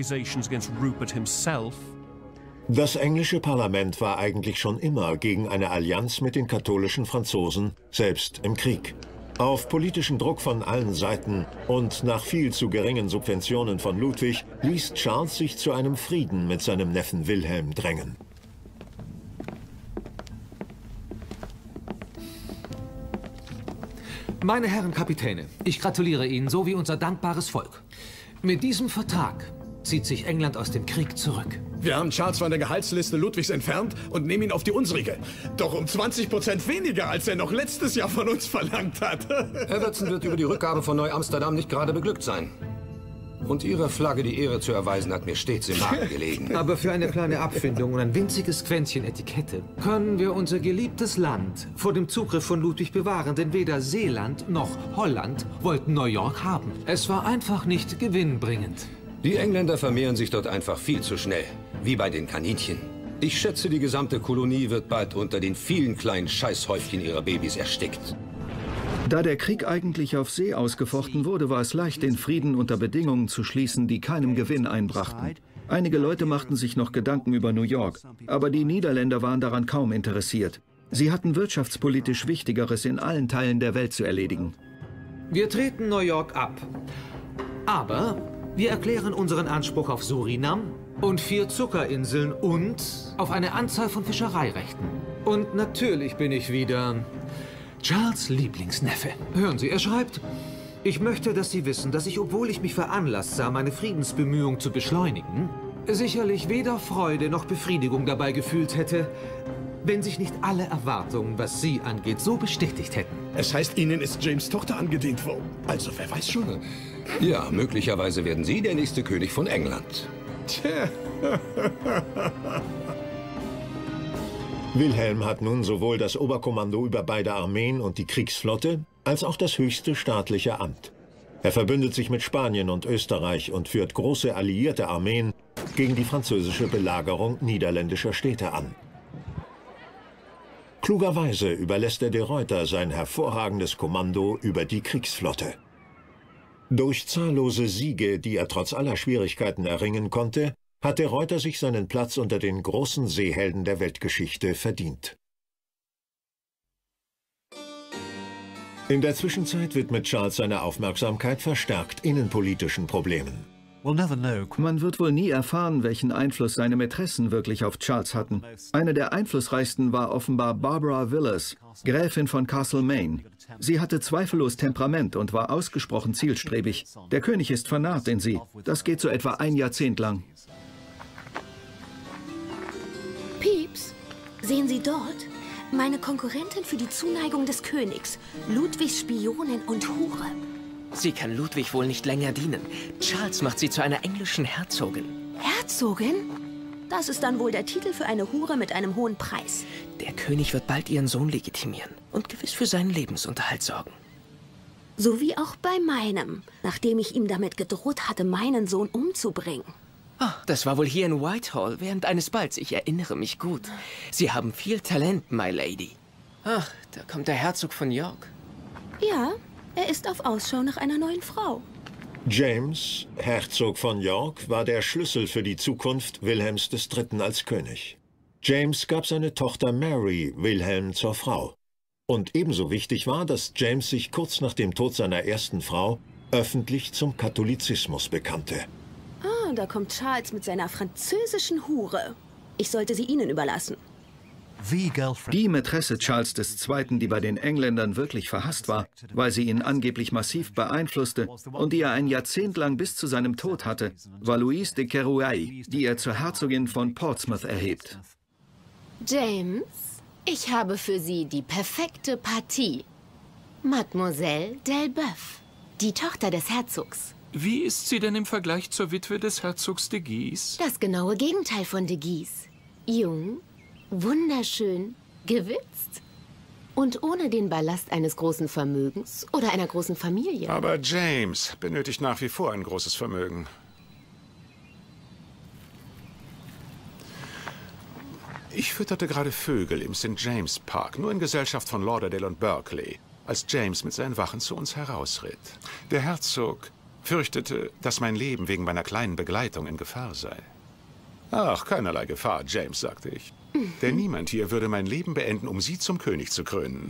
Das englische Parlament war eigentlich schon immer gegen eine Allianz mit den katholischen Franzosen, selbst im Krieg. Auf politischen Druck von allen Seiten und nach viel zu geringen Subventionen von Ludwig ließ Charles sich zu einem Frieden mit seinem Neffen Wilhelm drängen. Meine Herren Kapitäne, ich gratuliere Ihnen, so wie unser dankbares Volk. Mit diesem Vertrag zieht sich England aus dem Krieg zurück. Wir haben Charles von der Gehaltsliste Ludwigs entfernt und nehmen ihn auf die unsrige. Doch um zwanzig Prozent weniger, als er noch letztes Jahr von uns verlangt hat. Evertson wird über die Rückgabe von Neu-Amsterdam nicht gerade beglückt sein. Und Ihrer Flagge die Ehre zu erweisen, hat mir stets im Magen gelegen. Aber für eine kleine Abfindung und ein winziges Quäntchen Etikette können wir unser geliebtes Land vor dem Zugriff von Ludwig bewahren, denn weder Seeland noch Holland wollten New York haben. Es war einfach nicht gewinnbringend. Die Engländer vermehren sich dort einfach viel zu schnell, wie bei den Kaninchen. Ich schätze, die gesamte Kolonie wird bald unter den vielen kleinen Scheißhäufchen ihrer Babys erstickt. Da der Krieg eigentlich auf See ausgefochten wurde, war es leicht, den Frieden unter Bedingungen zu schließen, die keinem Gewinn einbrachten. Einige Leute machten sich noch Gedanken über New York, aber die Niederländer waren daran kaum interessiert. Sie hatten wirtschaftspolitisch Wichtigeres in allen Teilen der Welt zu erledigen. Wir treten New York ab, aber wir erklären unseren Anspruch auf Surinam und vier Zuckerinseln und auf eine Anzahl von Fischereirechten. Und natürlich bin ich wieder Charles' Lieblingsneffe. Hören Sie, er schreibt: Ich möchte, dass Sie wissen, dass ich, obwohl ich mich veranlasst sah, meine Friedensbemühungen zu beschleunigen, sicherlich weder Freude noch Befriedigung dabei gefühlt hätte, wenn sich nicht alle Erwartungen, was Sie angeht, so bestätigt hätten. Es heißt, Ihnen ist James' Tochter angedient worden. Also, wer weiß schon. Ja, möglicherweise werden Sie der nächste König von England. Tja. Wilhelm hat nun sowohl das Oberkommando über beide Armeen und die Kriegsflotte, als auch das höchste staatliche Amt. Er verbündet sich mit Spanien und Österreich und führt große alliierte Armeen gegen die französische Belagerung niederländischer Städte an. Klugerweise überlässt er de Ruyter sein hervorragendes Kommando über die Kriegsflotte. Durch zahllose Siege, die er trotz aller Schwierigkeiten erringen konnte, hat de Ruyter sich seinen Platz unter den großen Seehelden der Weltgeschichte verdient. In der Zwischenzeit widmet Charles seine Aufmerksamkeit verstärkt innenpolitischen Problemen. Man wird wohl nie erfahren, welchen Einfluss seine Mätressen wirklich auf Charles hatten. Eine der einflussreichsten war offenbar Barbara Villiers, Gräfin von Castlemaine. Sie hatte zweifellos Temperament und war ausgesprochen zielstrebig. Der König ist vernarrt in sie. Das geht so etwa ein Jahrzehnt lang. Pieps, sehen Sie dort? Meine Konkurrentin für die Zuneigung des Königs. Ludwigs Spionin und Hure. Sie kann Ludwig wohl nicht länger dienen. Charles macht sie zu einer englischen Herzogin. Herzogin? Das ist dann wohl der Titel für eine Hure mit einem hohen Preis. Der König wird bald ihren Sohn legitimieren und gewiss für seinen Lebensunterhalt sorgen. So wie auch bei meinem, nachdem ich ihm damit gedroht hatte, meinen Sohn umzubringen. Oh, das war wohl hier in Whitehall während eines Balls. Ich erinnere mich gut. Sie haben viel Talent, my lady. Ach, da kommt der Herzog von York. Ja, er ist auf Ausschau nach einer neuen Frau. James, Herzog von York, war der Schlüssel für die Zukunft Wilhelms des Dritten als König. James gab seine Tochter Mary Wilhelm zur Frau. Und ebenso wichtig war, dass James sich kurz nach dem Tod seiner ersten Frau öffentlich zum Katholizismus bekannte. Ah, da kommt Charles mit seiner französischen Hure. Ich sollte sie Ihnen überlassen. Die Mätresse Charles des Zweiten, die bei den Engländern wirklich verhasst war, weil sie ihn angeblich massiv beeinflusste und die er ein Jahrzehnt lang bis zu seinem Tod hatte, war Louise de Querouaille, die er zur Herzogin von Portsmouth erhebt. James, ich habe für Sie die perfekte Partie. Mademoiselle Delboeuf, die Tochter des Herzogs. Wie ist sie denn im Vergleich zur Witwe des Herzogs de Guise? Das genaue Gegenteil von de Guise. Jung, wunderschön, gewitzt und ohne den Ballast eines großen Vermögens oder einer großen Familie. Aber James benötigt nach wie vor ein großes Vermögen. Ich fütterte gerade Vögel im Saint James Park, nur in Gesellschaft von Lauderdale und Berkeley, als James mit seinen Wachen zu uns herausritt. Der Herzog fürchtete, dass mein Leben wegen meiner kleinen Begleitung in Gefahr sei. Ach, keinerlei Gefahr, James, sagte ich. Denn niemand hier würde mein Leben beenden, um Sie zum König zu krönen.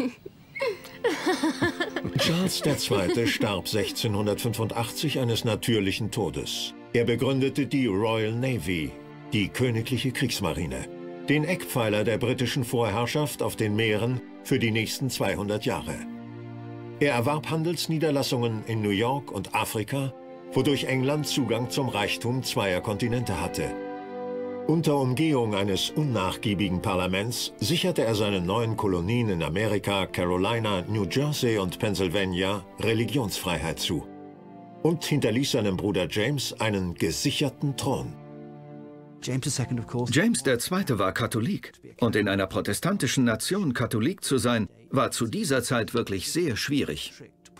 Charles der Zweite starb sechzehnhundertfünfundachtzig eines natürlichen Todes. Er begründete die Royal Navy, die königliche Kriegsmarine, den Eckpfeiler der britischen Vorherrschaft auf den Meeren für die nächsten zweihundert Jahre. Er erwarb Handelsniederlassungen in New York und Afrika, wodurch England Zugang zum Reichtum zweier Kontinente hatte. Unter Umgehung eines unnachgiebigen Parlaments sicherte er seinen neuen Kolonien in Amerika, Carolina, New Jersey und Pennsylvania Religionsfreiheit zu und hinterließ seinem Bruder James einen gesicherten Thron. James der Zweite war Katholik. Und in einer protestantischen Nation Katholik zu sein, war zu dieser Zeit wirklich sehr schwierig.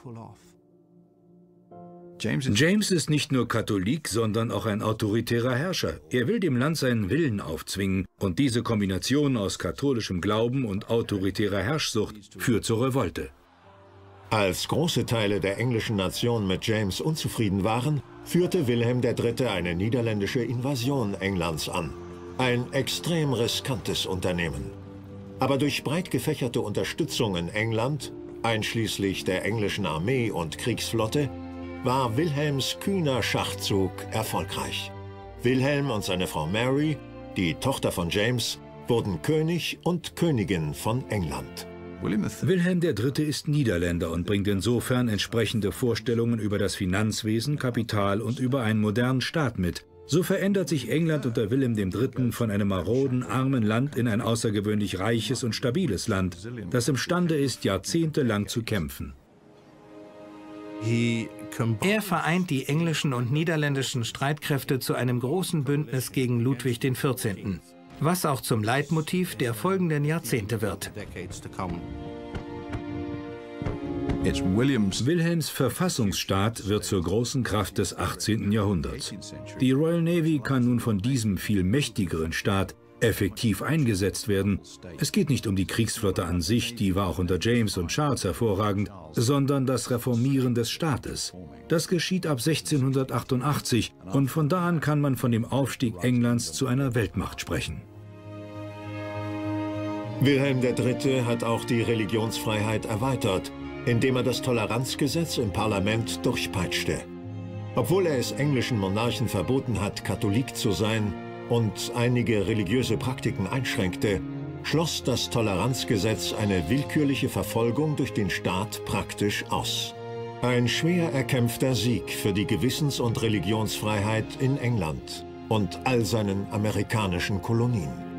James ist nicht nur Katholik, sondern auch ein autoritärer Herrscher. Er will dem Land seinen Willen aufzwingen. Und diese Kombination aus katholischem Glauben und autoritärer Herrschsucht führt zur Revolte. Als große Teile der englischen Nation mit James unzufrieden waren, führte Wilhelm der Dritte eine niederländische Invasion Englands an. Ein extrem riskantes Unternehmen. Aber durch breit gefächerte Unterstützung in England, einschließlich der englischen Armee und Kriegsflotte, war Wilhelms kühner Schachzug erfolgreich. Wilhelm und seine Frau Mary, die Tochter von James, wurden König und Königin von England. Wilhelm der Dritte ist Niederländer und bringt insofern entsprechende Vorstellungen über das Finanzwesen, Kapital und über einen modernen Staat mit. So verändert sich England unter Wilhelm dem Dritten von einem maroden, armen Land in ein außergewöhnlich reiches und stabiles Land, das imstande ist, jahrzehntelang zu kämpfen. Er vereint die englischen und niederländischen Streitkräfte zu einem großen Bündnis gegen Ludwig den Vierzehnten, was auch zum Leitmotiv der folgenden Jahrzehnte wird. Wilhelms Verfassungsstaat wird zur großen Kraft des achtzehnten Jahrhunderts. Die Royal Navy kann nun von diesem viel mächtigeren Staat effektiv eingesetzt werden. Es geht nicht um die Kriegsflotte an sich, die war auch unter James und Charles hervorragend, sondern das Reformieren des Staates. Das geschieht ab sechzehnhundertachtundachtzig und von da an kann man von dem Aufstieg Englands zu einer Weltmacht sprechen. Wilhelm der Dritte hat auch die Religionsfreiheit erweitert, indem er das Toleranzgesetz im Parlament durchpeitschte. Obwohl er es englischen Monarchen verboten hat, Katholik zu sein und einige religiöse Praktiken einschränkte, schloss das Toleranzgesetz eine willkürliche Verfolgung durch den Staat praktisch aus. Ein schwer erkämpfter Sieg für die Gewissens- und Religionsfreiheit in England und all seinen amerikanischen Kolonien.